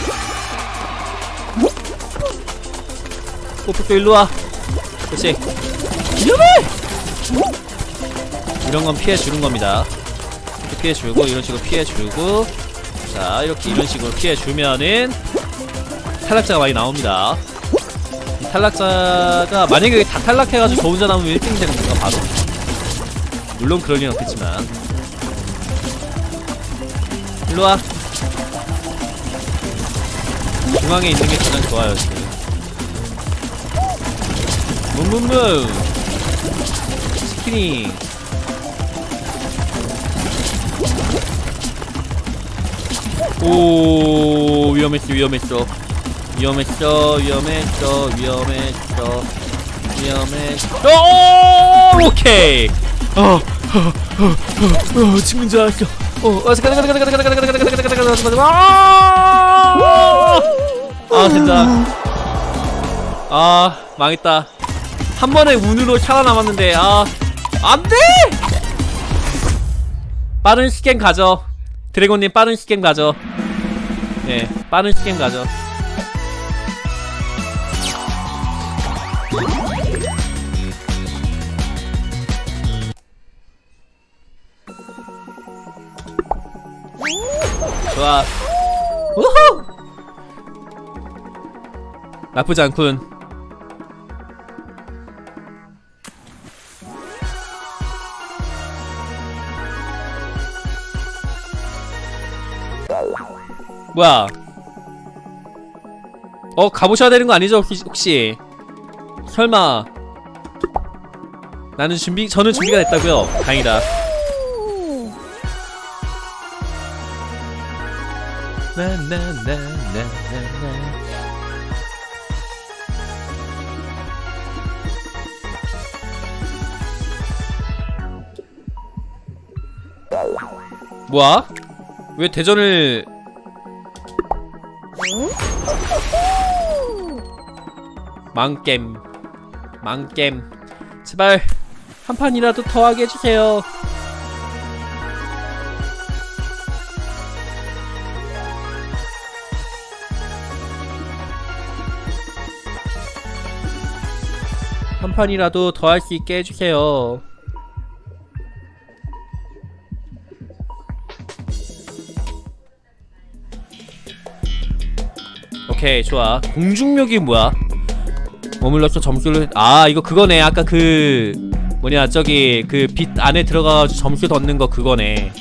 뽀뽀뽀 일로와. 그렇지. 위험해! 이런 건 피해주는 겁니다. 이렇게 피해주고 이런 식으로 피해주고 자 이렇게 이런 식으로 피해주면은 탈락자가 많이 나옵니다. 이 탈락자가 만약에 다 탈락해가지고 저 혼자 남으면 1등이 되는 건가 바로? 물론 그럴 리는 없겠지만 일로와. 중앙에 있는 게 가장 좋아요 지금. 뭉뭉뭉 스키닝. 오 위험했어 위험했어 위험했어 위험했어 위험했어 위험했어. 오 오케이. 죽는 줄 알았어. 아 된다. 아 망했다. 한 번의 운으로 살아남았는데 아 안돼. 빠른 스캔 가죠. 드래곤님 빠른 스캔 가죠. 예 빠른 스캔 가죠. 좋아. 우후! 나쁘지 않군. 뭐야? 가보셔야 되는 거 아니죠? 혹시? 설마? 저는 준비가 됐다고요. 다행이다. 뭐야? 왜 대전을 망겜 제발 한 판이라도 더 하게 해주세요. 한 판이라도 더 할 수 있게 해주세요. 오케이 좋아. 공중력이 뭐야? 머물러서 점수를 이거 그거네. 아까 그 뭐냐 저기 그 빛 안에 들어가가지고 점수 던는 거 그거네.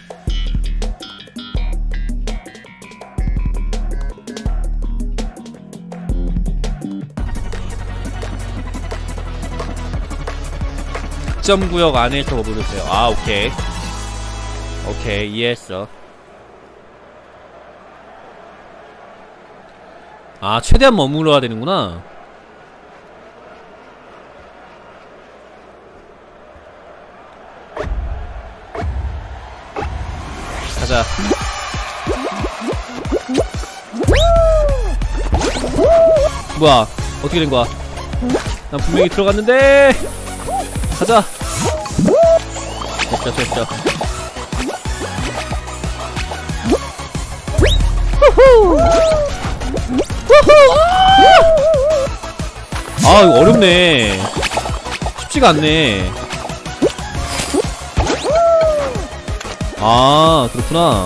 득점구역 안에서 머무르세요. 오케이 오케이 이해했어. 최대한 머물러야 되는구나. 가자. 뭐야 어떻게 된 거야? 난 분명히 들어갔는데. 가자. 됐어. 이거 어렵네. 쉽지가 않네. 그렇구나.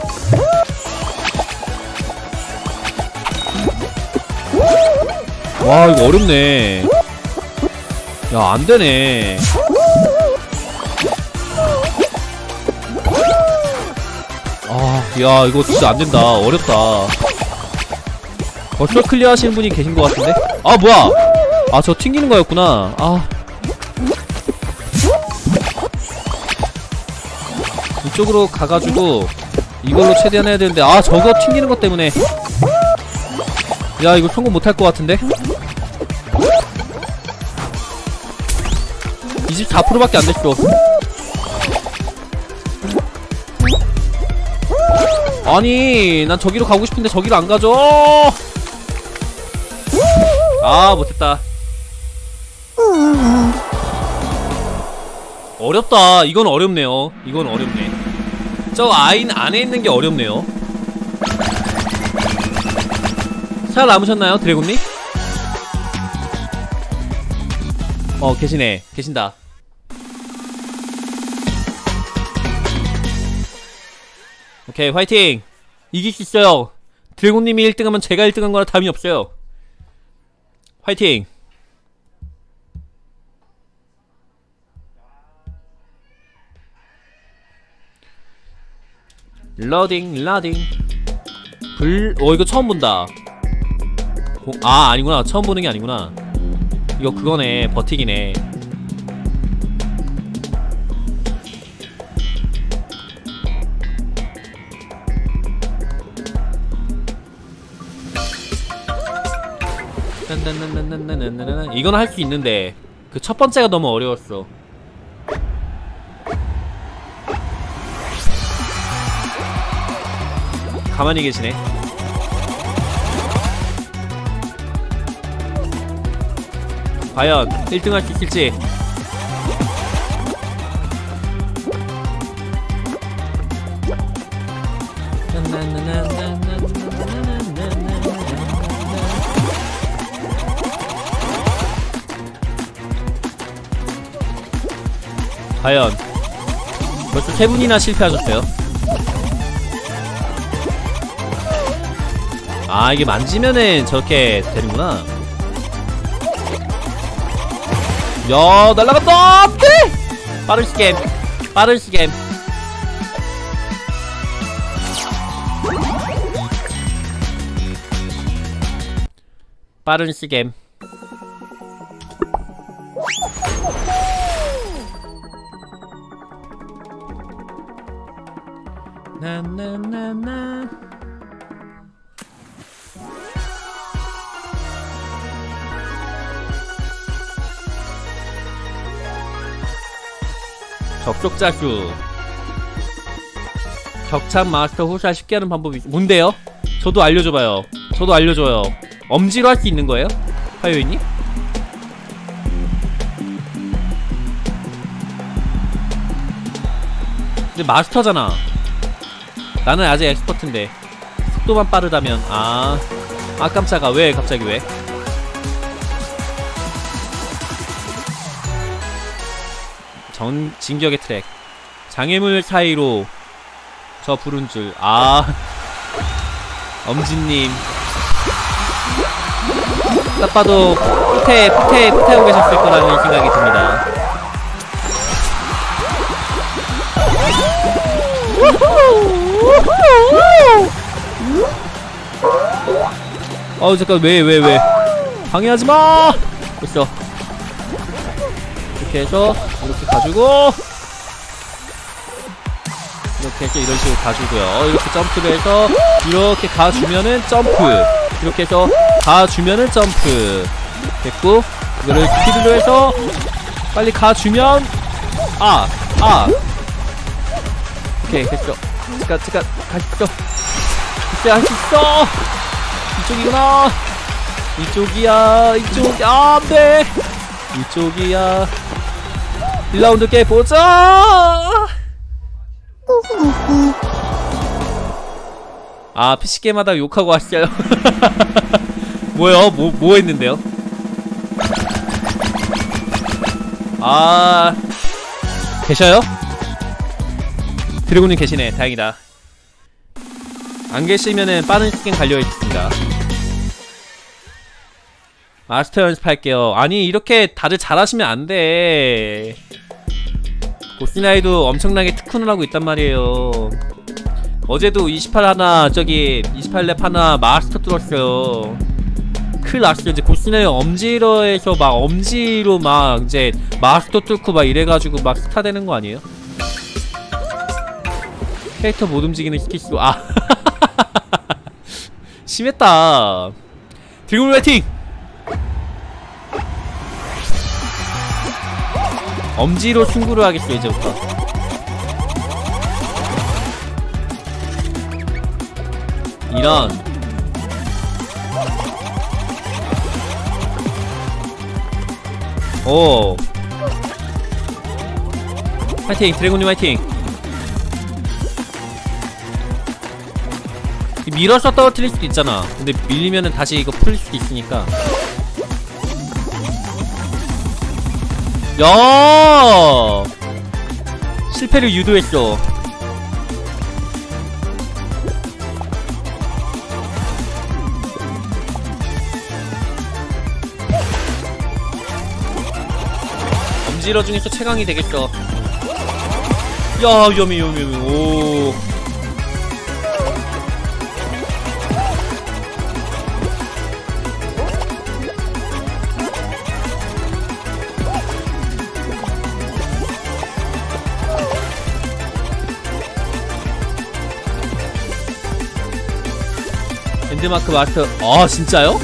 와 이거 어렵네. 야 안되네. 야 이거 진짜 안된다. 어렵다. 벌써 클리어 하시는 분이 계신 것 같은데? 뭐야! 저 튕기는 거였구나. 이쪽으로 가가지고 이걸로 최대한 해야 되는데 저거 튕기는 것 때문에 야 이거 성공 못할 것 같은데? 24%밖에 안 됐어. 아니 난 저기로 가고 싶은데 저기로 안 가죠. 못했다. 어렵다. 이건 어렵네요. 이건 어렵네. 저 아인 안에 있는 게 어렵네요. 살아남으셨나요 드래곤님? 계시네. 계신다. 오케이, 화이팅! 이길 수 있어요. 드래곤님이 1등하면 제가 1등한 거랑 다름이 없어요. 화이팅! 러딩. 이거 처음 본다. 아니구나. 처음 보는 게 아니구나. 이거 그거네. 버티기네. 이건 할 수 있는데 그 첫 번째가 너무 어려웠어. 가만히 계시네. 과연 1등 할 수 있을지. 과연 벌써 3분이나 실패하셨어요. 이게 만지면은 저렇게 되는구나. 야, 날라갔다! 안돼! 빠른 시겜. 빠른 시겜. 나나나나. 접촉자수. 격찬 마스터 호사 쉽게 하는 방법이 뭔데요? 저도 알려줘봐요. 저도 알려줘요. 엄지로 할 수 있는 거예요? 화요일님? 근데 마스터잖아. 나는 아직 엑스퍼트인데 속도만 빠르다면. 깜짝아. 왜 갑자기 왜? 진격의 트랙. 장애물 사이로 저 부른 줄. 엄지님 딱 봐도 푸테하고 계셨을 거라는 생각이 듭니다. 잠깐 왜 방해하지마! 됐어. 이렇게 해서 이렇게 가지고 이렇게 해서 이런 식으로 가주고요. 이렇게 점프를 해서 이렇게 가주면은 점프. 이렇게 해서 가주면은 점프. 됐고, 이거를 스피드로 해서 빨리 가주면 오케이, 됐어. 가시죠. 진짜 할 수 있어. 이쪽이구나. 이쪽이야. 안돼. 이쪽이야. 1라운드 깨보자. PC게임하다 욕하고 왔어요. 뭐요? 뭐 했는데요? 계셔요? 드래곤님 계시네. 다행이다. 안 계시면은 빠른 시간 갈려있습니다. 마스터 연습할게요. 아니, 이렇게 다들 잘하시면 안돼. 고스나이도 엄청나게 특훈을 하고 있단 말이에요. 어제도 28 하나, 28렙 하나 마스터 뚫었어요. 큰일 났어요. 이제 고스나이 엄지로에서 엄지로 이제 마스터 뚫고 이래가지고 스타 되는 거 아니에요? 캐릭터 못 움직이는 스킬수. 심했다. 드래곤 화이팅! 엄지로 승부를 하겠어 이제부터. 이런. 오. 화이팅! 드래곤님 화이팅! 밀어서 떨어뜨릴 수도 있잖아. 근데 밀리면은 다시 이거 풀릴 수도 있으니까. 야! 실패를 유도했어. 엄지러 중에서 최강이 되겠어. 야, 위험해. 오. 랜드마크 마스터. 아, 진짜요?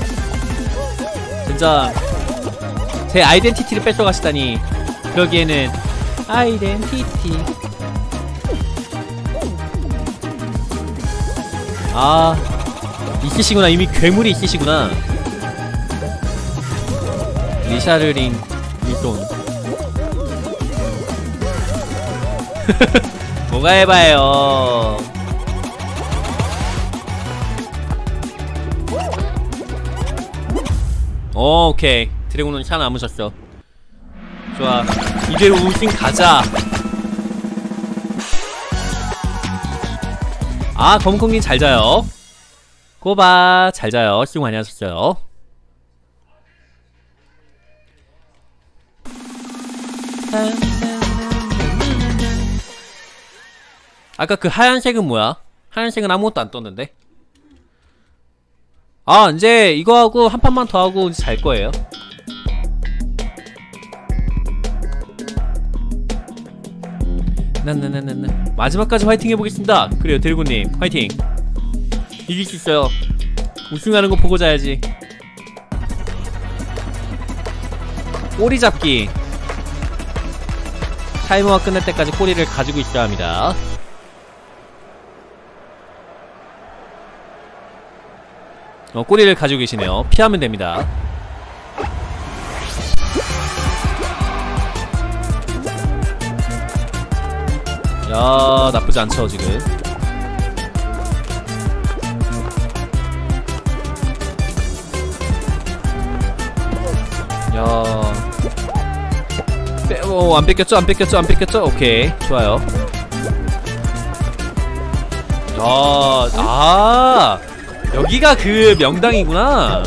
진짜 제 아이덴티티를 뺏어가시다니. 그러기에는 아이덴티티. 아, 있으시구나. 이미 괴물이 있으시구나. 리샤르링 일돈. 뭐가 해봐요. 오케이. 드래곤은 샤 남으셨어. 좋아. 이대로 우승 가자. 아, 검은콩님 잘자요. 꼬바 잘자요. 수고 많이 하셨어요. 아까 그 하얀색은 뭐야? 하얀색은 아무것도 안 떴는데? 아, 이제 이거 하고 한 판만 더 하고 이제 잘 거예요. 난난난난 마지막까지 화이팅 해보겠습니다. 그래요, 드래곤님 화이팅. 이길 수 있어요. 우승하는 거 보고 자야지. 꼬리 잡기. 타이머가 끝날 때까지 꼬리를 가지고 있어야 합니다. 꼬리를 가지고 계시네요. 피하면 됩니다. 야, 나쁘지 않죠 지금. 야, 안 뺏겼죠? 안 뺏겼죠? 안 뺏겼죠? 오케이, 좋아요. 야, 아, 여기가 그 명당이구나.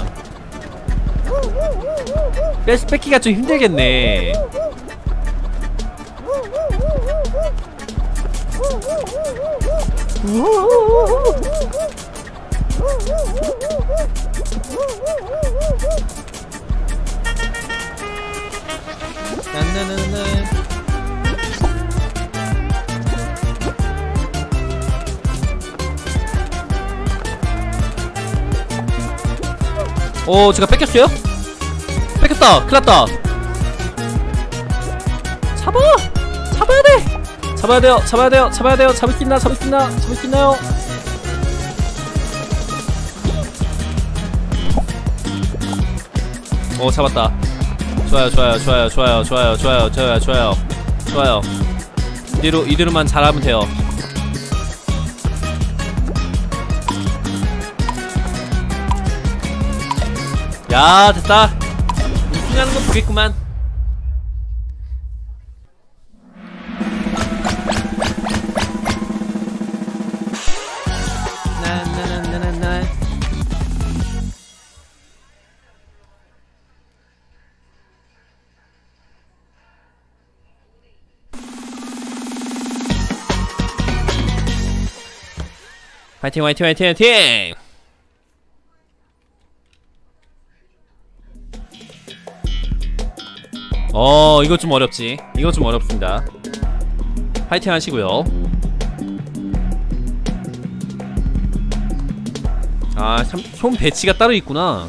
뺏기가 좀 힘들겠네. 제가 뺏겼어요? 뺏겼다! 큰일났다! 잡아야 돼! 잡아야 돼요! 잡을 수 있나요? 잡았다. 좋아요. 이대로만 잘하면 돼요. 야, 됐다. 우승하는 거 보겠구만. 나나나나나. 화이팅! 이거 좀 어렵지. 이거 좀 어렵습니다. 파이팅 하시고요. 아, 참, 손 배치가 따로 있구나.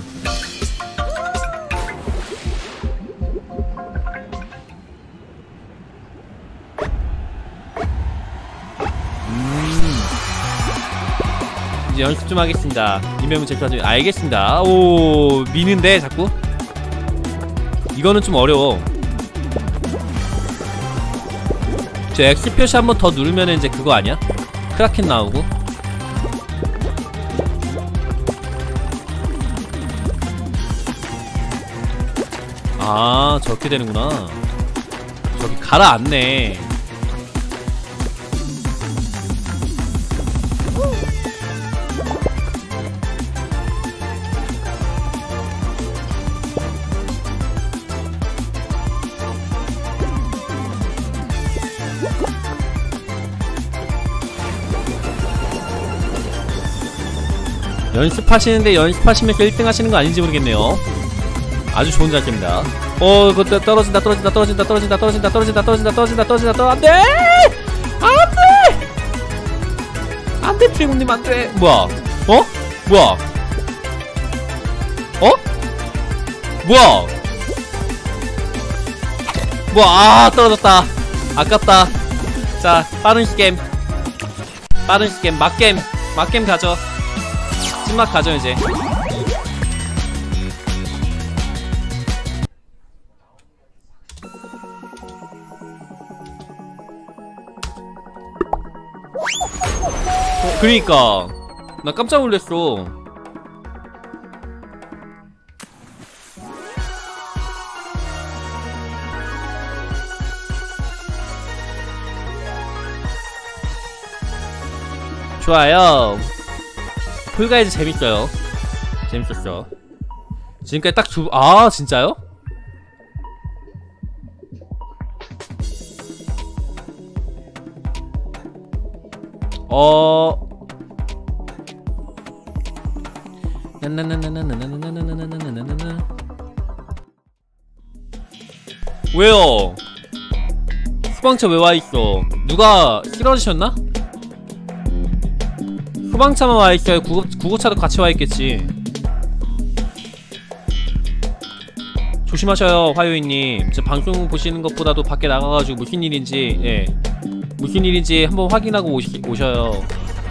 이제 연습 좀 하겠습니다. 이명문 제스처. 알겠습니다. 오, 미는데 자꾸? 이거는 좀 어려워. 저 X 표시 한번 더 누르면 이제 그거 아니야? 크라켄 나오고. 아, 저렇게 되는구나. 저기 가라앉네. 연습하시는데 연습하시면서 1등 하시는 거 아닌지 모르겠네요. 아주 좋은 자세입니다. 그거 떨어진다. 안돼! 안돼, 트리공님 안돼! 뭐야? 뭐야? 뭐야? 떨어졌다. 아깝다. 자, 빠른 스캠, 막겜 가죠. 찐막 가죠 이제. 그러니까 나 깜짝 놀랐어. 좋아요. 폴가이즈 재밌어요. 재밌었어. 지금까지 딱 진짜요? 왜요? 소방차 왜 와있어? 누가 쓰러지셨나? 소방차만 와있어요. 구급차도 같이 와있겠지. 조심하셔요, 화요일님. 저 방송 보시는 것보다도 밖에 나가가지고 무슨 일인지 한번 확인하고 오셔요.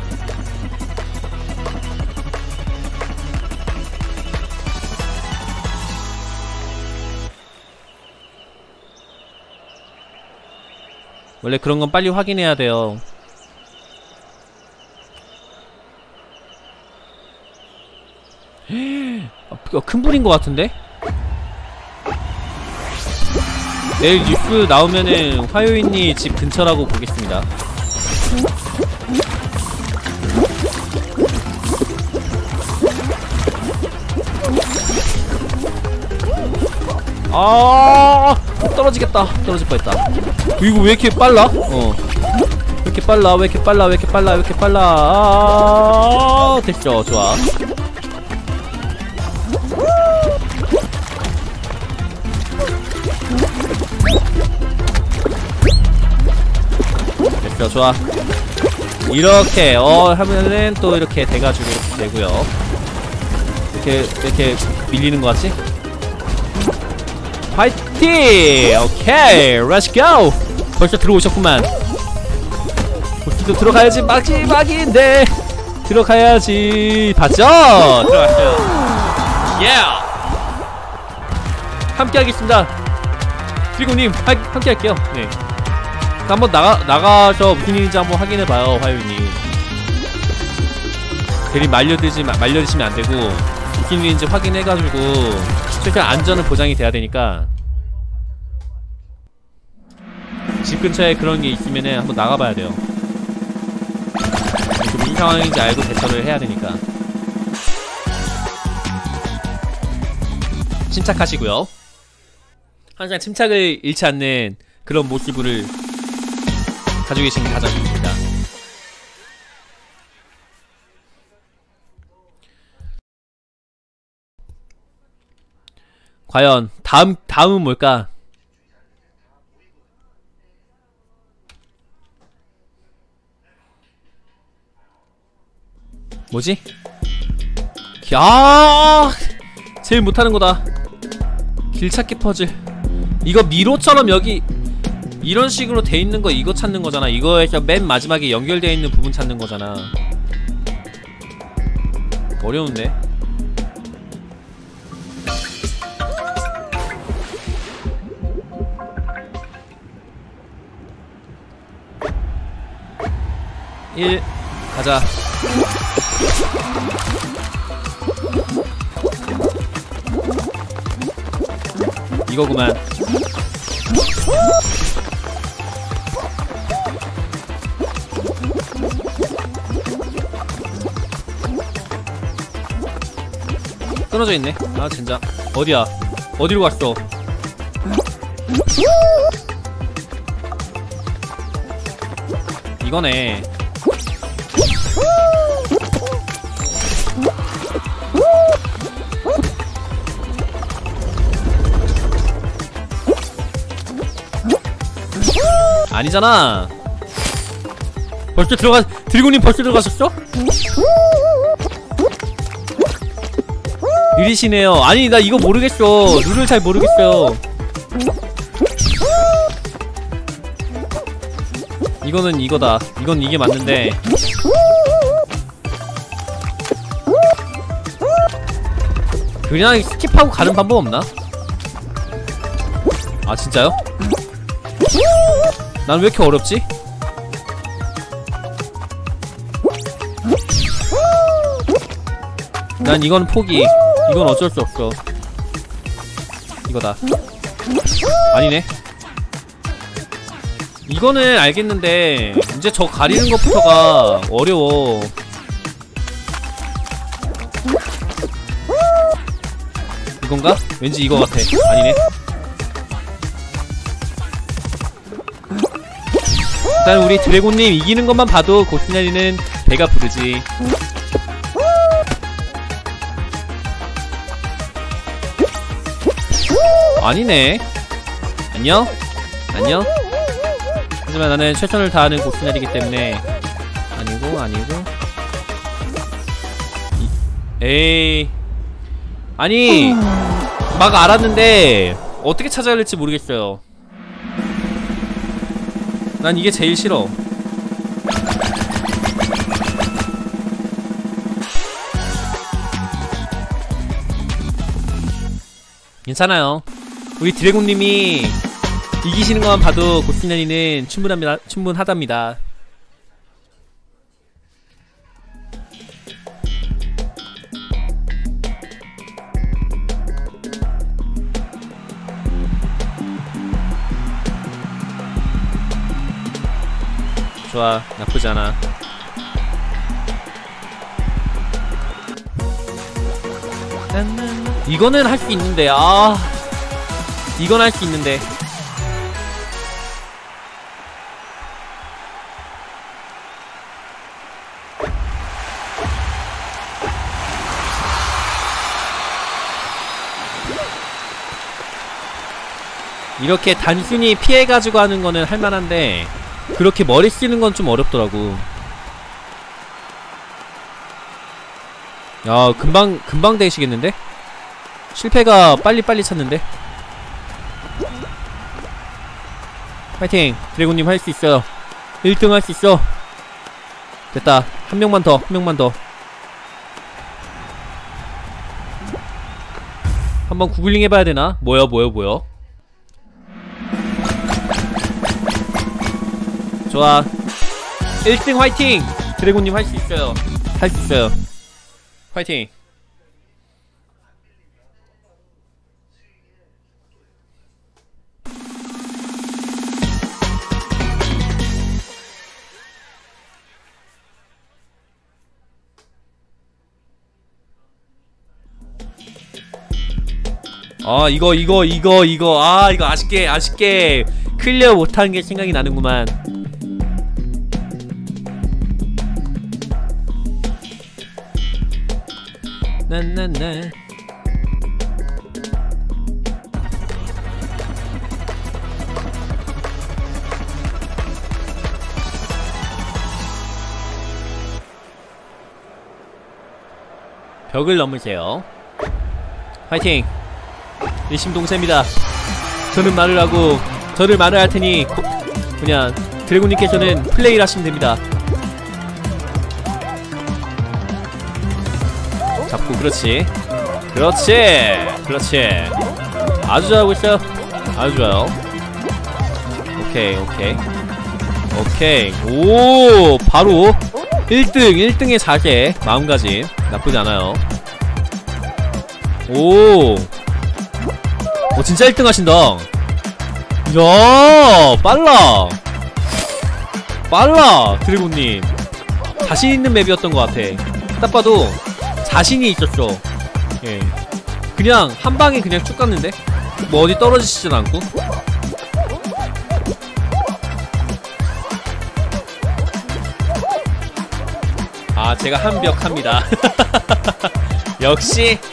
원래 그런 건 빨리 확인해야 돼요. 큰 불인 것 같은데? 내일 뉴스 나오면은 화요일니 집 근처라고 보겠습니다. 떨어지겠다. 떨어질 뻔했다. 이거 왜 이렇게 빨라? 왜 이렇게 빨라? 됐죠. 좋아. 됐죠. 좋아. 이렇게 하면은 또 이렇게 돼가지고 이렇게 되고요. 이렇게 밀리는 것 같지? 파이팅! 오케이, 렛츠 고! 벌써 들어오셨구만. 보스도 들어가야지. 마지막인데 들어가야지. 봤죠? 들어갔어요. 함께 하겠습니다. 트리고님 함께 할게요. 네. 한번 나가서 무슨 일인지 한번 확인해봐요, 화요일님. 괜히 말려드시면 안되고 무슨 일인지 확인해가지고 최대한 안전은 보장이 돼야 되니까. 집 근처에 그런 게 있으면은 한번 나가봐야 돼요. 무슨 상황인지 알고 대처를 해야 되니까. 침착하시고요. 항상 침착을 잃지 않는 그런 모습을 가지고 계신 게 가장 좋습니다. 과연 다음은 뭘까? 뭐지? 제일 못하는 거다. 길찾기 퍼즐. 이거 미로처럼 여기 이런 식으로 돼 있는 거, 이거 찾는 거잖아. 이거에서 맨 마지막에 연결되어 있는 부분 찾는 거잖아. 어려운데? 가자. 이거구만. 떨어져 있네. 아 젠장. 어디야? 어디로 갔어? 이거네. 아니잖아. 벌써 들어가. 드래곤님 벌써 들어가셨어? 느리시네요. 아니 나 이거 모르겠어. 룰을 잘 모르겠어요. 이거는 이거다. 이건 이게 맞는데. 그냥 스킵하고 가는 방법 없나? 아 진짜요? 난 왜 이렇게 어렵지? 난 이건 포기. 이건 어쩔 수 없어. 이거다. 아니네. 이거는 알겠는데 이제 저 가리는 것부터가 어려워. 이건가? 왠지 이거 같아. 아니네. 일단 우리 드래곤님 이기는 것만 봐도 고스나리는 배가 부르지. 아니네. 안녕? 안녕? 하지만 나는 최선을 다하는 고스나리이기 때문에. 아니고 에이. 아니 막 알았는데 어떻게 찾아야 할지 모르겠어요. 난 이게 제일 싫어. 괜찮아요. 우리 드래곤님이 이기시는 것만 봐도 고스나리는 충분하답니다. 좋아, 나쁘지 않아. 이거는 할 수 있는데. 아, 이건 할 수 있는데. 이렇게 단순히 피해가지고 하는 거는 할만한데 그렇게 머리 쓰는 건 좀 어렵더라고. 야, 금방 되시겠는데? 실패가 빨리빨리 찾는데? 파이팅! 드래곤님 할 수 있어요. 1등 할 수 있어. 됐다. 한 명만 더, 한 명만 더. 한번 구글링 해봐야 되나? 뭐야. 좋아. 1등 화이팅! 드래곤님 할 수 있어요. 할 수 있어요. 화이팅! 아, 이거. 아, 이거 아쉽게 클리어 못한 게 생각이 나는구만. 난난난. 벽을 넘으세요. 파이팅! 일심동체입니다. 저는 말을 하고 저를 말을 할 테니 그냥 드래곤님께서는 플레이를 하시면 됩니다. 잡고, 그렇지. 아주 잘하고 있어요. 아주 좋아요. 오케이. 오, 바로 1등의 자세, 마음가짐 나쁘지 않아요. 오, 진짜 1등 하신다. 이야, 빨라 드래곤님. 자신 있는 맵이었던 것 같아. 딱 봐도 자신이 있었어. 예. 그냥 한 방에 그냥 쭉 갔는데? 뭐 어디 떨어지시진 않고? 아, 제가 한벽합니다. 역시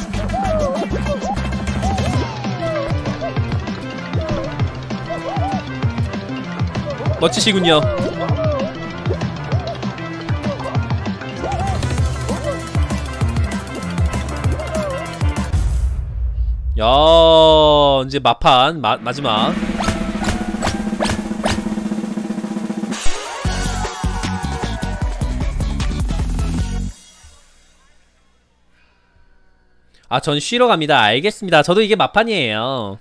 멋지시군요. 야, 이제 마판 마지막. 아, 전 쉬러 갑니다. 알겠습니다. 저도 이게 마판이에요.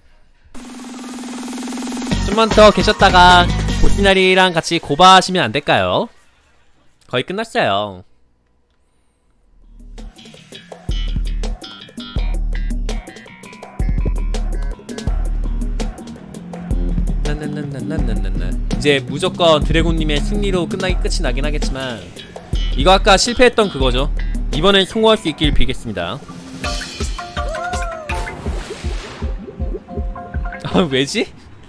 좀만 더 계셨다가 보시나리랑 같이 고바하시면 안 될까요? 거의 끝났어요. 이제 무조건 드래곤님의 승리로 끝이 나긴 하겠지만, 이거 아까 실패했던 그거죠. 이번엔 성공할 수 있길 빌겠습니다. 아, 왜지?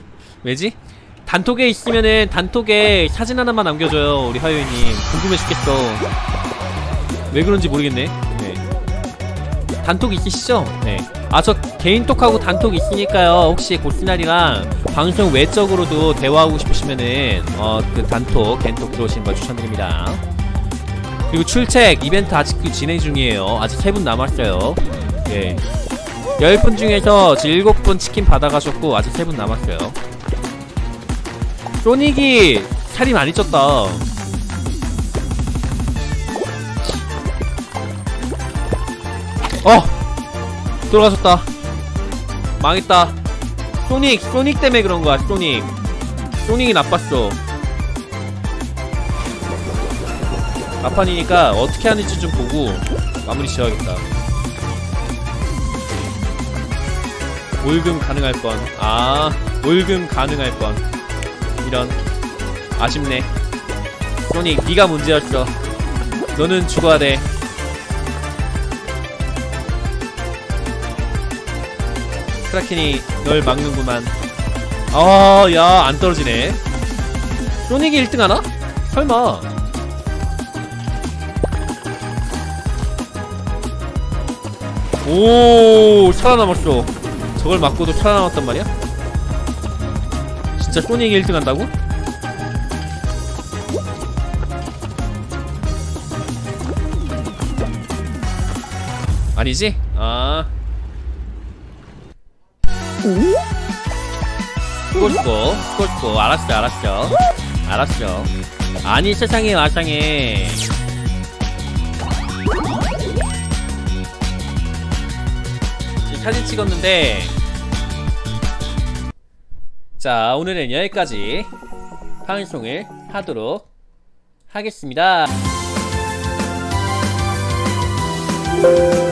단톡에 있으면은 단톡에 사진 하나만 남겨줘요. 우리 하요이님 궁금해 죽겠어. 왜 그런지 모르겠네. 네. 단톡 있으시죠? 네. 아, 저 개인톡하고 단톡 있으니까요. 혹시 고스날이랑 방송 외적으로도 대화하고 싶으시면은 그 단톡, 개인톡 들어오시는 걸 추천드립니다. 그리고 출첵 이벤트 아직도 진행 중이에요. 아직 3분 남았어요. 예. 10분 중에서 7분 치킨 받아가셨고 아직 3분 남았어요. 소닉이 살이 많이 쪘다. 돌아가셨다. 망했다. 소닉 때문에 그런거야. 소닉이 나빴어. 마판이니까 어떻게 하는지 좀 보고 마무리 지어야겠다. 올금 가능할 뻔. 아, 올금 가능할 뻔. 이런. 아쉽네. 소닉, 네가 문제였어. 너는 죽어야 돼. 크라켄이 널 막는구만. 야, 안 떨어지네. 소닉이 1등 하나? 설마. 오, 살아남았어. 저걸 맞고도 살아남았단 말이야? 진짜 소닉이 1등 한다고? 아니지? 아. 수고수고. 알았어. 아니, 세상에 마상에. 지금 사진 찍었는데. 자, 오늘은 여기까지 방송을 하도록 하겠습니다.